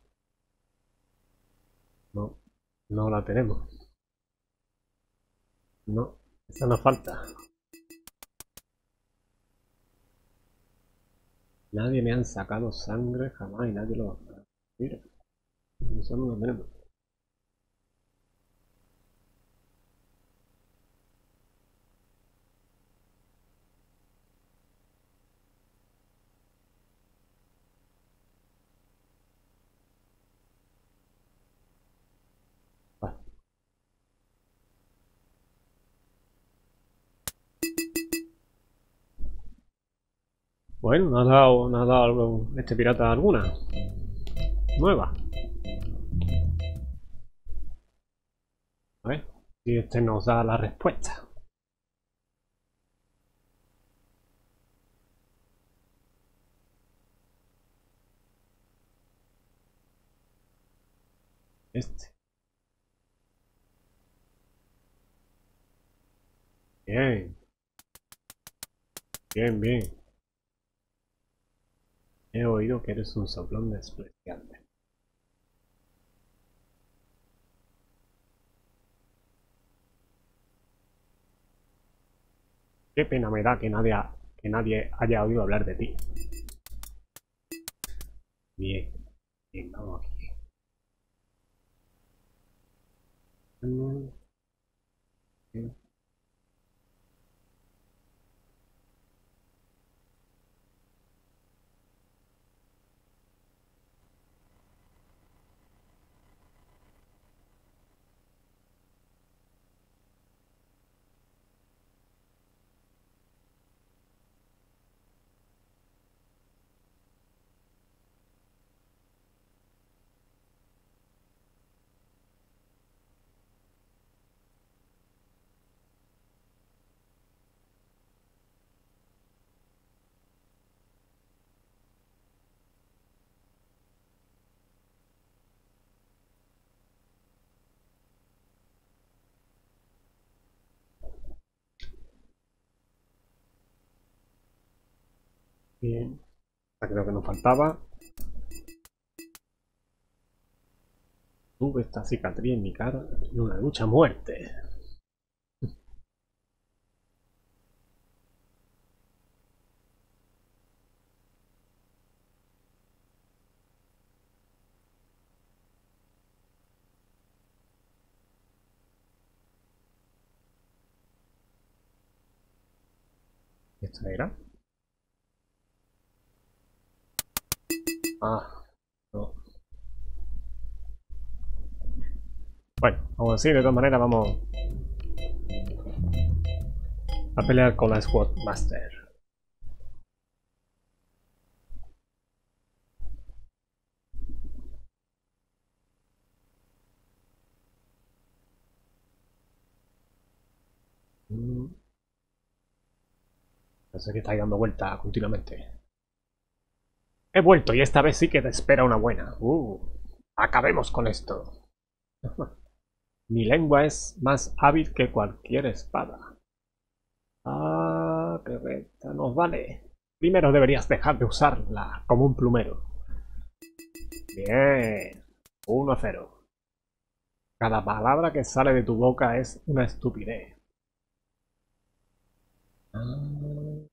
No... No la tenemos. No. Esa nos falta. Nadie me han sacado sangre jamás y nadie lo va a hacer. Mira. Eso no lo tenemos. Vale. Bueno, ¿no has dado, no has dado algo, este pirata alguna? Nueva. A ver. Si este nos da la respuesta. Este. Bien. Bien, bien. He oído que eres un soplón despreciable. Qué pena me da que nadie, ha- que nadie haya oído hablar de ti. Bien. Bien, vamos aquí. Mm, bien. Bien. Esta creo que nos faltaba. Tuve esta cicatriz en mi cara en una lucha a muerte. ¿Esta era? Ah, no. Bueno, aún así, de todas maneras, vamos a pelear con la Squad Master. Mm. Pensé que estáis dando vueltas continuamente. He vuelto y esta vez sí que te espera una buena. Uh, acabemos con esto. Mi lengua es más hábil que cualquier espada. Ah, qué recta, nos vale. Primero deberías dejar de usarla como un plumero. Bien. uno a cero. Cada palabra que sale de tu boca es una estupidez. Ah.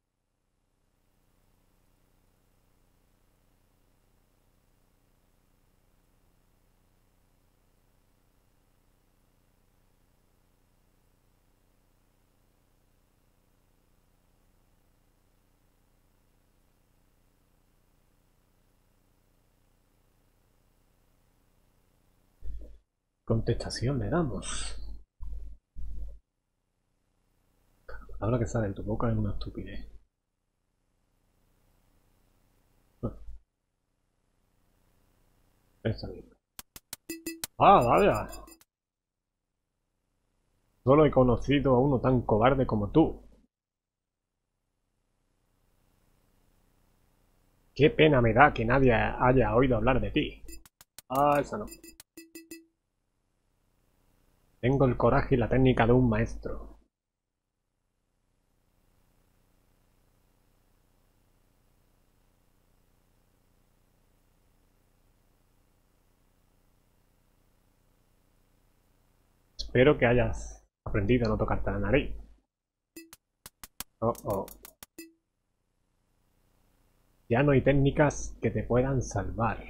Contestación le damos. La palabra que sale de tu boca es una estupidez. Ah, está bien. Ah, vaya. Solo he conocido a uno tan cobarde como tú. Qué pena me da que nadie haya oído hablar de ti. Ah, esa no. Tengo el coraje y la técnica de un maestro. Espero que hayas aprendido a no tocarte la nariz. Oh, oh. Ya no hay técnicas que te puedan salvar.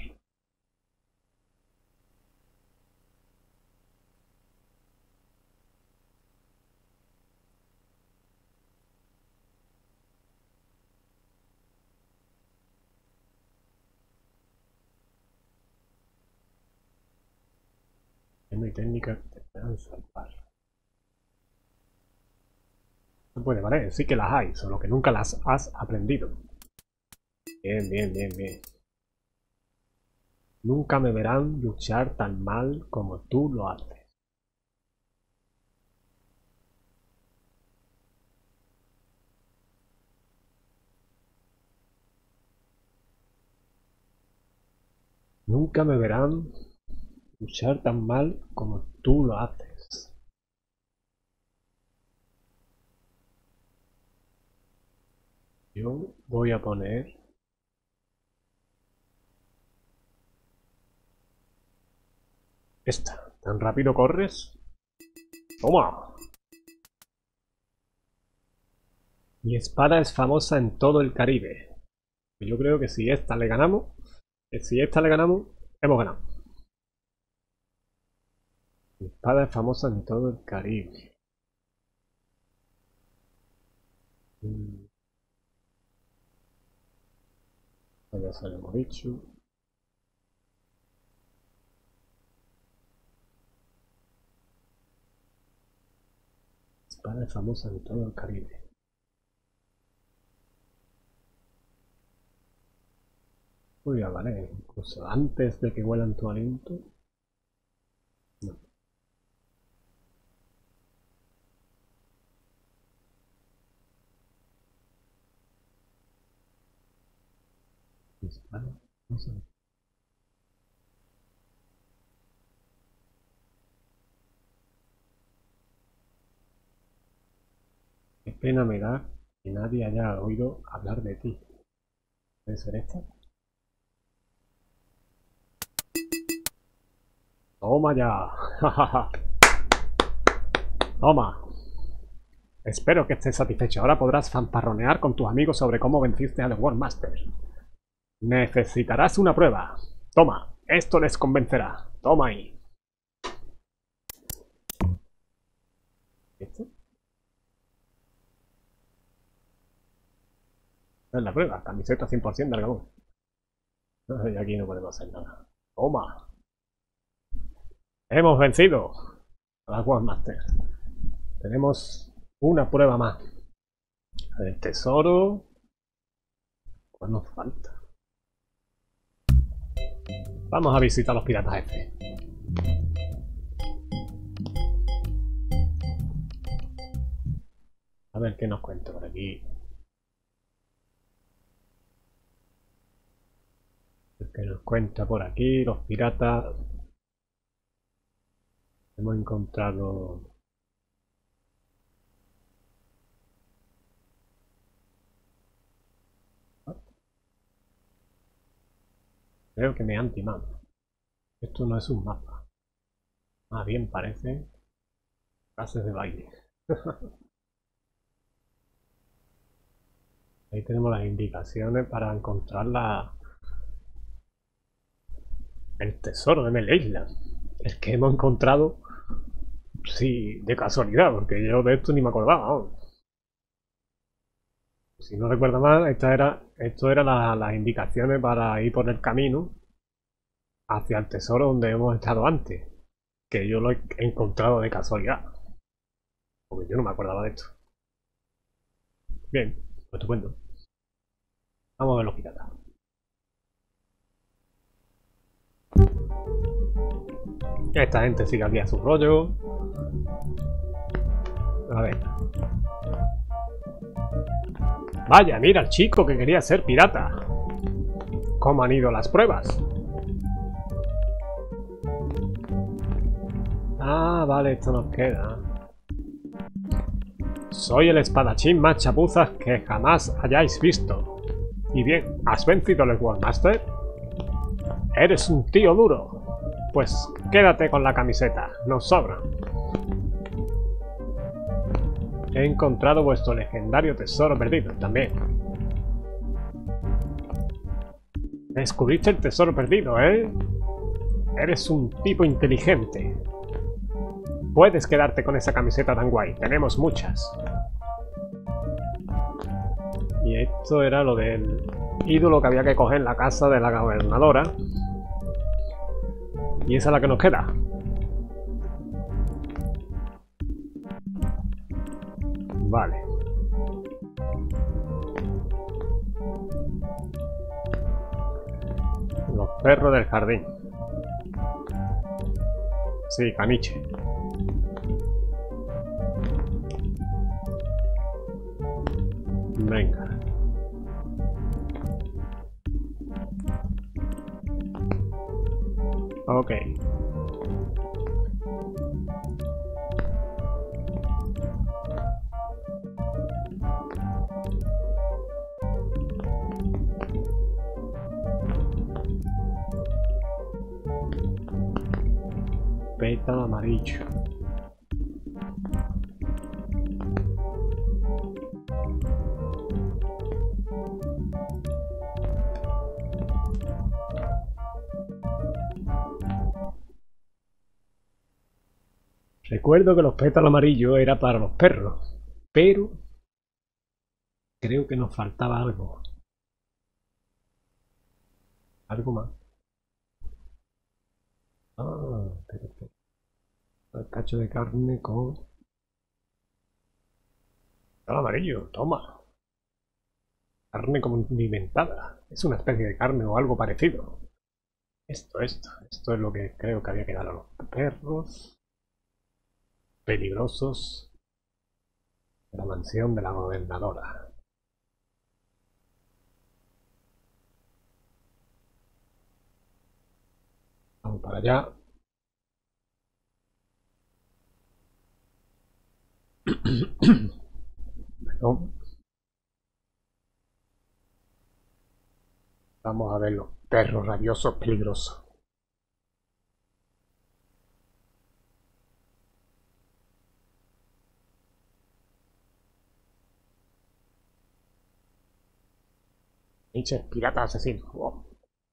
Ya no hay técnicas que te puedan salvar. No puede valer, sí que las hay, solo que nunca las has aprendido. Bien, bien, bien, bien. Nunca me verán luchar tan mal como tú lo haces. Nunca me verán luchar tan mal como tú lo haces. Yo voy a poner esta. ¿Tan rápido corres? ¡Toma! Mi espada es famosa en todo el Caribe. Yo creo que si esta le ganamos, que si esta le ganamos, hemos ganado. Mi espada es famosa en todo el Caribe. Mm, ya se lo hemos dicho. Espada es famosa en todo el Caribe. Uy, ya vale, incluso antes de que huelan tu aliento. No. Mi espada es famosa en- Qué pena me da que nadie haya oído hablar de ti. ¿Puede ser esta? Toma ya. Toma. Espero que estés satisfecho. Ahora podrás fanfarronear con tus amigos sobre cómo venciste al World Master. Necesitarás una prueba. Toma, esto les convencerá. Toma ahí. ¿Esto? Esta es la prueba. Camiseta cien por ciento de Argamón. Y aquí no podemos hacer nada. Toma. Hemos vencido al World Master. Tenemos una prueba más. El tesoro. ¿Cuál nos falta? Vamos a visitar los piratas F. A ver qué nos cuenta por aquí. ¿Qué nos cuenta por aquí? Los piratas. Hemos encontrado... Creo que me han timado. Esto no es un mapa. Más bien parece clases de baile. Ahí tenemos las indicaciones para encontrar la... el tesoro de Mel Island. El que hemos encontrado, sí, de casualidad, porque yo de esto ni me acordaba. ¿No? Si no recuerdo mal, esta era, esto eran la, las indicaciones para ir por el camino hacia el tesoro donde hemos estado antes. Que yo lo he encontrado de casualidad. Porque yo no me acordaba de esto. Bien, pues estupendo. Vamos a ver los piratas. Esta gente sigue aquí a su rollo. A ver. Vaya, mira el chico que quería ser pirata. ¿Cómo han ido las pruebas? Ah, vale, esto nos queda. Soy el espadachín más chapuzas que jamás hayáis visto. Y bien, ¿has vencido al World Master? Eres un tío duro. Pues quédate con la camiseta, nos sobra. He encontrado vuestro legendario tesoro perdido también. Descubriste el tesoro perdido, ¿eh? Eres un tipo inteligente. Puedes quedarte con esa camiseta tan guay, tenemos muchas. Y esto era lo del ídolo que había que coger en la casa de la gobernadora. Y esa es la que nos queda. Vale. Los perros del jardín. Sí, caniche. Venga. Ok. Pétalo amarillo. Recuerdo que los pétalos amarillos era para los perros, pero creo que nos faltaba algo. Algo más. Ah, espérate. El cacho de carne con... Pétalo amarillo, toma. Carne condimentada. Es una especie de carne o algo parecido. Esto, esto. Esto es lo que creo que había que dar a los perros. Peligrosos de la mansión de la gobernadora. Vamos para allá. Perdón. Vamos a ver los perros rabiosos peligrosos. Nietzsche, pirata asesino. Wow.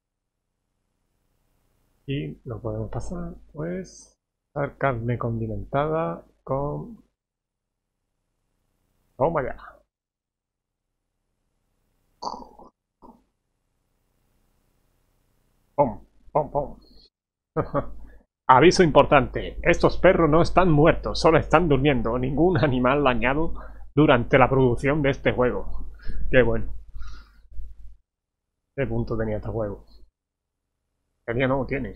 Y lo podemos pasar, pues, dar carne condimentada con... Toma ya. Pom, pom, pom. Aviso importante, estos perros no están muertos, solo están durmiendo. Ningún animal dañado durante la producción de este juego. Qué bueno. ¿Qué punto tenía este juego? Tenía, no, tiene.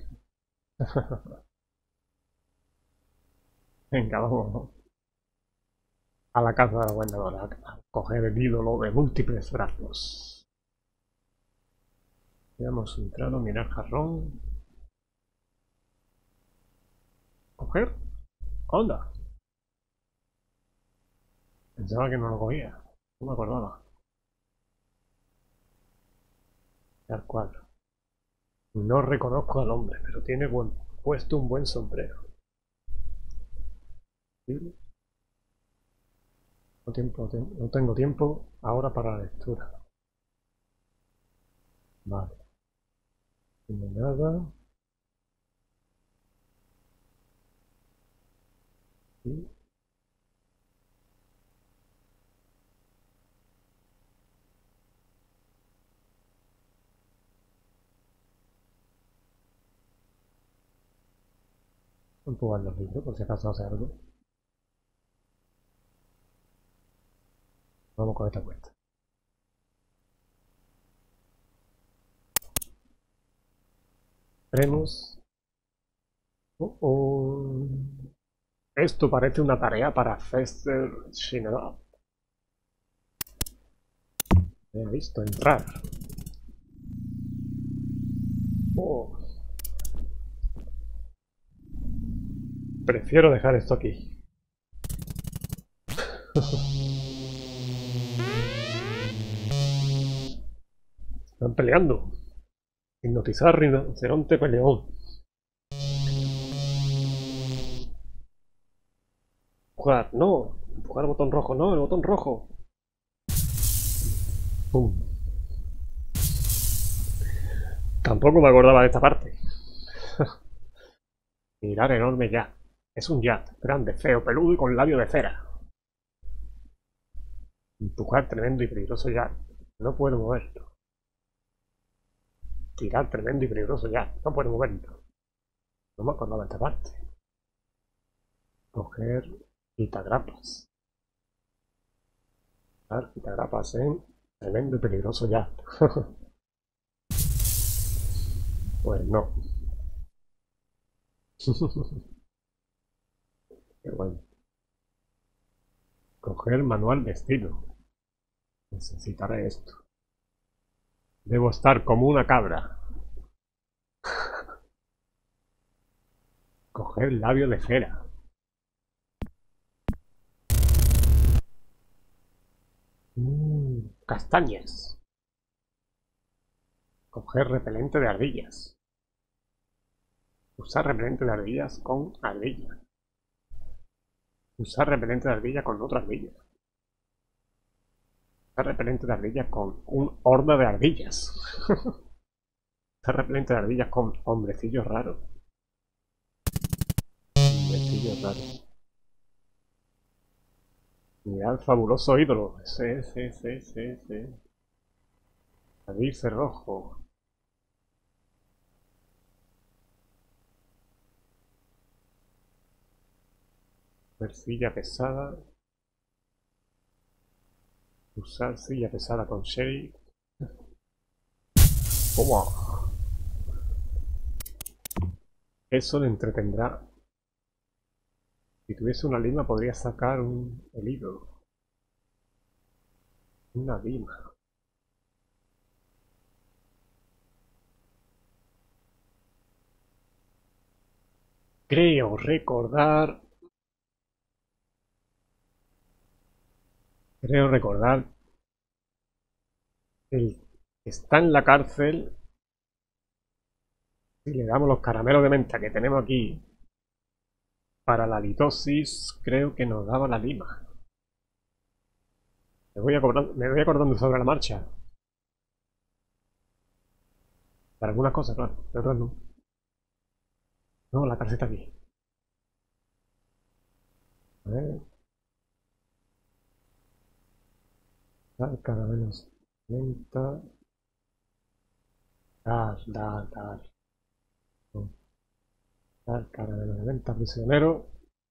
Venga, vamos a la casa de la vendedora a coger el ídolo de múltiples brazos. Vamos a entrar a mirar jarrón. ¿Coger? ¿Onda? Pensaba que no lo cogía. No me acordaba. Al cuadro. No reconozco al hombre, pero tiene buen, puesto un buen sombrero. ¿Sí? No, tiempo, no tengo tiempo ahora para la lectura. Vale. No hay nada. ¿Sí? Voy a empujar los libros por si acaso hace algo. Vamos con esta cuesta. Tenemos... Oh, oh. Esto parece una tarea para Fester Shinra. He visto entrar. Oh. Prefiero dejar esto aquí. Están peleando. Hipnotizar rinoceronte peleón. Empujar, no. Empujar el botón rojo, no, el botón rojo. Pum. Tampoco me acordaba de esta parte. Mirar enorme ya. Es un yat, grande, feo, peludo y con labio de cera. Empujar tremendo y peligroso yat. No puedo moverlo. Tirar tremendo y peligroso yat. No puedo moverlo. No me acordaba de esta parte. Coger quitagrapas. Dar quitagrapas en tremendo y peligroso yat. Pues no. Qué bueno. Coger manual de estilo. Necesitaré esto. Debo estar como una cabra. Coger labio de cera. Mm, castañas. Coger repelente de ardillas. Usar repelente de ardillas con ardilla. Usar repelente de ardilla con otra ardilla. Usar repelente de ardillas con un horda de ardillas. Usar repelente de ardillas con hombrecillos raros. Hombrecillos raros. Mirad fabuloso ídolo. Sí, sí, sí, sí, sí. Salir cerrojo. Silla pesada. Usar silla pesada con Sherry. ¡Toma! Eso le entretendrá. Si tuviese una lima podría sacar un el ídolo. Una lima. Creo recordar... Creo recordar el Está en la cárcel. Si le damos los caramelos de menta que tenemos aquí para la litosis, creo que nos daba la lima. Me voy acordando, me voy acordando sobre la marcha. Para algunas cosas, claro, de otras no. No, la cárcel está aquí. A ver. Dar caramelos de menta. Dar, dar, dar. Dar caramelos de menta, prisionero.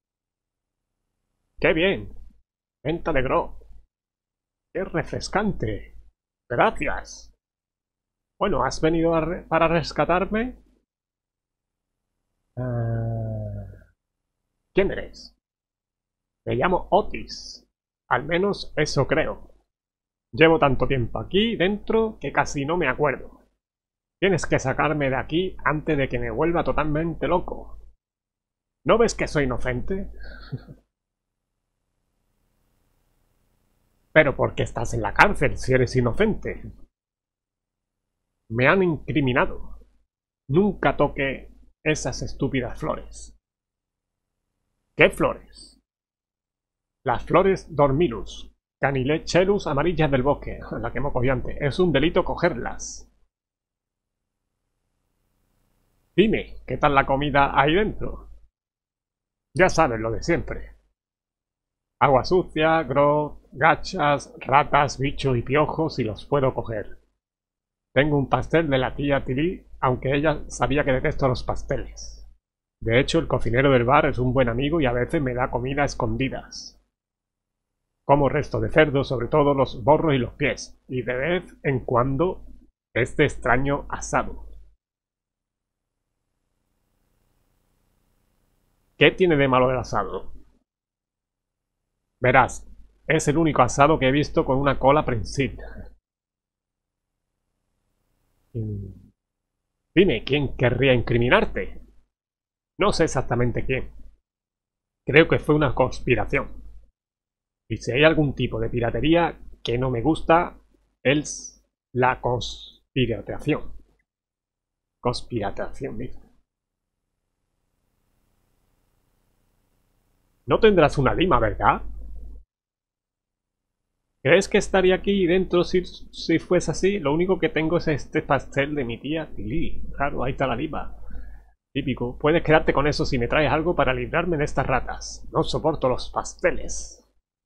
¡Qué bien! Menta de Gro. ¡Qué refrescante! Gracias. Bueno, ¿has venido a re para rescatarme? Uh... ¿Quién eres? Me llamo Otis. Al menos eso creo. Llevo tanto tiempo aquí dentro que casi no me acuerdo. Tienes que sacarme de aquí antes de que me vuelva totalmente loco. ¿No ves que soy inocente? Pero ¿por qué estás en la cárcel si eres inocente? Me han incriminado. Nunca toqué esas estúpidas flores. ¿Qué flores? Las flores Dormilus, Canilechelus amarillas del bosque, la que hemos cogido antes. Es un delito cogerlas. Dime, ¿qué tal la comida ahí dentro? Ya sabes lo de siempre. Agua sucia, grog, gachas, ratas, bichos y piojos y los puedo coger. Tengo un pastel de la tía Tilly, aunque ella sabía que detesto los pasteles. De hecho, el cocinero del bar es un buen amigo y a veces me da comida a escondidas. Como resto de cerdo, sobre todo los borros y los pies, y de vez en cuando este extraño asado. ¿Qué tiene de malo el asado? Verás, es el único asado que he visto con una cola prensida. Dime, ¿quién querría incriminarte? No sé exactamente quién. Creo que fue una conspiración. Y si hay algún tipo de piratería que no me gusta, es la conspiración. Conspiración, ¿viste? No tendrás una lima, ¿verdad? ¿Crees que estaría aquí dentro si, si fuese así? Lo único que tengo es este pastel de mi tía Tilly. Claro, ahí está la lima. Típico. Puedes quedarte con eso si me traes algo para librarme de estas ratas. No soporto los pasteles.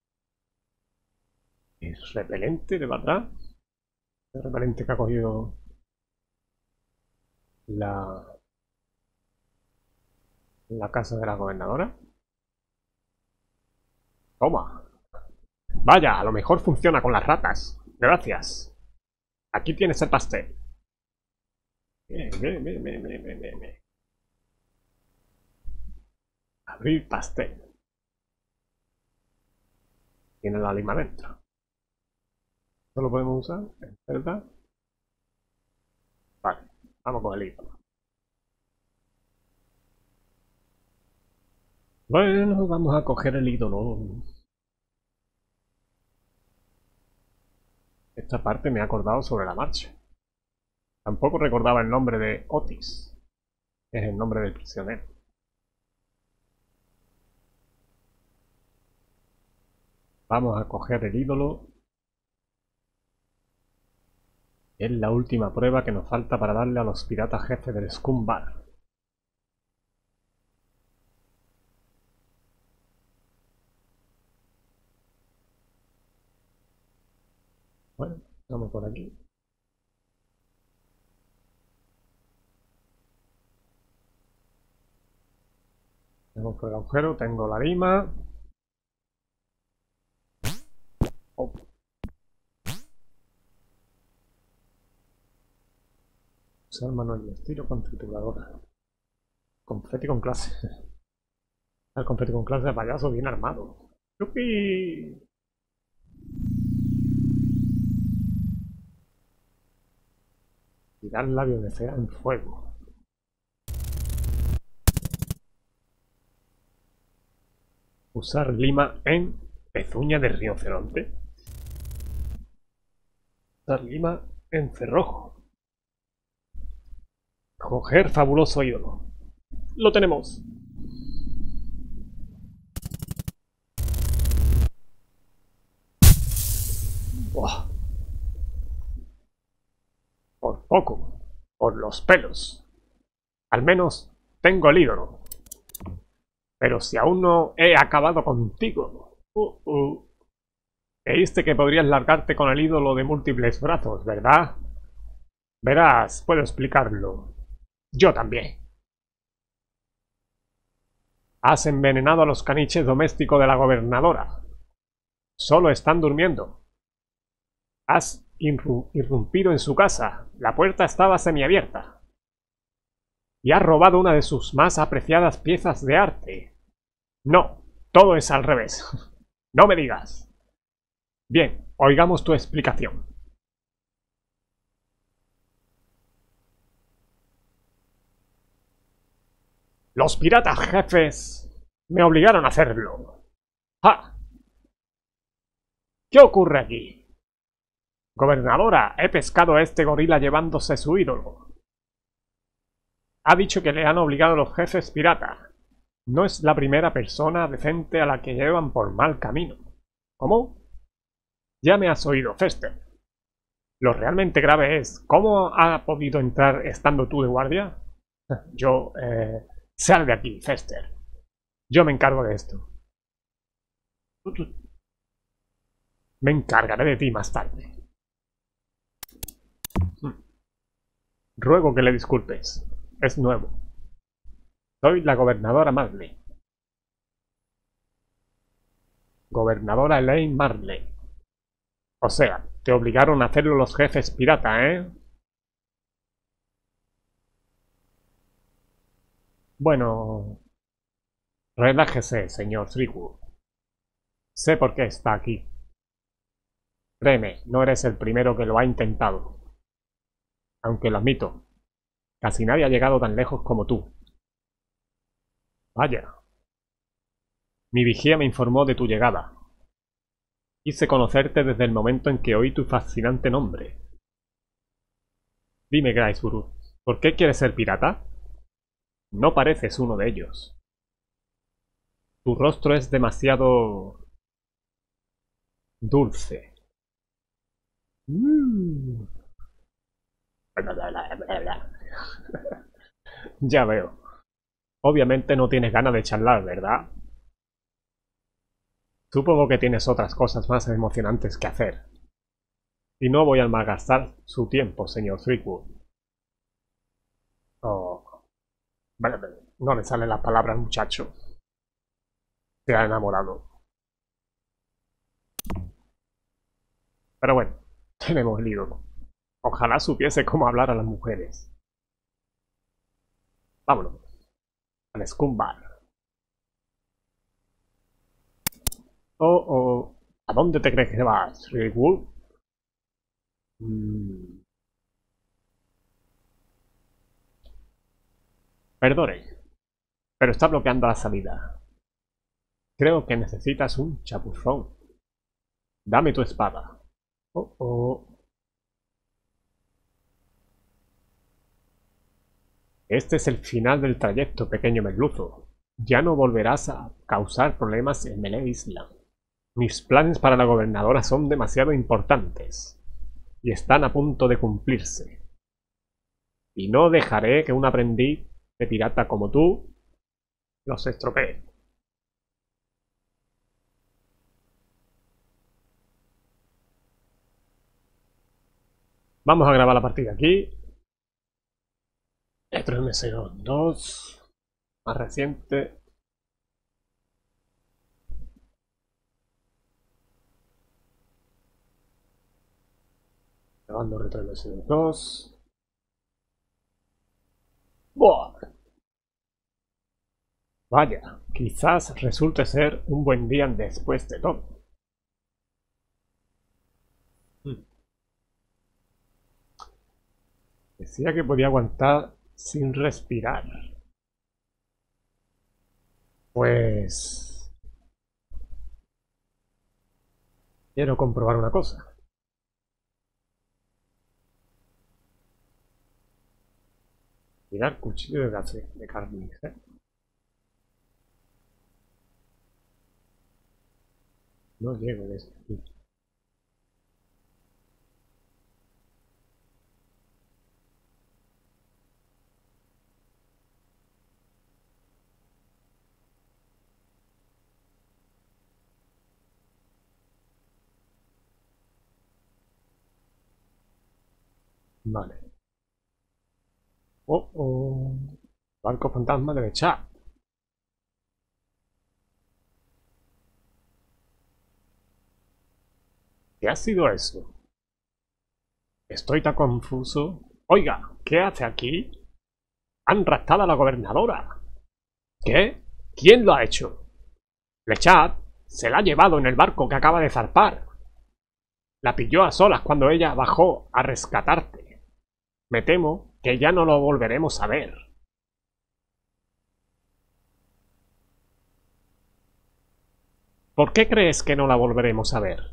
¿Es repelente, de verdad? ¿Es repelente que ha cogido la... la casa de la gobernadora? Toma. Vaya, a lo mejor funciona con las ratas. Gracias. Aquí tienes el pastel. Bien, bien, bien, bien, bien, bien, bien. Abrir pastel. Tiene la lima dentro. ¿No lo podemos usar? ¿Verdad? Vale, vamos con el ídolo. Bueno, vamos a coger el ídolo. Esta parte me ha acordado sobre la marcha. Tampoco recordaba el nombre de Otis. Es el nombre del prisionero. Vamos a coger el ídolo. Es la última prueba que nos falta para darle a los piratas jefes del Scum Bar. Bueno, vamos por aquí. Vamos por el agujero, tengo la lima. Oh. Usar manual de estilo con trituradora. Confeti con clase. El confeti con clase de payaso bien armado. ¡Yupi! Tirar labio de cera en fuego. Usar lima en pezuña de rinoceronte. Usar lima en cerrojo. Coger fabuloso ídolo. Lo tenemos. Buah. Por poco. Por los pelos. Al menos tengo el ídolo. Pero si aún no he acabado contigo. Uh, uh. Creíste que podrías largarte con el ídolo de múltiples brazos, ¿verdad? Verás, puedo explicarlo. Yo también. Has envenenado a los caniches domésticos de la gobernadora. Solo están durmiendo. Has irrumpido en su casa. La puerta estaba semiabierta. Y has robado una de sus más apreciadas piezas de arte. No, todo es al revés. No me digas. Bien, oigamos tu explicación. Los piratas jefes me obligaron a hacerlo. ¡Ja! ¿Qué ocurre aquí? Gobernadora, he pescado a este gorila llevándose su ídolo. Ha dicho que le han obligado los jefes pirata. No es la primera persona decente a la que llevan por mal camino. ¿Cómo? Ya me has oído, Fester. Lo realmente grave es, ¿cómo ha podido entrar estando tú de guardia? Yo, eh... Sal de aquí, Fester. Yo me encargo de esto. Me encargaré de ti más tarde. Ruego que le disculpes. Es nuevo. Soy la gobernadora Marley. Gobernadora Elaine Marley. O sea, te obligaron a hacerlo los jefes pirata, ¿eh? Bueno... Relájese, señor Threepwood. Sé por qué está aquí. Créeme, no eres el primero que lo ha intentado. Aunque lo admito, casi nadie ha llegado tan lejos como tú. Vaya. Mi vigía me informó de tu llegada. Quise conocerte desde el momento en que oí tu fascinante nombre. Dime, Griceborough, ¿por qué quieres ser pirata? No pareces uno de ellos. Tu rostro es demasiado... dulce. Mm. Ya veo. Obviamente no tienes ganas de charlar, ¿verdad? Supongo que tienes otras cosas más emocionantes que hacer. Y no voy a malgastar su tiempo, señor Threepwood. Oh. Vale, no le salen las palabras, muchacho. Se ha enamorado. Pero bueno, tenemos el ídolo. Ojalá supiese cómo hablar a las mujeres. Vámonos. Al Scumbar. Oh, oh. ¿A dónde te crees que vas, Threepwood? Mm. Perdone, pero está bloqueando la salida. Creo que necesitas un chapuzón. Dame tu espada. Oh, oh. Este es el final del trayecto, pequeño merluzo. Ya no volverás a causar problemas en Melee Island. Mis planes para la gobernadora son demasiado importantes. Y están a punto de cumplirse. Y no dejaré que un aprendiz de pirata como tú los estropee. Vamos a grabar la partida aquí. Metro M cero dos. Más reciente. Grabando Retro M cero dos. ¡Buah! Vaya, quizás resulte ser un buen día después de todo. Hmm. Decía que podía aguantar sin respirar. Pues... quiero comprobar una cosa. Tirar cuchillo de, ace- de carnicero. No llego desde aquí. Vale. Oh, oh. Barco fantasma de Lechak. ¿Qué ha sido eso? Estoy tan confuso. Oiga, ¿qué hace aquí? Han raptado a la gobernadora. ¿Qué? ¿Quién lo ha hecho? Lechak se la ha llevado en el barco que acaba de zarpar. La pilló a solas cuando ella bajó a rescatarte. Me temo que ya no lo volveremos a ver. ¿Por qué crees que no la volveremos a ver?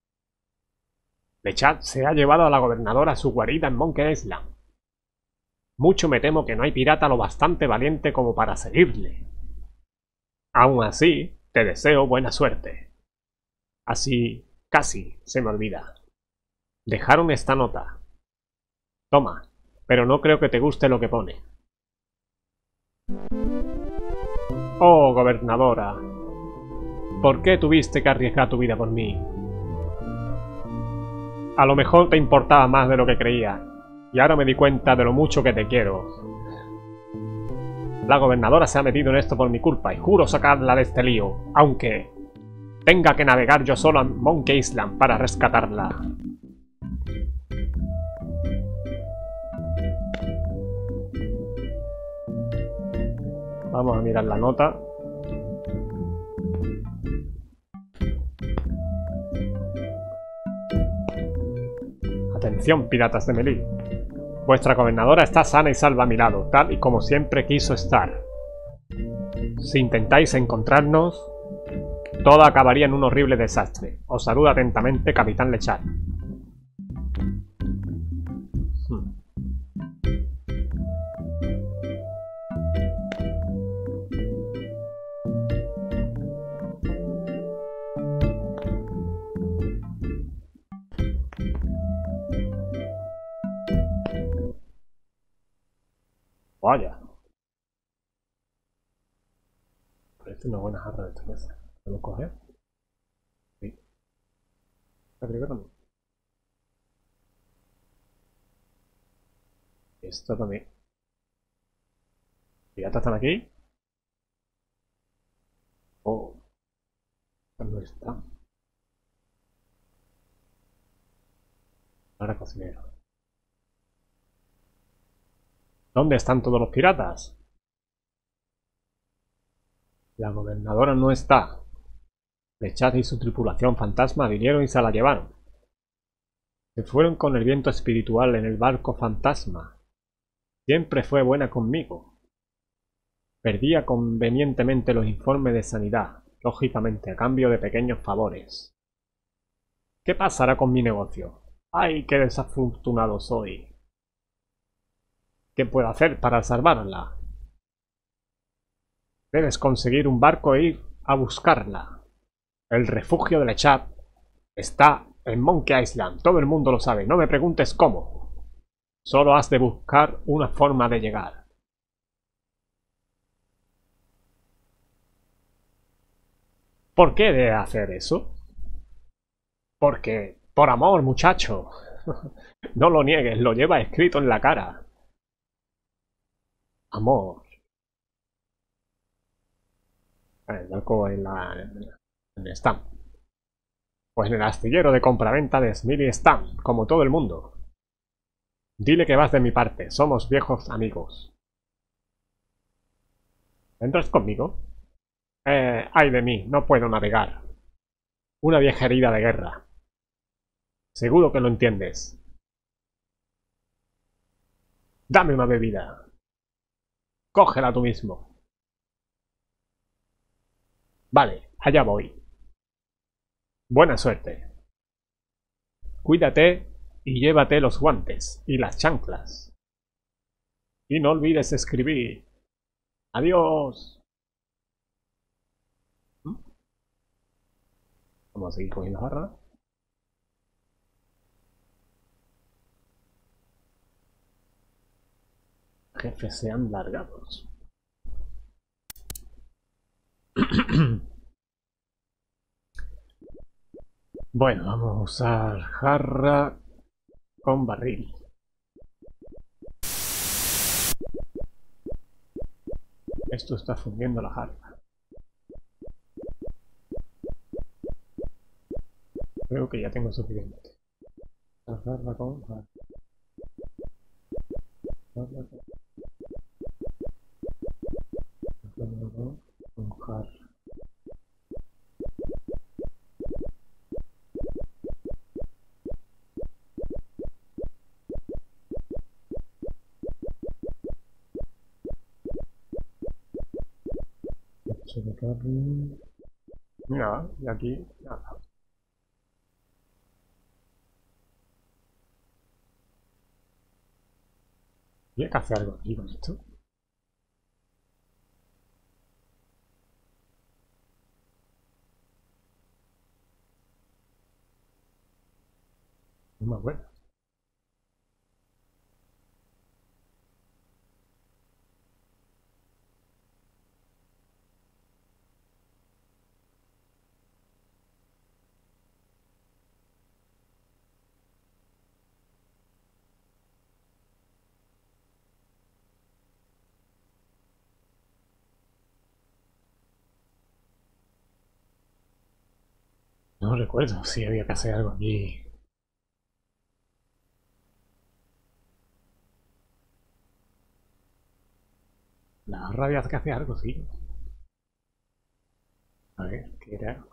Lechak se ha llevado a la gobernadora a su guarida en Monkey Island. Mucho me temo que no hay pirata lo bastante valiente como para seguirle. Aún así, te deseo buena suerte. Así, casi, se me olvida. Dejaron esta nota. Toma, pero no creo que te guste lo que pone. Oh, gobernadora, ¿por qué tuviste que arriesgar tu vida por mí? A lo mejor te importaba más de lo que creía, y ahora me di cuenta de lo mucho que te quiero. La gobernadora se ha metido en esto por mi culpa y juro sacarla de este lío, aunque tenga que navegar yo solo a Monkey Island para rescatarla. Vamos a mirar la nota. Atención, piratas de Melee. Vuestra gobernadora está sana y salva a mi lado, tal y como siempre quiso estar. Si intentáis encontrarnos, todo acabaría en un horrible desastre. Os saluda atentamente, Capitán Lechak. Hmm. Vaya. Parece una buena jarra de cerveza. ¿Podemos coger? Sí. ¿La creo también? Esto también. ¿Piratas están aquí? Oh. ¿Dónde están? Ahora cocinero. ¿Dónde están todos los piratas? La gobernadora no está. Lechak y su tripulación fantasma vinieron y se la llevaron. Se fueron con el viento espiritual en el barco fantasma. Siempre fue buena conmigo. Perdía convenientemente los informes de sanidad, lógicamente a cambio de pequeños favores. ¿Qué pasará con mi negocio? ¡Ay, qué desafortunado soy! ¿Qué puedo hacer para salvarla? Debes conseguir un barco e ir a buscarla. El refugio de Lechak está en Monkey Island. Todo el mundo lo sabe. No me preguntes cómo. Solo has de buscar una forma de llegar. ¿Por qué de hacer eso? Porque, por amor, muchacho. No lo niegues, lo lleva escrito en la cara. Amor. El barco en la... en el stand. Pues en el astillero de compraventa de Smithy Stam, como todo el mundo. Dile que vas de mi parte, somos viejos amigos. ¿Entras conmigo? Eh, ay de mí, no puedo navegar. Una vieja herida de guerra. Seguro que lo entiendes. Dame una bebida. Cógela tú mismo. Vale, allá voy. Buena suerte. Cuídate y llévate los guantes y las chanclas. Y no olvides escribir. Adiós. Vamos a seguir cogiendo jarra. Jefes sean largados. Bueno, vamos a usar jarra con barril. Esto está fundiendo la jarra. Creo que ya tengo suficiente. Jarra con jarra. Jarra con con jarra. Nada, y aquí nada. ¿Tiene que hacer algo aquí con esto? No me acuerdo. No recuerdo si había que hacer algo aquí. La rabia que hace algo, sí. A ver, ¿qué era?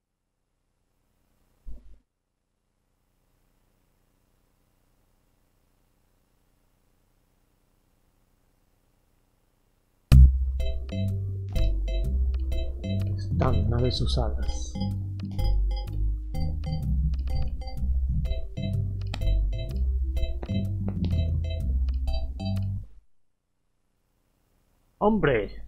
Están naves usadas. ¡Hombre!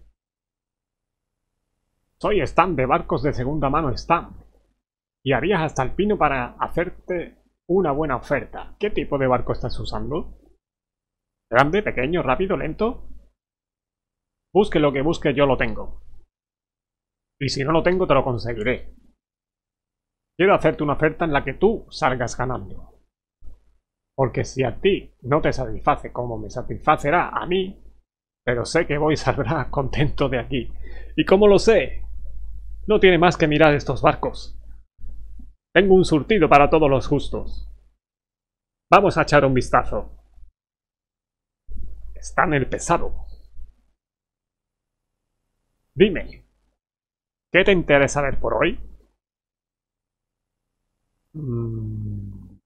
Soy Stan de Barcos de Segunda Mano Stan. Y harías hasta el pino para hacerte una buena oferta. ¿Qué tipo de barco estás usando? ¿Grande, pequeño, rápido, lento? Busque lo que busque, yo lo tengo. Y si no lo tengo, te lo conseguiré. Quiero hacerte una oferta en la que tú salgas ganando. Porque si a ti no te satisface como me satisfacerá a mí, pero sé que Boy saldrá contento de aquí. ¿Y cómo lo sé? No tiene más que mirar estos barcos. Tengo un surtido para todos los justos. Vamos a echar un vistazo. Está en el pesado. Dime, ¿qué te interesa ver por hoy? Mm.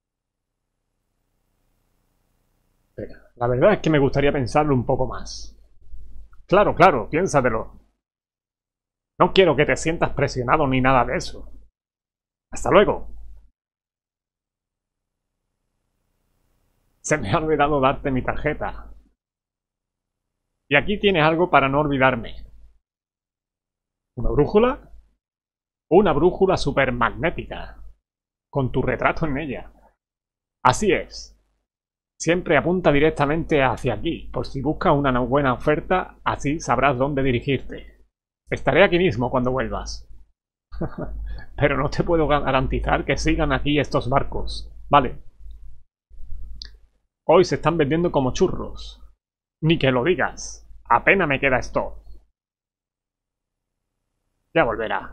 Espera, la verdad es que me gustaría pensarlo un poco más. Claro, claro, piénsatelo. No quiero que te sientas presionado ni nada de eso. Hasta luego. Se me ha olvidado darte mi tarjeta. Y aquí tienes algo para no olvidarme. ¿Una brújula? Una brújula supermagnética. Con tu retrato en ella. Así es. Siempre apunta directamente hacia aquí, por si buscas una buena oferta, así sabrás dónde dirigirte. Estaré aquí mismo cuando vuelvas. Pero no te puedo garantizar que sigan aquí estos barcos. Vale. Hoy se están vendiendo como churros. Ni que lo digas. Apenas me queda esto. Ya volverá.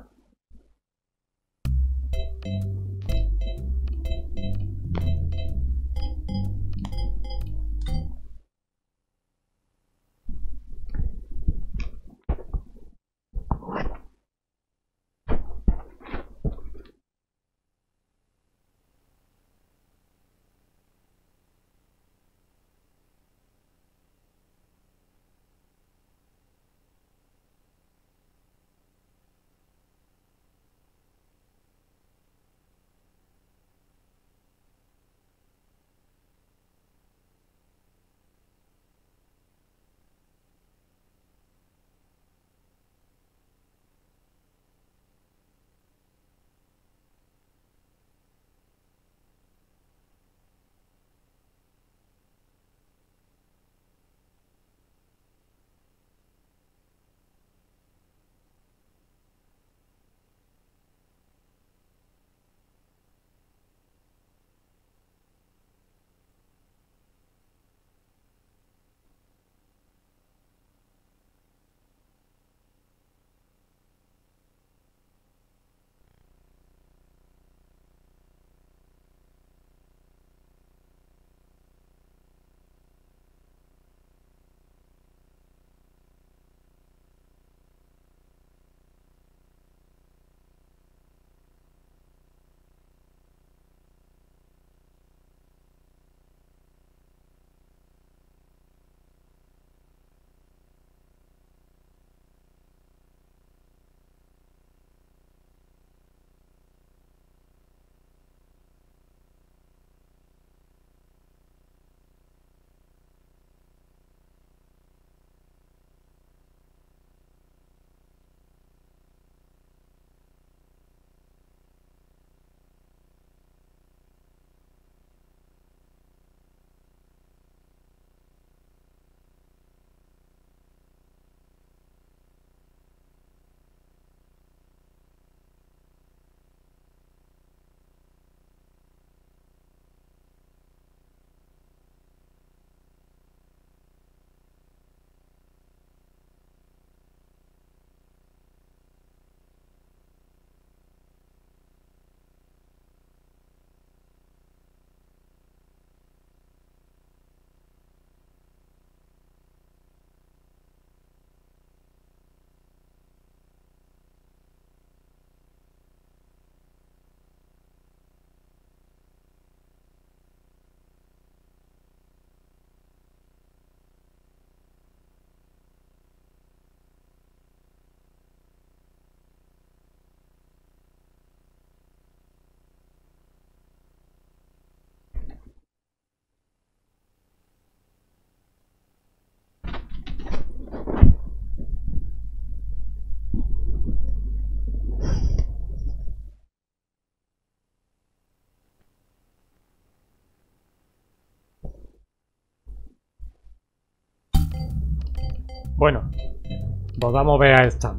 Bueno, volvamos a ver a esta.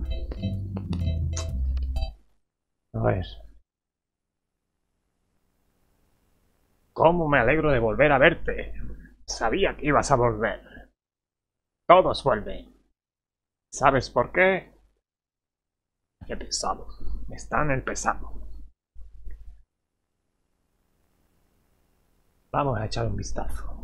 A ver. ¿Cómo me alegro de volver a verte? Sabía que ibas a volver. Todos vuelven. ¿Sabes por qué? Qué pesado. Está en el pesado. Vamos a echar un vistazo.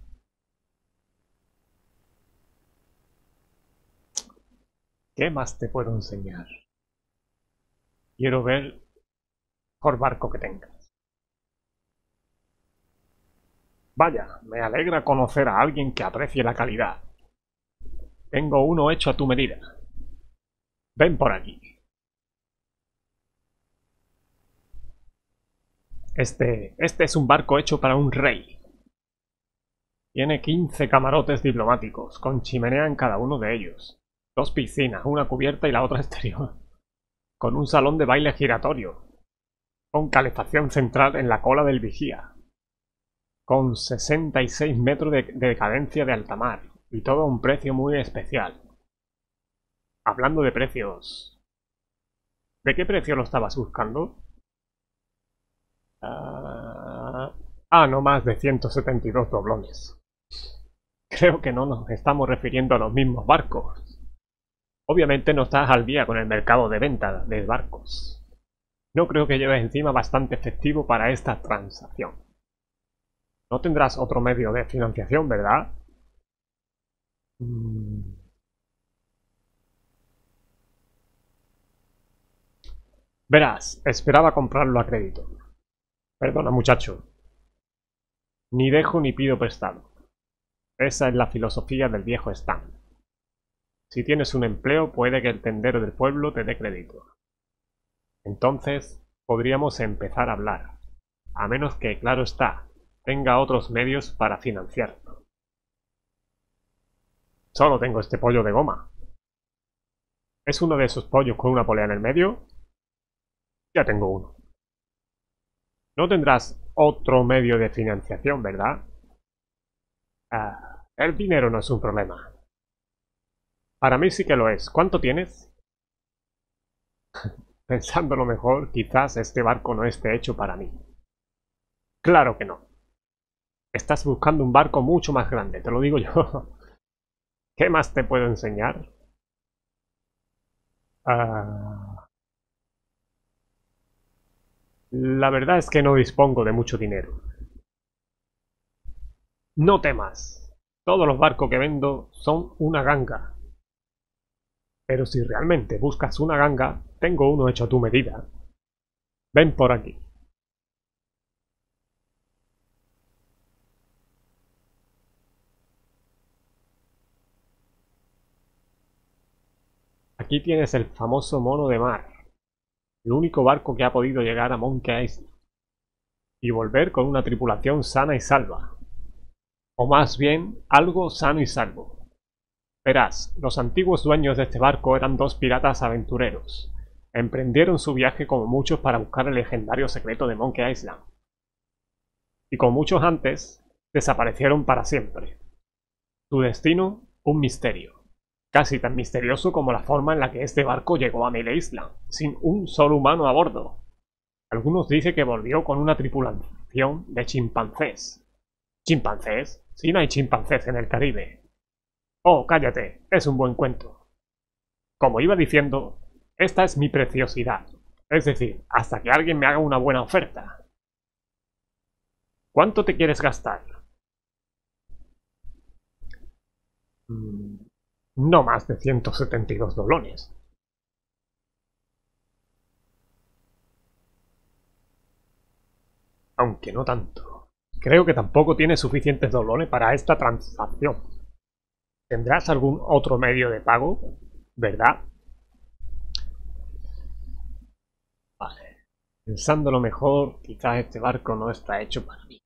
¿Qué más te puedo enseñar? Quiero ver el mejor barco que tengas. Vaya, me alegra conocer a alguien que aprecie la calidad. Tengo uno hecho a tu medida. Ven por aquí. Este, este es un barco hecho para un rey. Tiene quince camarotes diplomáticos, con chimenea en cada uno de ellos. Dos piscinas, una cubierta y la otra exterior. Con un salón de baile giratorio. Con calefacción central en la cola del vigía. Con sesenta y seis metros de, de cadencia de alta mar. Y todo a un precio muy especial. Hablando de precios... ¿De qué precio lo estabas buscando? Uh... Ah, no más de ciento setenta y dos doblones. Creo que no nos estamos refiriendo a los mismos barcos. Obviamente no estás al día con el mercado de venta de barcos. No creo que lleves encima bastante efectivo para esta transacción. No tendrás otro medio de financiación, ¿verdad? Mm. Verás, esperaba comprarlo a crédito. Perdona, muchacho. Ni dejo ni pido prestado. Esa es la filosofía del viejo Stan. Si tienes un empleo, puede que el tendero del pueblo te dé crédito. Entonces, podríamos empezar a hablar. A menos que, claro está, tenga otros medios para financiarlo. Solo tengo este pollo de goma. ¿Es uno de esos pollos con una polea en el medio? Ya tengo uno. No tendrás otro medio de financiación, ¿verdad? Ah, el dinero no es un problema. Para mí sí que lo es. ¿Cuánto tienes? Pensándolo mejor, quizás este barco no esté hecho para mí. Claro que no. Estás buscando un barco mucho más grande, te lo digo yo. ¿Qué más te puedo enseñar? Ah... La verdad es que no dispongo de mucho dinero. No temas. Todos los barcos que vendo son una ganga. Pero si realmente buscas una ganga, tengo uno hecho a tu medida. Ven por aquí. Aquí tienes el famoso mono de mar. El único barco que ha podido llegar a Monkey Island. Y volver con una tripulación sana y salva. O más bien, algo sano y salvo. Verás, los antiguos dueños de este barco eran dos piratas aventureros. Emprendieron su viaje como muchos para buscar el legendario secreto de Monkey Island. Y como muchos antes, desaparecieron para siempre. Su destino, un misterio. Casi tan misterioso como la forma en la que este barco llegó a Mail Island, sin un solo humano a bordo. Algunos dicen que volvió con una tripulación de chimpancés. ¿Chimpancés? Si no hay chimpancés en el Caribe. Oh, cállate, es un buen cuento. Como iba diciendo, esta es mi preciosidad. Es decir, hasta que alguien me haga una buena oferta. ¿Cuánto te quieres gastar? Mm, no más de ciento setenta y dos doblones. Aunque no tanto. Creo que tampoco tienes suficientes doblones para esta transacción. ¿Tendrás algún otro medio de pago? ¿Verdad? Vale. Pensándolo mejor, quizás este barco no está hecho para mí.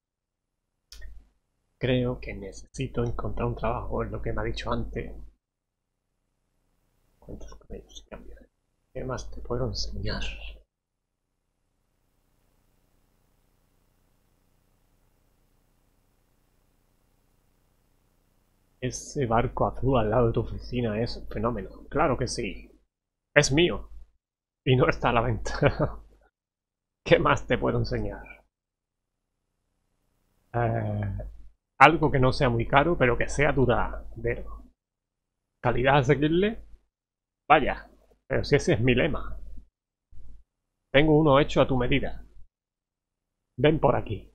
Creo que necesito encontrar un trabajo, es lo que me ha dicho antes. ¿Cuántos medios cambiar? ¿Qué más te puedo enseñar? Ese barco azul al lado de tu oficina es un fenómeno. Claro que sí. Es mío. Y no está a la venta. ¿Qué más te puedo enseñar? Eh, algo que no sea muy caro, pero que sea duradero. ¿Calidad asequible? Vaya, pero si ese es mi lema. Tengo uno hecho a tu medida. Ven por aquí.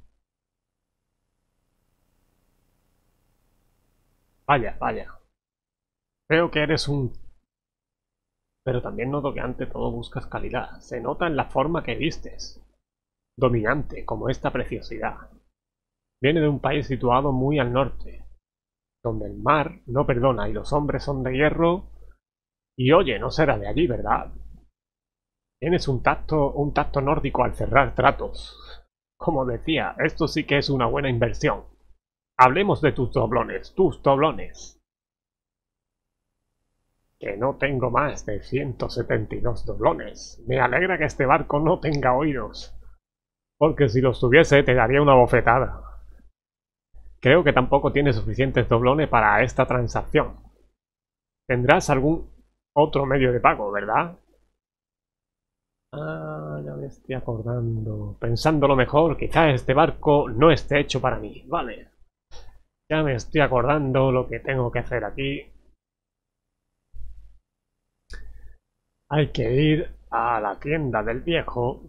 Vaya, vaya. Creo que eres un... Pero también noto que ante todo buscas calidad. Se nota en la forma que vistes. Dominante, como esta preciosidad. Viene de un país situado muy al norte, donde el mar no perdona y los hombres son de hierro. Y oye, no será de allí, ¿verdad? Tienes un tacto, un tacto nórdico al cerrar tratos. Como decía, esto sí que es una buena inversión. Hablemos de tus doblones, tus doblones. Que no tengo más de ciento setenta y dos doblones. Me alegra que este barco no tenga oídos, porque si los tuviese te daría una bofetada. Creo que tampoco tienes suficientes doblones para esta transacción. Tendrás algún otro medio de pago, ¿verdad? Ah, ya me estoy acordando. Pensándolo mejor, quizá este barco no esté hecho para mí. Vale. Ya me estoy acordando lo que tengo que hacer aquí. Hay que ir a la tienda del viejo.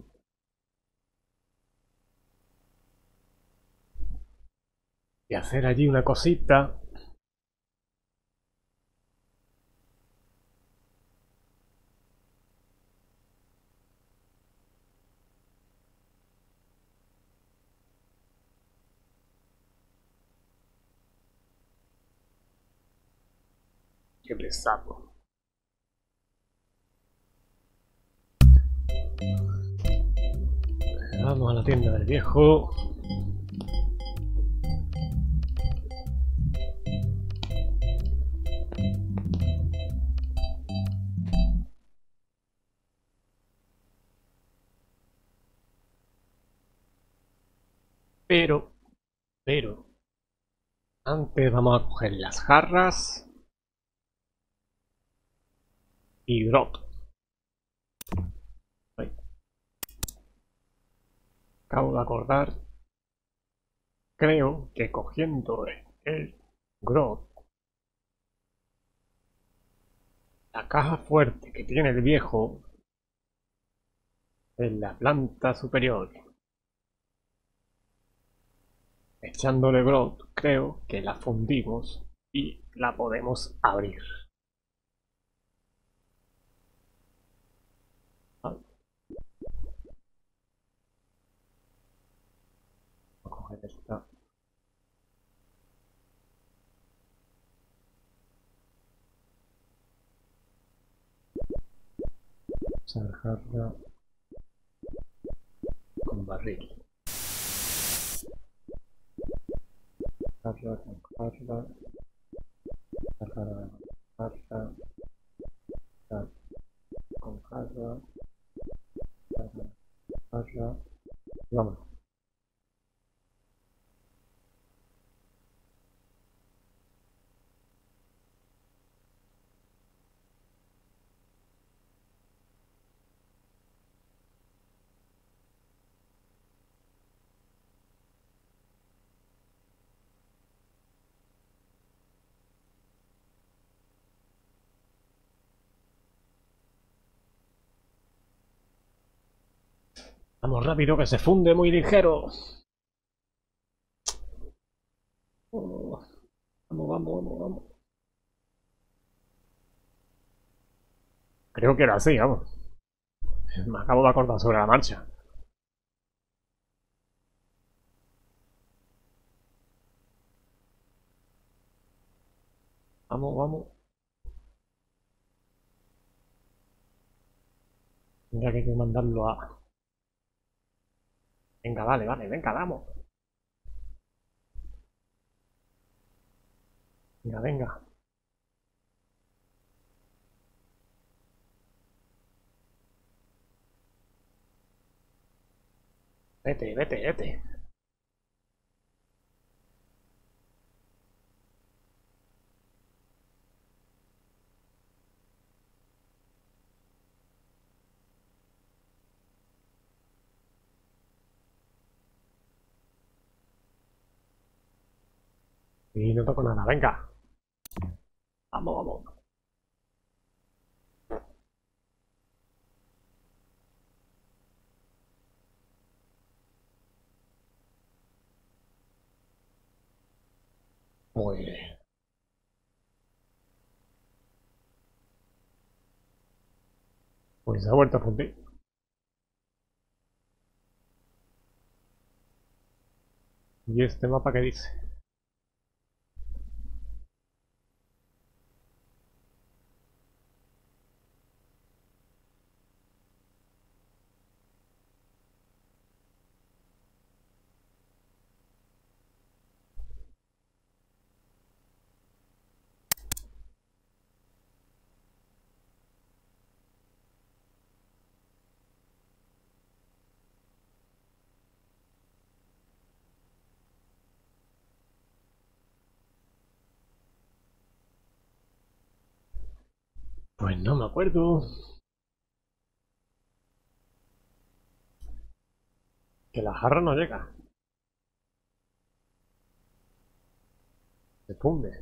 Y hacer allí una cosita. Qué pesado. Vamos a la tienda del viejo. Pero, pero, antes vamos a coger las jarras y grot. Ay. Acabo de acordar. Creo que cogiendo el grot, la caja fuerte que tiene el viejo en la planta superior, echándole grot, creo que la fundimos y la podemos abrir. Vale. Voy a coger esta. Jarra con barril. Jarra con jarra. Jarra con jarra. Jarra con jarra. Jarra con jarra. Vamos. Vamos rápido que se funde muy ligero. Oh, vamos, vamos, vamos, vamos. Creo que era así, vamos. Me acabo de acordar sobre la marcha. Vamos, vamos. Tendría que hay que mandarlo a... Venga, vale, vale, venga, vamos. Venga, venga. Vete, vete, vete. Y no toco nada, venga. Vamos, vamos. Muy bien. Pues se ha vuelto a fundir. ¿Y este mapa qué dice? Pues no me acuerdo. Que la jarra no llega. Se funde.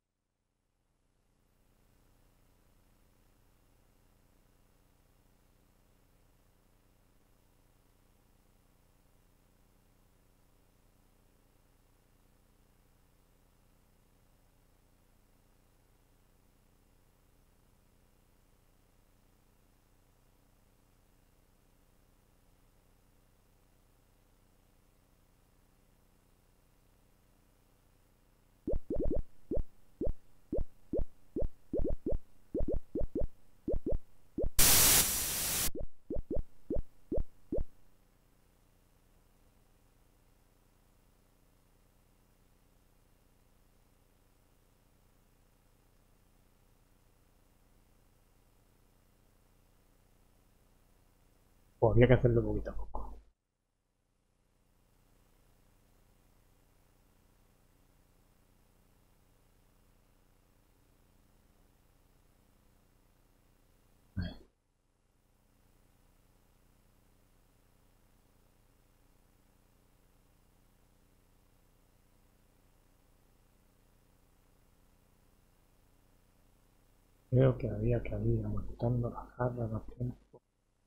Pues había que hacerlo poquito a poco. Creo que había que ir aguantando la jarra más tiempo.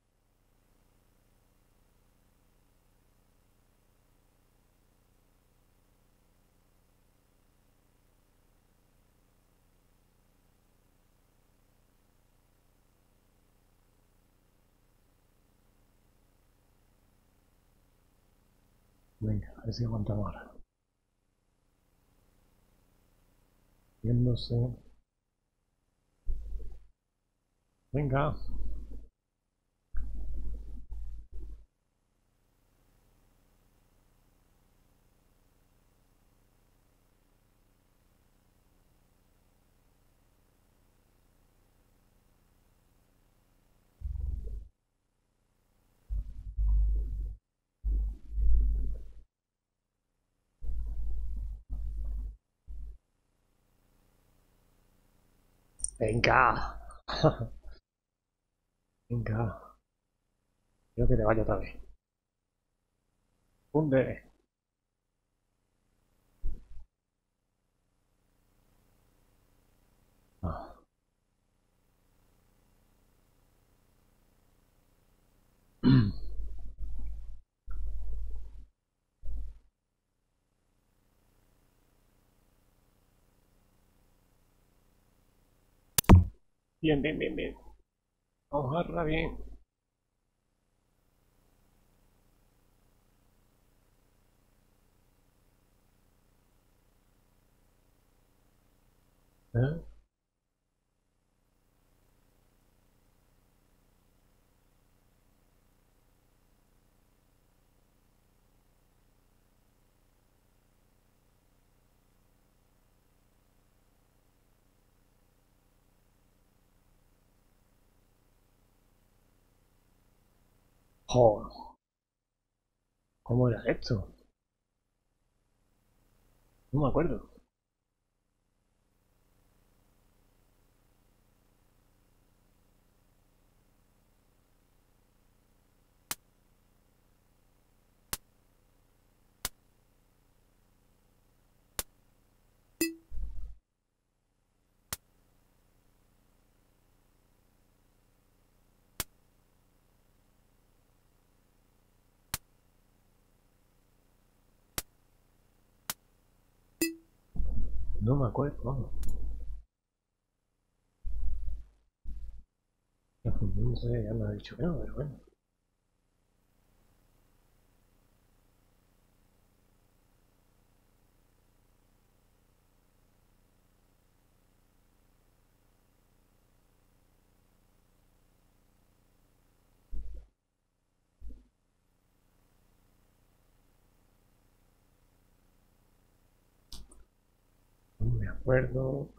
Venga, a ver si aguantamos ahora. Viéndose. Venga. Venga. Venga. Quiero que te vaya otra vez. Funde. Ah. Bien, bien, bien, bien. Vamos jarra bien. ¿Eh? Joder. ¿Cómo era esto? No me acuerdo. No me acuerdo, vamos. No sé, ya me ha dicho que no, pero bueno. No me acuerdo.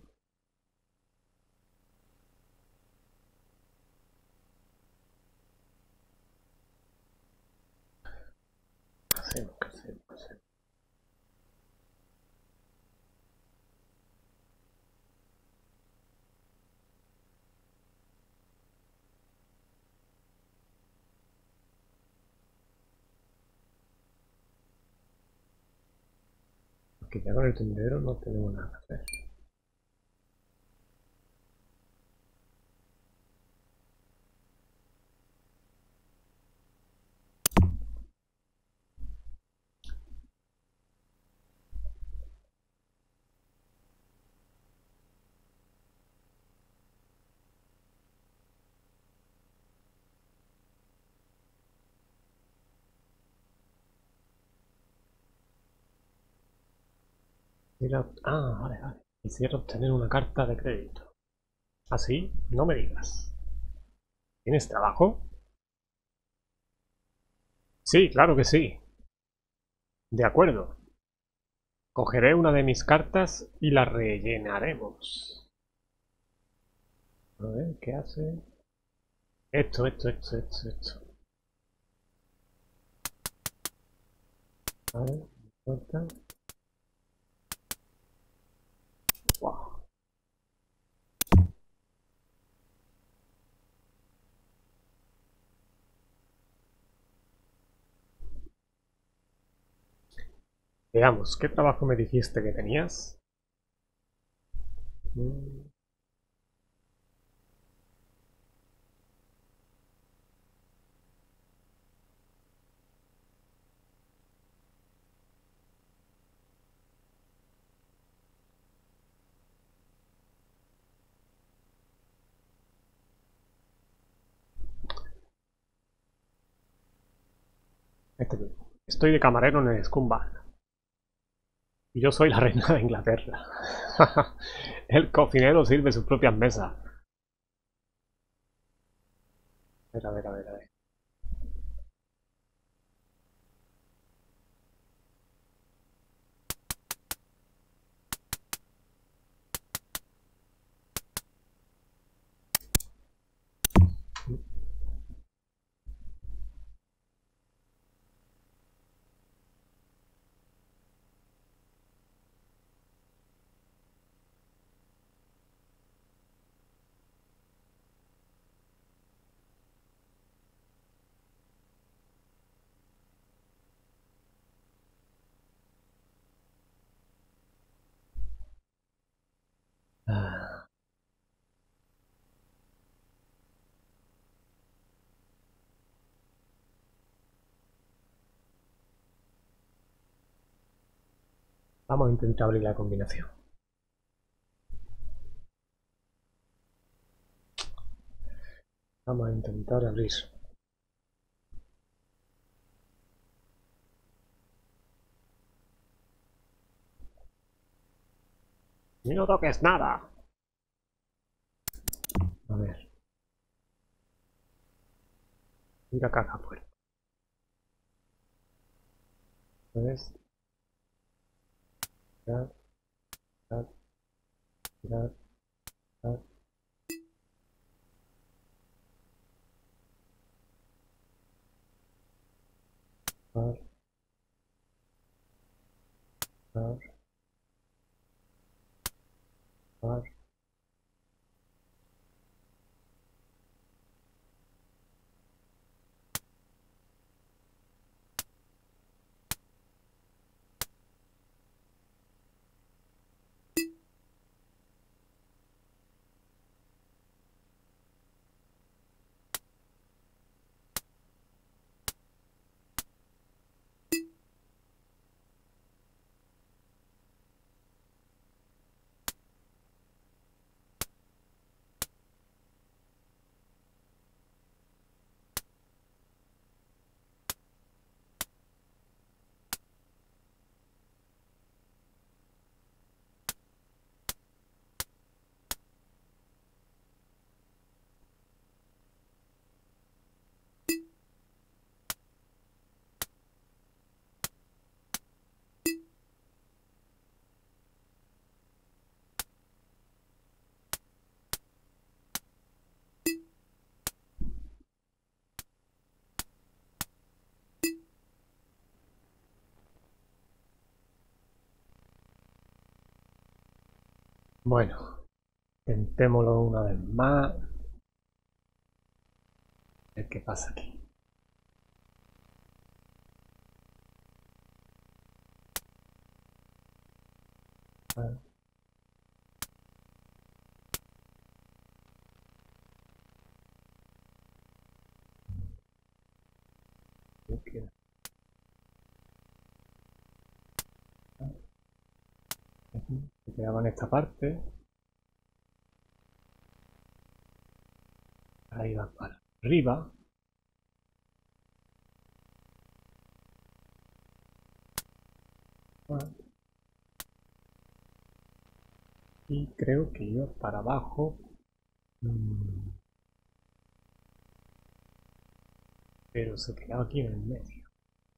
¿Qué hacemos? ¿Qué hacemos? ¿Qué hacemos? Porque ya con el tendedero no tenemos nada que hacer. Quisiera... Ah, vale, vale. Quisiera obtener una carta de crédito. ¿Así? No me digas. ¿Tienes trabajo? Sí, claro que sí. De acuerdo. Cogeré una de mis cartas y la rellenaremos. A ver, ¿qué hace? Esto, esto, esto, esto, esto. A ver, corta. Wow. Veamos, ¿qué trabajo me dijiste que tenías? Mm, este mismo. Estoy de camarero en el Scumbag. Y yo soy la reina de Inglaterra. El cocinero sirve sus propias mesas. A ver, a ver, a ver, a ver. Ah, vamos a intentar abrir la combinación. Vamos a intentar abrir. ¡Ni no toques nada! A ver. Mira acá la puerta. ¿Ves? Tirar, tirar, tirar, tirar. Tirar, tirar, tirar. Bueno, intentémoslo una vez más. A ver qué pasa aquí. Vale. Se quedaba en esta parte. Ahí va para arriba. Vale. Y creo que iba para abajo. Mm. Pero se quedaba aquí en el medio.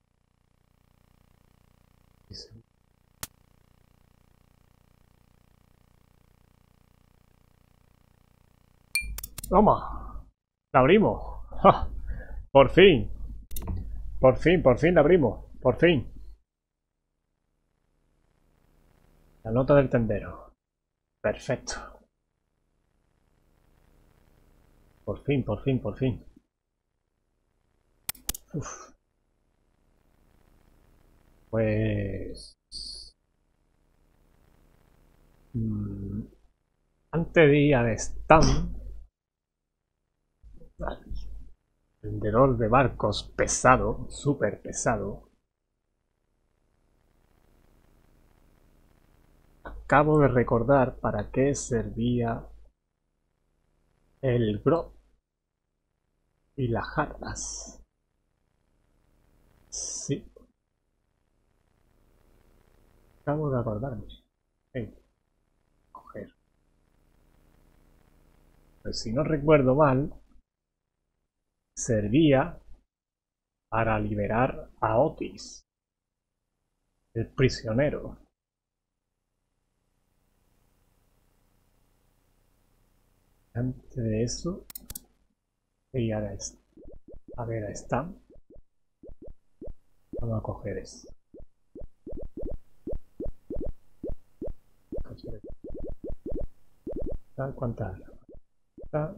¡Toma! ¡La abrimos! ¡Ja! ¡Por fin! ¡Por fin, por fin la abrimos! ¡Por fin! La nota del tendero. Perfecto. Por fin, por fin, por fin. Uf. Pues... Mm. Antes de ir al stand... Vendedor de barcos pesado, súper pesado. Acabo de recordar para qué servía el grog y las jarras. Sí. Acabo de acordarme. Hey. Coger. Pues si no recuerdo mal, servía para liberar a Otis, el prisionero. Antes de eso, y ahora es, a ver, ahí está. Vamos a coger eso. ¿Cuántas? Venga.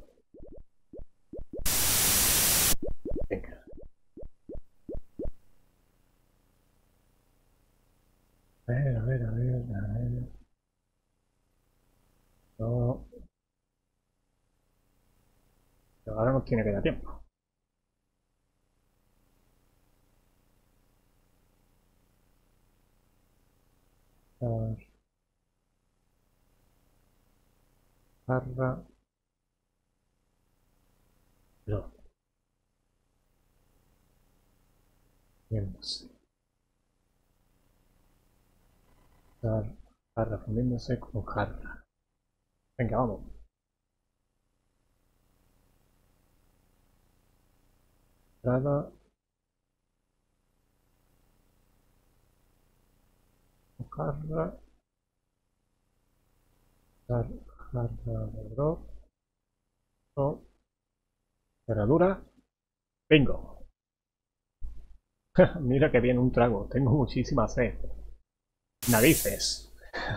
A ver, a ver, a ver, a ver. No. Pero ahora nos tiene que dar tiempo. Barra. No. Fundiéndose. Jarra fundiéndose con jarra. Venga, vamos. Entrada. Jarra. Jarra de grog. No. Cerradura. Bingo. Mira que viene un trago. Tengo muchísima sed. Narices.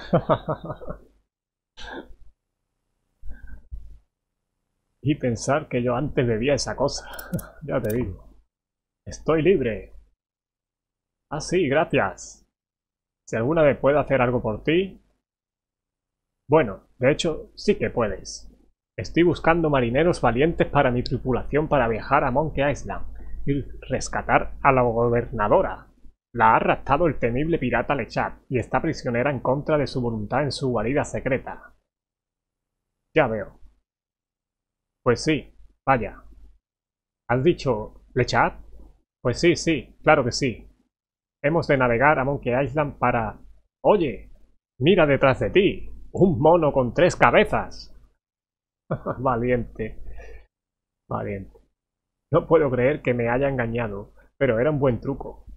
Y pensar que yo antes bebía esa cosa. Ya te digo. Estoy libre. Ah, sí, gracias. Si alguna vez puedo hacer algo por ti... Bueno, de hecho, sí que puedes. Estoy buscando marineros valientes para mi tripulación para viajar a Monkey Island y rescatar a la gobernadora. La ha raptado el temible pirata LeChat y está prisionera en contra de su voluntad en su guarida secreta. Ya veo. Pues sí, vaya. ¿Has dicho LeChat? Pues sí, sí, claro que sí. Hemos de navegar a Monkey Island para... ¡Oye! ¡Mira detrás de ti! ¡Un mono con tres cabezas! Valiente. Valiente. No puedo creer que me haya engañado, pero era un buen truco.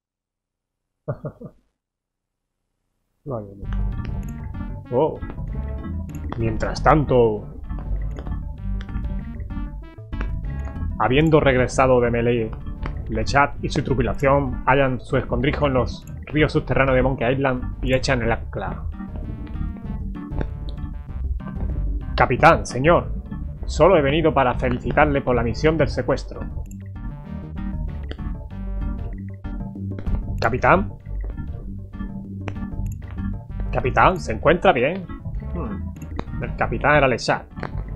Oh. Mientras tanto... Habiendo regresado de Melee, LeChat y su tripulación hallan su escondrijo en los ríos subterráneos de Monkey Island y echan el ancla. Capitán, señor. Solo he venido para felicitarle por la misión del secuestro. Capitán. Capitán, ¿se encuentra bien? Hmm. El capitán era Leshat.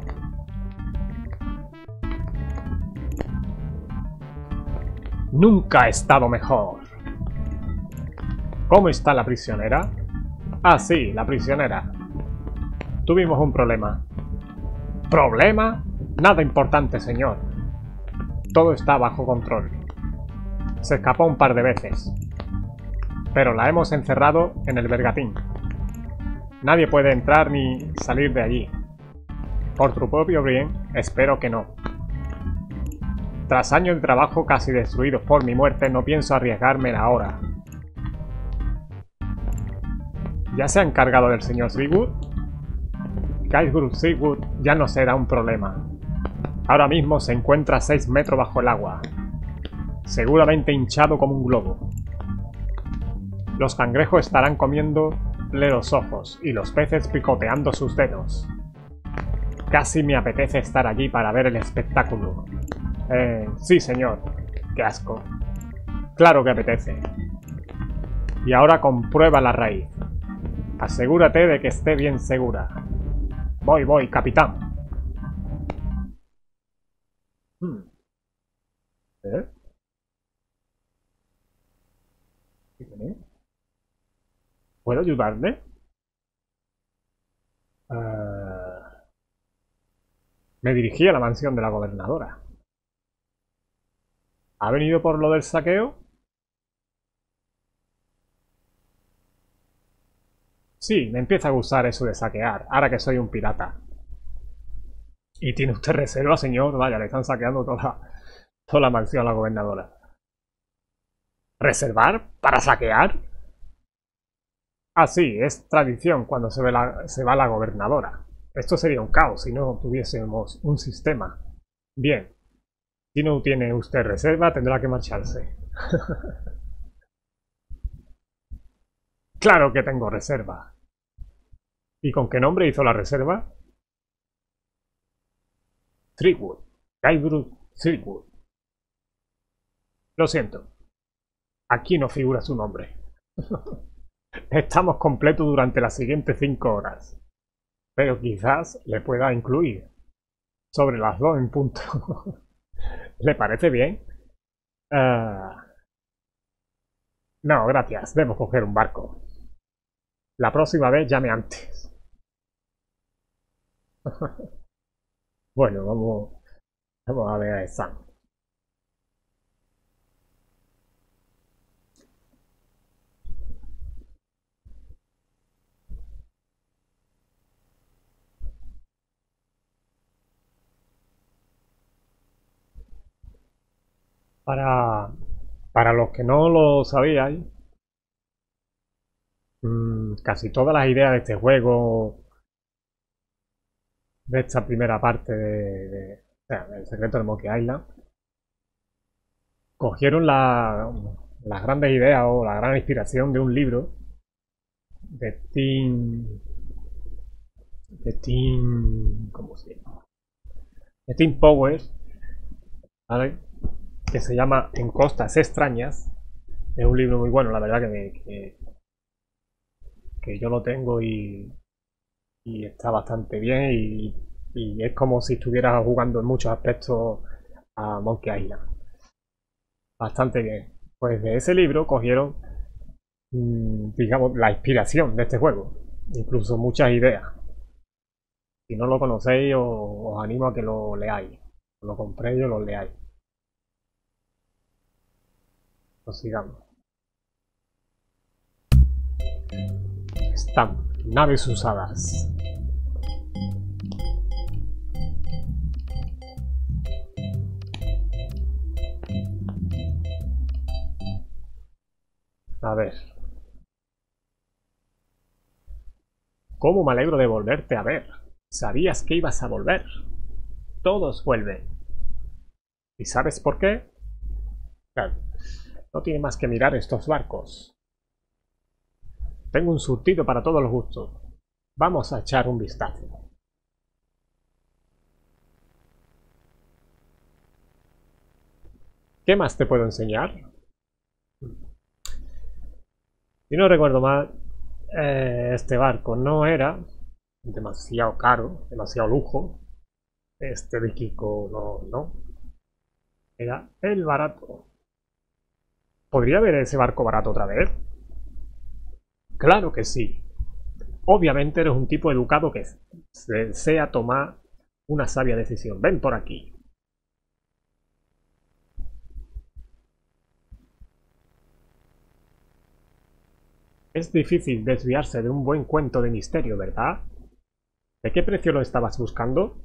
Nunca ha estado mejor. ¿Cómo está la prisionera? Ah, sí, la prisionera. Tuvimos un problema. ¿Problema? Nada importante, señor. Todo está bajo control. Se escapó un par de veces. Pero la hemos encerrado en el Bergantín. Nadie puede entrar ni salir de allí. Por tu propio bien, espero que no. Tras años de trabajo casi destruidos por mi muerte, no pienso arriesgarme ahora. ¿Ya se ha encargado del señor Sigurd? Gaisgrud Sigurd ya no será un problema. Ahora mismo se encuentra a seis metros bajo el agua. Seguramente hinchado como un globo. Los cangrejos estarán comiéndole los ojos y los peces picoteando sus dedos. Casi me apetece estar allí para ver el espectáculo. Eh, sí, señor. Qué asco. Claro que apetece. Y ahora comprueba la raíz. Asegúrate de que esté bien segura. Voy, voy, capitán. Hmm. ¿Eh? ¿Puedo ayudarle? Uh... Me dirigí a la mansión de la gobernadora. ¿Ha venido por lo del saqueo? Sí, me empieza a gustar eso de saquear, ahora que soy un pirata. ¿Y tiene usted reserva, señor? Vaya, le están saqueando toda, toda la mansión a la gobernadora. ¿Reservar? ¿Para saquear? Ah, sí, es tradición cuando se, ve la, se va la gobernadora. Esto sería un caos si no tuviésemos un sistema. Bien. Si no tiene usted reserva, tendrá que marcharse. Claro que tengo reserva. ¿Y con qué nombre hizo la reserva? Threepwood. Gaisgrud Threepwood. Lo siento. Aquí no figura su nombre. Estamos completos durante las siguientes cinco horas. Pero quizás le pueda incluir. Sobre las dos en punto. ¿Le parece bien? Uh... No, gracias. Debo coger un barco. La próxima vez llame antes. Bueno, vamos, vamos a ver a Sam. Para, para los que no lo sabíais, mmm, casi todas las ideas de este juego, de esta primera parte de, de, o sea, del secreto de Monkey Island, cogieron la, las grandes ideas o la gran inspiración de un libro de Tim, de Tim, ¿cómo se llama? De Tim Powers, ¿vale? Que se llama En Costas Extrañas. Es un libro muy bueno, la verdad que, me, que, que yo lo tengo y, y está bastante bien y, y es como si estuviera jugando en muchos aspectos a Monkey Island. Bastante bien. Pues de ese libro cogieron, digamos, la inspiración de este juego. Incluso muchas ideas. Si no lo conocéis, os, os animo a que lo leáis. Lo compréis o lo leáis. Pues sigamos. Están naves usadas. A ver. ¿Cómo me alegro de volverte a ver? Sabías que ibas a volver. Todos vuelven. ¿Y sabes por qué? Claro. No tiene más que mirar estos barcos. Tengo un surtido para todos los gustos. Vamos a echar un vistazo. ¿Qué más te puedo enseñar? Si no recuerdo mal, eh, este barco no era demasiado caro, demasiado lujo. Este de Kiko no, no. Era el barato. ¿Podría ver ese barco barato otra vez? Claro que sí. Obviamente eres un tipo educado que desea tomar una sabia decisión. Ven por aquí. Es difícil desviarse de un buen cuento de misterio, ¿verdad? ¿De qué precio lo estabas buscando?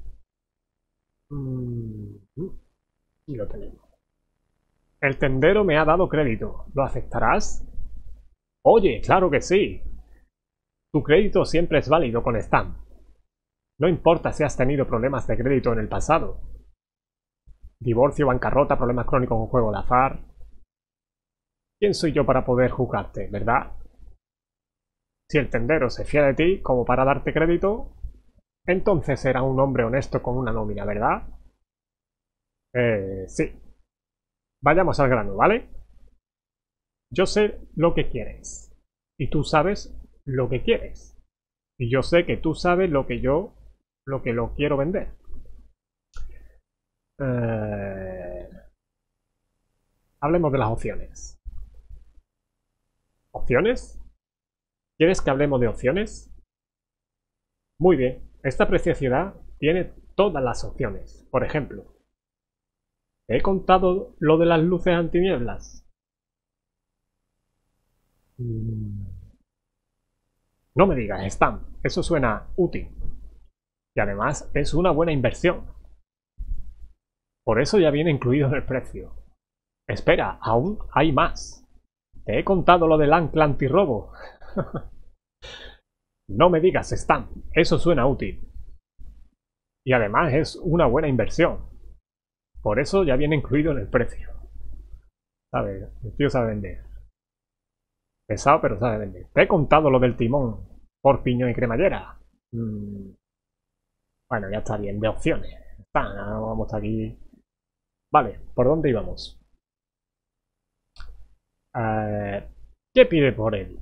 Mm, y lo tenemos. El tendero me ha dado crédito. ¿Lo aceptarás? Oye, claro que sí. Tu crédito siempre es válido con Stam. No importa si has tenido problemas de crédito en el pasado. Divorcio, bancarrota, problemas crónicos con juego de azar. ¿Quién soy yo para poder juzgarte, verdad? Si el tendero se fía de ti como para darte crédito, entonces será un hombre honesto con una nómina, ¿verdad? Eh, sí. Vayamos al grano, ¿vale? Yo sé lo que quieres. Y tú sabes lo que quieres. Y yo sé que tú sabes lo que yo, lo que lo quiero vender. Eh... Hablemos de las opciones. ¿Opciones? ¿Quieres que hablemos de opciones? Muy bien. Esta preciosidad tiene todas las opciones. Por ejemplo, ¿te he contado lo de las luces antinieblas? Mm. No me digas, Stam. Eso suena útil. Y además es una buena inversión. Por eso ya viene incluido en el precio. Espera, aún hay más. Te he contado lo del ancla antirrobo. No me digas, Stam. Eso suena útil. Y además es una buena inversión. Por eso ya viene incluido en el precio. ¿Sabes? El tío sabe vender. Pesado, pero sabe vender. Te he contado lo del timón por piñón y cremallera. Mm. Bueno, ya está bien. De opciones. Está, vamos aquí. Vale, ¿por dónde íbamos? Eh, ¿Qué pide por él?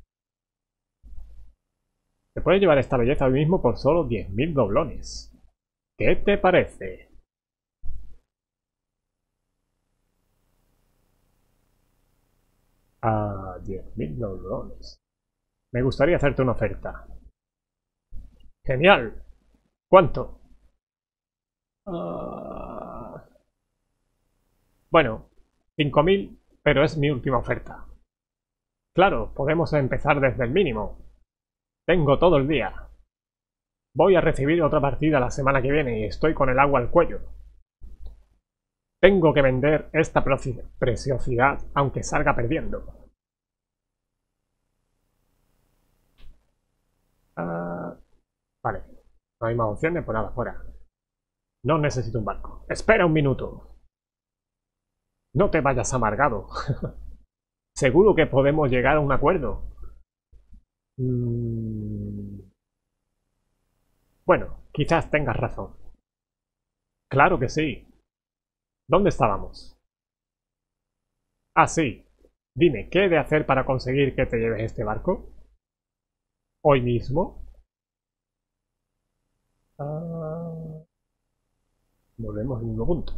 Te puedes llevar esta belleza hoy mismo por solo diez mil doblones. ¿Qué te parece? Ah, diez mil doblones. Me gustaría hacerte una oferta. Genial. ¿Cuánto? Uh... Bueno, cinco mil, pero es mi última oferta. Claro, podemos empezar desde el mínimo. Tengo todo el día. Voy a recibir otra partida la semana que viene y estoy con el agua al cuello. Tengo que vender esta preciosidad aunque salga perdiendo. Uh, vale, no hay más opciones, pues nada, fuera. No necesito un barco. Espera un minuto. No te vayas amargado. Seguro que podemos llegar a un acuerdo. Mm... Bueno, quizás tengas razón. Claro que sí. ¿Dónde estábamos? Ah, sí. Dime, ¿qué he de hacer para conseguir que te lleves este barco? ¿Hoy mismo? Ah... Volvemos al mismo punto.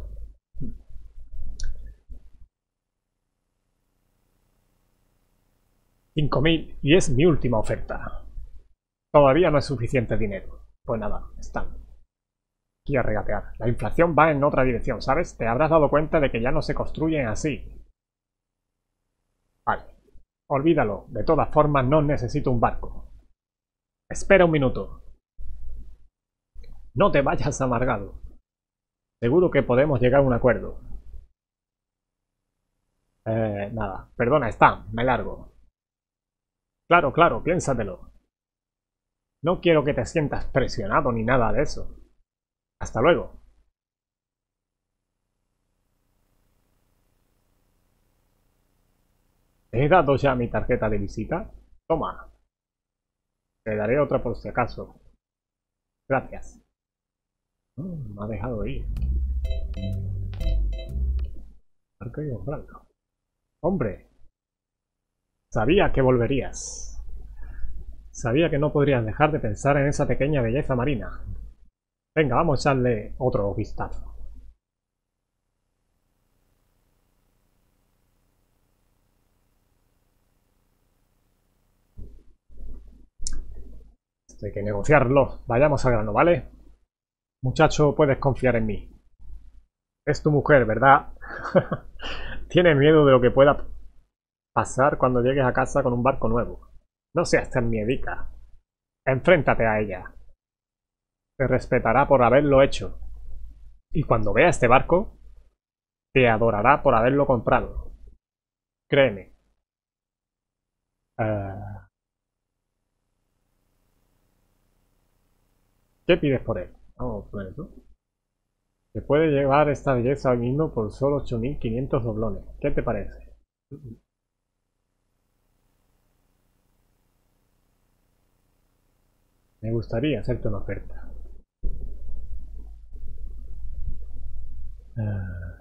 cinco mil y es mi última oferta. Todavía no es suficiente dinero. Pues nada, están. Aquí a regatear. La inflación va en otra dirección, ¿sabes? Te habrás dado cuenta de que ya no se construyen así. Vale. Olvídalo. De todas formas, no necesito un barco. Espera un minuto. No te vayas amargado. Seguro que podemos llegar a un acuerdo. Eh, nada. Perdona, está. Me largo. Claro, claro, piénsatelo. No quiero que te sientas presionado ni nada de eso. Hasta luego. ¿Te he dado ya mi tarjeta de visita? Toma. Te daré otra por si acaso. Gracias. Oh, me ha dejado ir. estoy comprando. Hombre, sabía que volverías. Sabía que no podrías dejar de pensar en esa pequeña belleza marina. Venga, vamos a echarle otro vistazo. Esto hay que negociarlo. Vayamos al grano, ¿vale? Muchacho, puedes confiar en mí. Es tu mujer, ¿verdad? Tienes miedo de lo que pueda pasar cuando llegues a casa con un barco nuevo. No seas tan miedica. Enfréntate a ella. Te respetará por haberlo hecho. Y cuando vea este barco, te adorará por haberlo comprado. Créeme. Uh, ¿Qué pides por él? Vamos a poner eso. Te puede llevar esta belleza hoy mismo por solo ocho mil quinientos doblones. ¿Qué te parece? Me gustaría hacerte una oferta. Uh,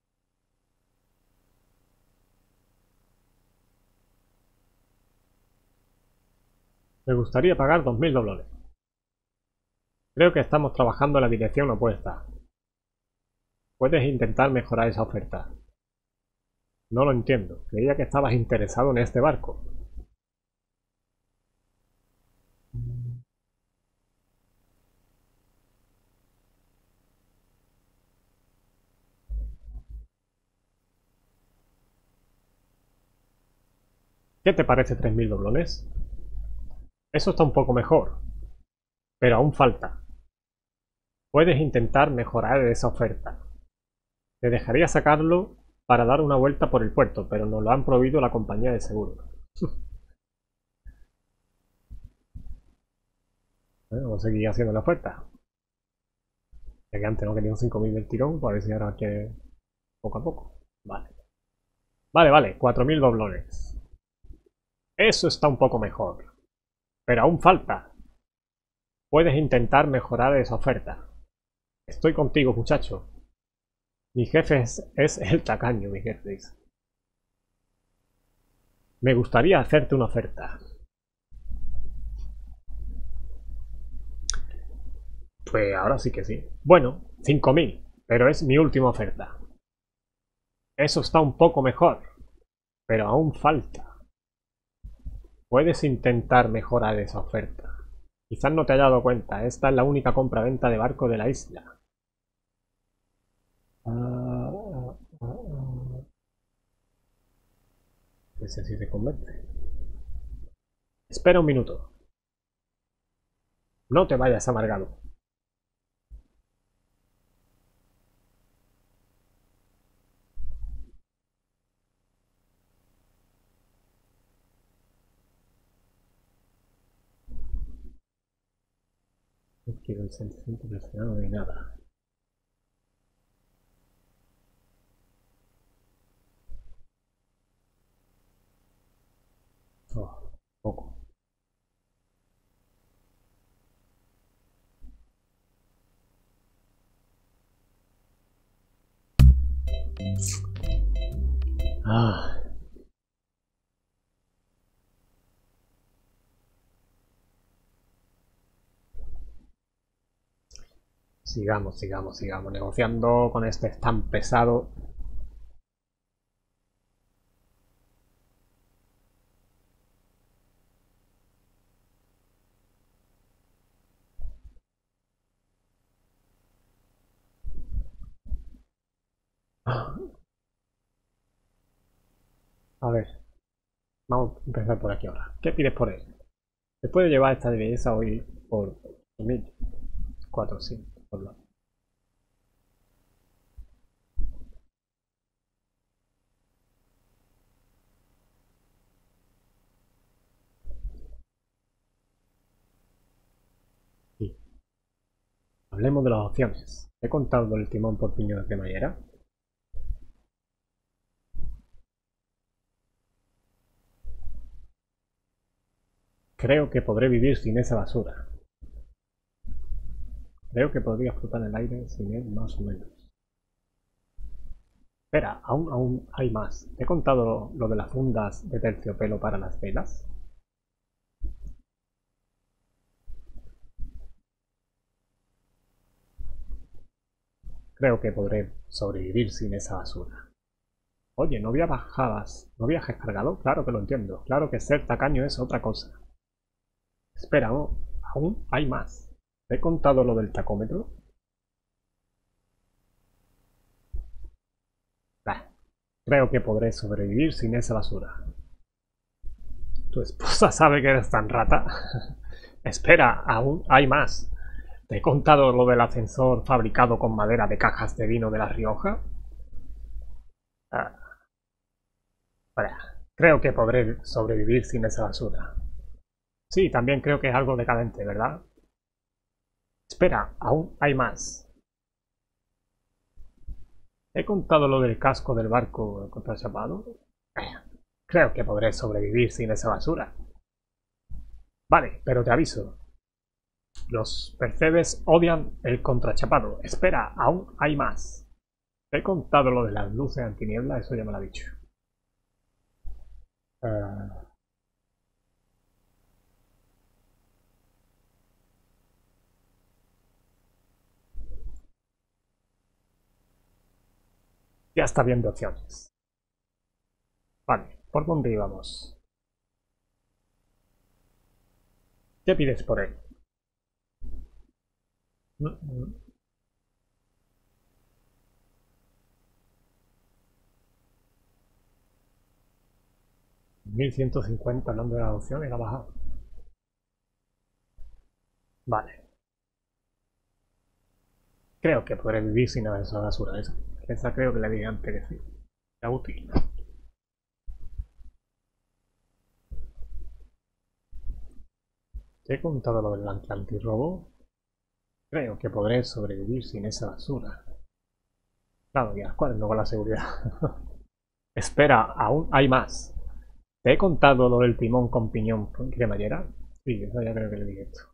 me gustaría pagar dos mil doblones. Creo que estamos trabajando en la dirección opuesta. Puedes intentar mejorar esa oferta. No lo entiendo. Creía que estabas interesado en este barco. ¿Qué te parece tres mil doblones? Eso está un poco mejor. Pero aún falta. Puedes intentar mejorar esa oferta. Te dejaría sacarlo para dar una vuelta por el puerto, pero nos lo han prohibido la compañía de seguros. Bueno, vamos a seguir haciendo la oferta. Ya que antes no querían cinco mil del tirón, pues a ver si ahora que poco a poco. Vale. Vale, vale, cuatro mil doblones. Eso está un poco mejor. Pero aún falta. Puedes intentar mejorar esa oferta. Estoy contigo, muchacho. Mi jefe es, es el tacaño, mi jefe dice. Me gustaría hacerte una oferta. Pues ahora sí que sí. Bueno, cinco mil, pero es mi última oferta. Eso está un poco mejor, pero aún falta. Puedes intentar mejorar esa oferta. Quizás no te haya dado cuenta, esta es la única compra-venta de barco de la isla. Uh, uh, uh, uh. Pues así se convence. Espera un minuto. No te vayas amargado. No quiero el sentimiento presionado de nada. Oh, poco. Ah. Sigamos, sigamos, sigamos negociando con este tan pesado. A ver, vamos a empezar por aquí ahora. ¿Qué pides por él? Se puede llevar esta belleza hoy por mil cuatrocientos por lo. Sí. Hablemos de las opciones. ¿He contado el timón por piñón de cremallera? Creo que podré vivir sin esa basura. Creo que podría flotar en el aire sin él más o menos. Espera, aún, aún hay más. ¿Te he contado lo de las fundas de terciopelo para las velas? Creo que podré sobrevivir sin esa basura. Oye, ¿no viajabas? ¿No viajes cargado? Claro que lo entiendo. Claro que ser tacaño es otra cosa. Espera, ¿no? Aún hay más. ¿Te he contado lo del tacómetro? Bah, creo que podré sobrevivir sin esa basura. ¿Tu esposa sabe que eres tan rata? Espera, aún hay más. ¿Te he contado lo del ascensor fabricado con madera de cajas de vino de La Rioja? Ah, vaya, creo que podré sobrevivir sin esa basura. Sí, también creo que es algo decadente, ¿verdad? Espera, aún hay más. ¿He contado lo del casco del barco contrachapado? Creo que podré sobrevivir sin esa basura. Vale, pero te aviso. Los percebes odian el contrachapado. Espera, aún hay más. ¿Te he contado lo de las luces antiniebla? Eso ya me lo ha dicho. Uh... Ya está bien de opciones. Vale, ¿por dónde íbamos? ¿Qué pides por él? mil ciento cincuenta hablando de la adopción y la bajada. Vale. Creo que podré vivir sin esa basura. Esa, esa creo que le dije antes que sí. Era útil. ¿Te he contado lo del antirrobo? Creo que podré sobrevivir sin esa basura. Claro, ya, ¿cuál es luego la seguridad? Espera, aún hay más. ¿Te he contado lo del timón con piñón cremallera? Sí, eso ya creo que le dije esto.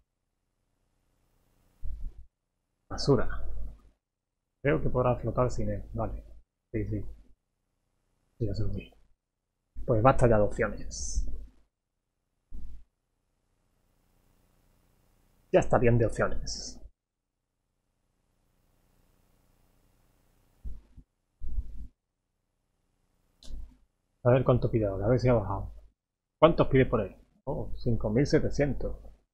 Basura. Creo que podrá flotar sin él. Vale. Sí, sí. Sí, ya se lo vi. Pues basta ya de opciones. Ya está bien de opciones. A ver cuánto pide ahora, a ver si ha bajado. ¿Cuántos pide por él? Oh, cinco mil setecientos.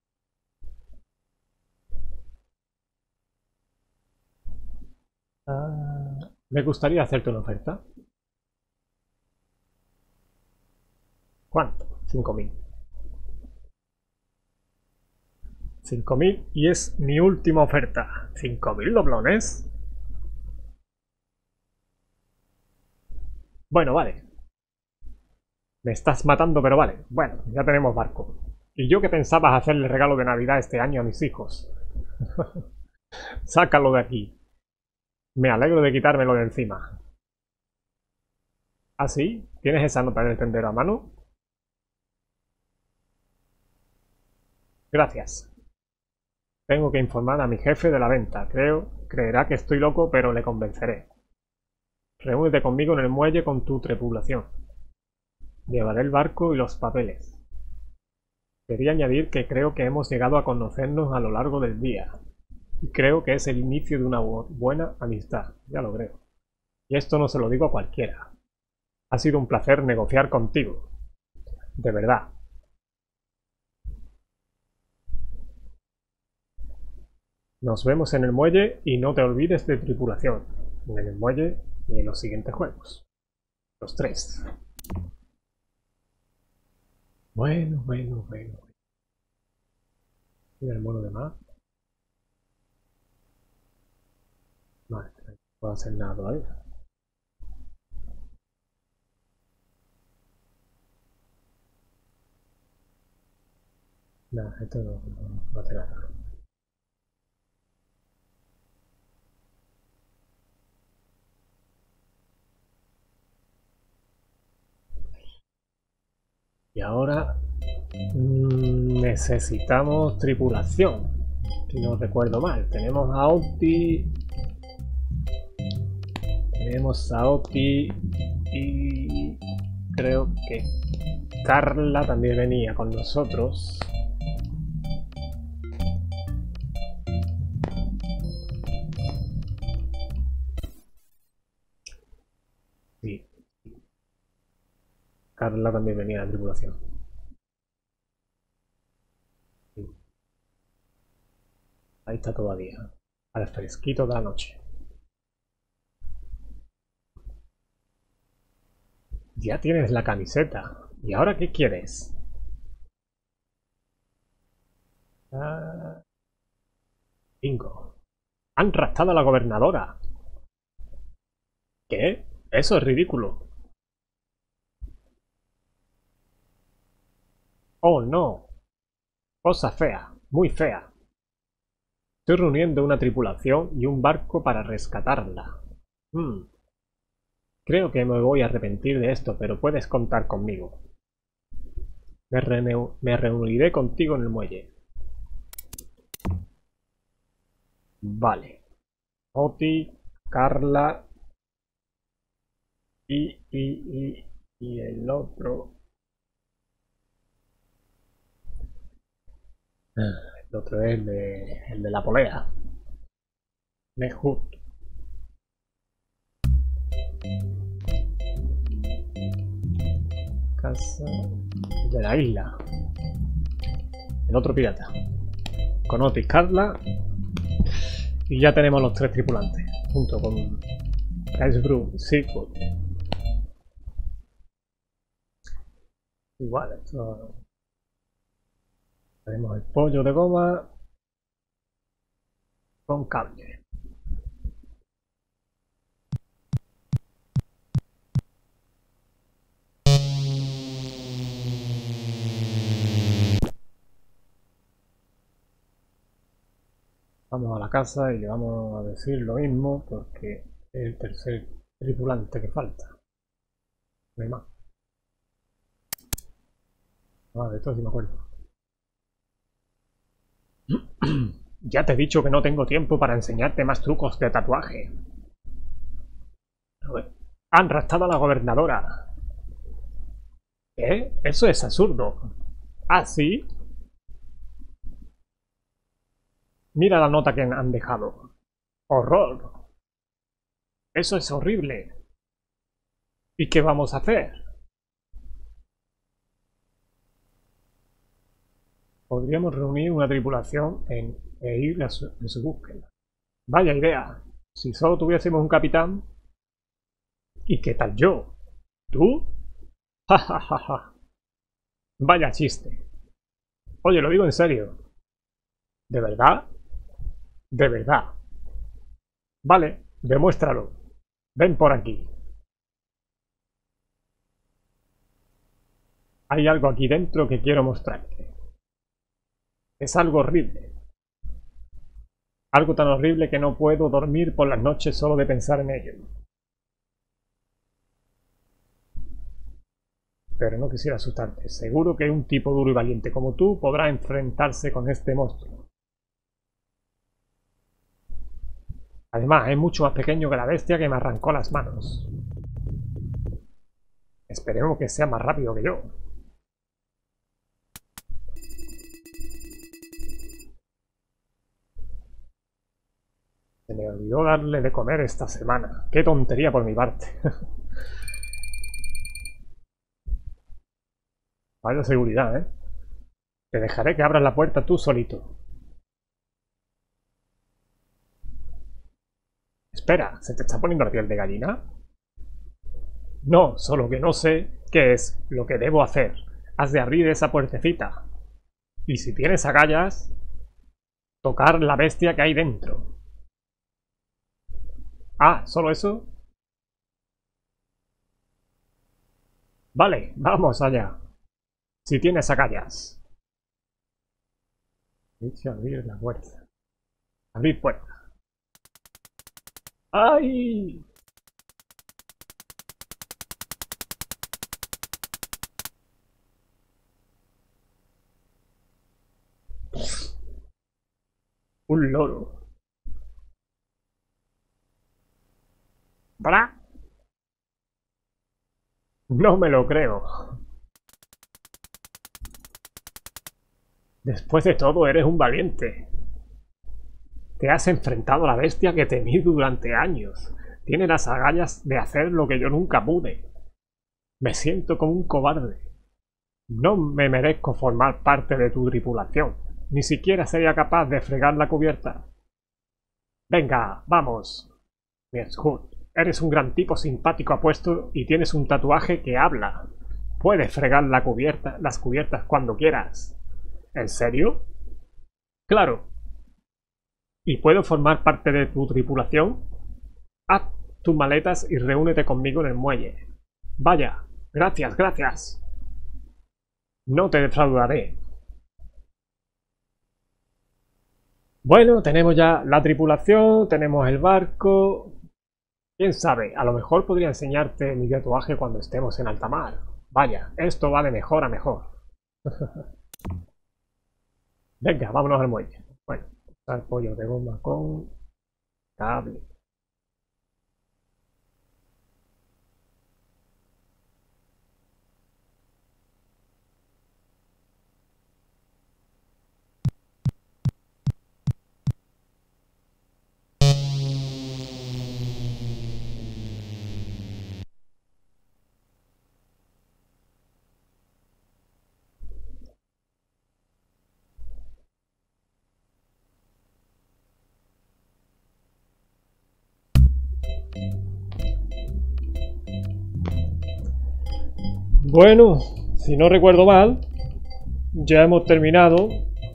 Ah, me gustaría hacerte una oferta. ¿Cuánto? cinco mil. cinco mil y es mi última oferta. ¿cinco mil doblones? Bueno, vale. Me estás matando, pero vale. Bueno, ya tenemos barco. ¿Y yo que pensabas hacerle regalo de Navidad este año a mis hijos? Sácalo de aquí. Me alegro de quitármelo de encima. ¿Ah, sí? ¿Tienes esa nota del tendero a mano? Gracias. Tengo que informar a mi jefe de la venta. Creo, creerá que estoy loco, pero le convenceré. Reúnete conmigo en el muelle con tu tripulación. Llevaré el barco y los papeles. Quería añadir que creo que hemos llegado a conocernos a lo largo del día. Y creo que es el inicio de una buena amistad. Ya lo creo. Y esto no se lo digo a cualquiera. Ha sido un placer negociar contigo. De verdad. Nos vemos en el muelle y no te olvides de tripulación. En el muelle y en los siguientes juegos. Los tres. Bueno, bueno, bueno. Mira el mono de más. Vale, no puedo hacer nada todavía. Nada, esto no, no, no hace nada. Y ahora mmm, necesitamos tripulación. Si no recuerdo mal, tenemos a Opti. Tenemos a Oti y creo que Carla también venía con nosotros. Sí. Carla también venía de la tripulación. Sí. Ahí está todavía, al fresquito de la noche. Ya tienes la camiseta. ¿Y ahora qué quieres? Ah, bingo. Han raptado a la gobernadora. ¿Qué? Eso es ridículo. Oh, no. Cosa fea. Muy fea. Estoy reuniendo una tripulación y un barco para rescatarla. Hmm. Creo que me voy a arrepentir de esto, pero puedes contar conmigo. Me, me reuniré contigo en el muelle. Vale. Oti, Carla y, y, y, y el otro. El otro es el de, el de la polea. Mehut. Casa de la isla. El otro pirata. Con Otis, Carla. Y ya tenemos los tres tripulantes. Junto con Icebrew, Seafood. Igual, esto. Tenemos el pollo de goma. Con cable. Vamos a la casa y le vamos a decir lo mismo porque es el tercer tripulante que falta. No hay más. Ah, de esto sí me acuerdo. Ya te he dicho que no tengo tiempo para enseñarte más trucos de tatuaje. Han raptado a la gobernadora. ¿Qué? Eso es absurdo. ¿Ah, sí? Mira la nota que han dejado. ¡Horror! Eso es horrible. ¿Y qué vamos a hacer? Podríamos reunir una tripulación en, e ir a su, en su búsqueda. Vaya idea. Si solo tuviésemos un capitán. ¿Y qué tal yo? ¿Tú? Ja, ja, ja, ja. Vaya chiste. Oye, lo digo en serio. ¿De verdad? De verdad. Vale, demuéstralo. Ven por aquí. Hay algo aquí dentro que quiero mostrarte. Es algo horrible. Algo tan horrible que no puedo dormir por las noches solo de pensar en ello. Pero no quisiera asustarte. Seguro que un tipo duro y valiente como tú podrá enfrentarse con este monstruo. Además, es mucho más pequeño que la bestia que me arrancó las manos. Esperemos que sea más rápido que yo. Se me olvidó darle de comer esta semana. Qué tontería por mi parte. Vaya seguridad, ¿eh? Te dejaré que abras la puerta tú solito. Espera, ¿se te está poniendo la piel de gallina? No, solo que no sé qué es lo que debo hacer. Has de abrir esa puertecita. Y si tienes agallas, tocar la bestia que hay dentro. Ah, ¿solo eso? Vale, vamos allá. Si tienes agallas. Dicho abrir la puerta. Abrir puerta. ¡Ay! Un loro. ¿Para? No me lo creo. Después de todo, eres un valiente. Te has enfrentado a la bestia que temí durante años. Tienes las agallas de hacer lo que yo nunca pude. Me siento como un cobarde. No me merezco formar parte de tu tripulación. Ni siquiera sería capaz de fregar la cubierta. Venga, vamos. Miershood, eres un gran tipo simpático apuesto y tienes un tatuaje que habla. Puedes fregar la cubierta, las cubiertas cuando quieras. ¿En serio? Claro. ¿Y puedo formar parte de tu tripulación? Haz tus maletas y reúnete conmigo en el muelle. Vaya, gracias, gracias. No te defraudaré. Bueno, tenemos ya la tripulación, tenemos el barco. Quién sabe, a lo mejor podría enseñarte mi tatuaje cuando estemos en alta mar. Vaya, esto va de mejor a mejor. Venga, vámonos al muelle. Bueno, el pollo de goma con cable. Bueno, si no recuerdo mal, ya hemos terminado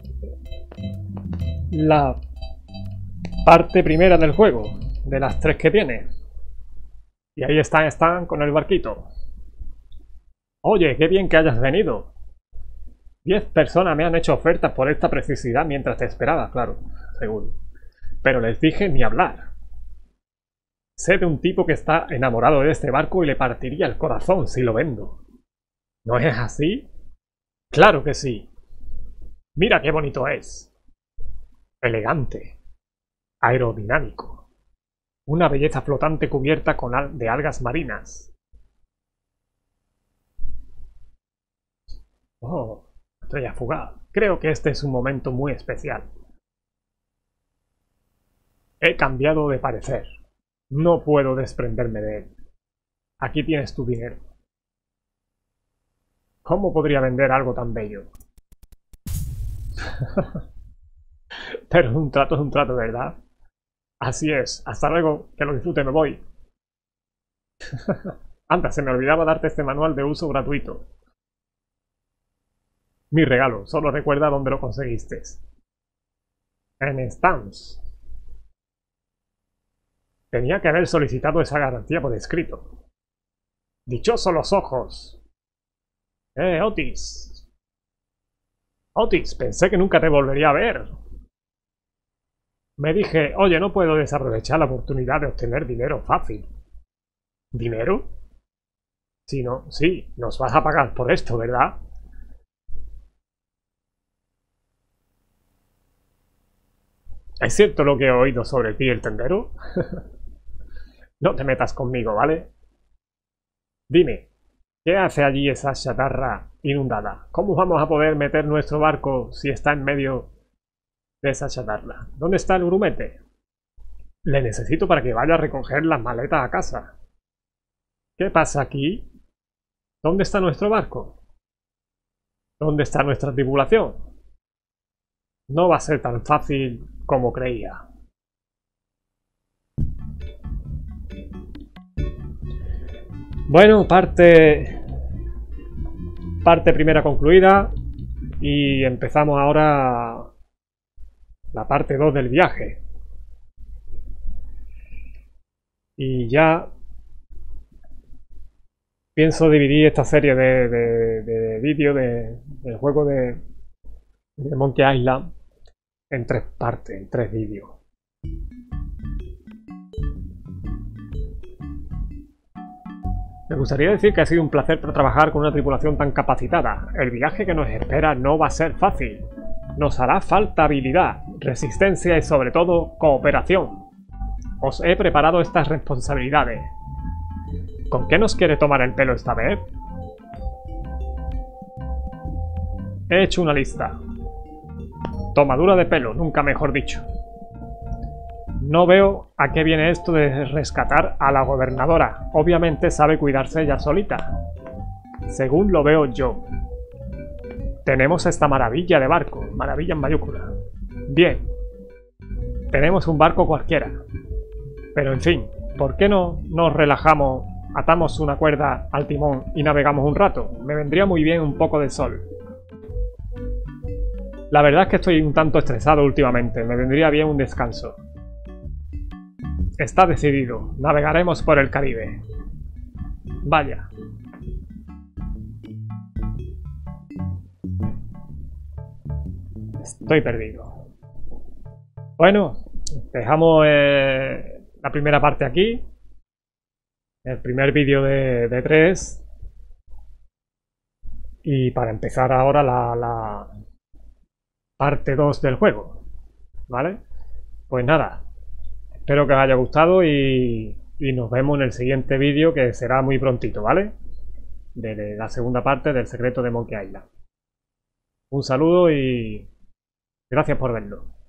la parte primera del juego, de las tres que tiene. Y ahí están, están con el barquito. Oye, qué bien que hayas venido. Diez personas me han hecho ofertas por esta precisidad mientras te esperaba, claro, seguro. Pero les dije ni hablar. Sé de un tipo que está enamorado de este barco y le partiría el corazón si lo vendo. ¿No es así? Claro que sí. Mira qué bonito es. Elegante. Aerodinámico. Una belleza flotante cubierta con al de algas marinas. Oh, estrella fugaz. Creo que este es un momento muy especial. He cambiado de parecer. No puedo desprenderme de él. Aquí tienes tu dinero. ¿Cómo podría vender algo tan bello? Pero un trato es un trato, ¿verdad? Así es. Hasta luego. Que lo disfrute, me voy. Anda, se me olvidaba darte este manual de uso gratuito. Mi regalo. Solo recuerda dónde lo conseguiste. En Stans. Tenía que haber solicitado esa garantía por escrito. ¡Dichosos los ojos! ¡Eh, Otis! Otis, pensé que nunca te volvería a ver. Me dije, oye, no puedo desaprovechar la oportunidad de obtener dinero fácil. ¿Dinero? Si no, sí, nos vas a pagar por esto, ¿verdad? ¿Es cierto lo que he oído sobre ti, el tendero? No te metas conmigo, ¿vale? Dime, ¿qué hace allí esa chatarra inundada? ¿Cómo vamos a poder meter nuestro barco si está en medio de esa chatarra? ¿Dónde está el grumete? Le necesito para que vaya a recoger las maletas a casa. ¿Qué pasa aquí? ¿Dónde está nuestro barco? ¿Dónde está nuestra tripulación? No va a ser tan fácil como creía. Bueno, parte parte primera concluida y empezamos ahora la parte dos del viaje. Y ya pienso dividir esta serie de, de, de vídeos de, del juego de, de Monkey Island en tres partes, en tres vídeos. Me gustaría decir que ha sido un placer trabajar con una tripulación tan capacitada. El viaje que nos espera no va a ser fácil. Nos hará falta habilidad, resistencia y sobre todo cooperación. Os he preparado estas responsabilidades. ¿Con qué nos quiere tomar el pelo esta vez? He hecho una lista. Tomadura de pelo, nunca mejor dicho. No veo a qué viene esto de rescatar a la gobernadora. Obviamente sabe cuidarse ella solita. Según lo veo yo. Tenemos esta maravilla de barco. Maravilla en mayúscula. Bien. Tenemos un barco cualquiera. Pero en fin, ¿por qué no nos relajamos, atamos una cuerda al timón y navegamos un rato? Me vendría muy bien un poco de sol. La verdad es que estoy un tanto estresado últimamente. Me vendría bien un descanso. Está decidido. Navegaremos por el Caribe. Vaya. Estoy perdido. Bueno, dejamos eh, la primera parte aquí. El primer vídeo de, de tres. Y para empezar ahora la, la parte dos del juego. ¿Vale? Pues nada. Espero que os haya gustado y, y nos vemos en el siguiente vídeo, que será muy prontito, ¿vale? De la segunda parte del secreto de Monkey Island. Un saludo y gracias por verlo.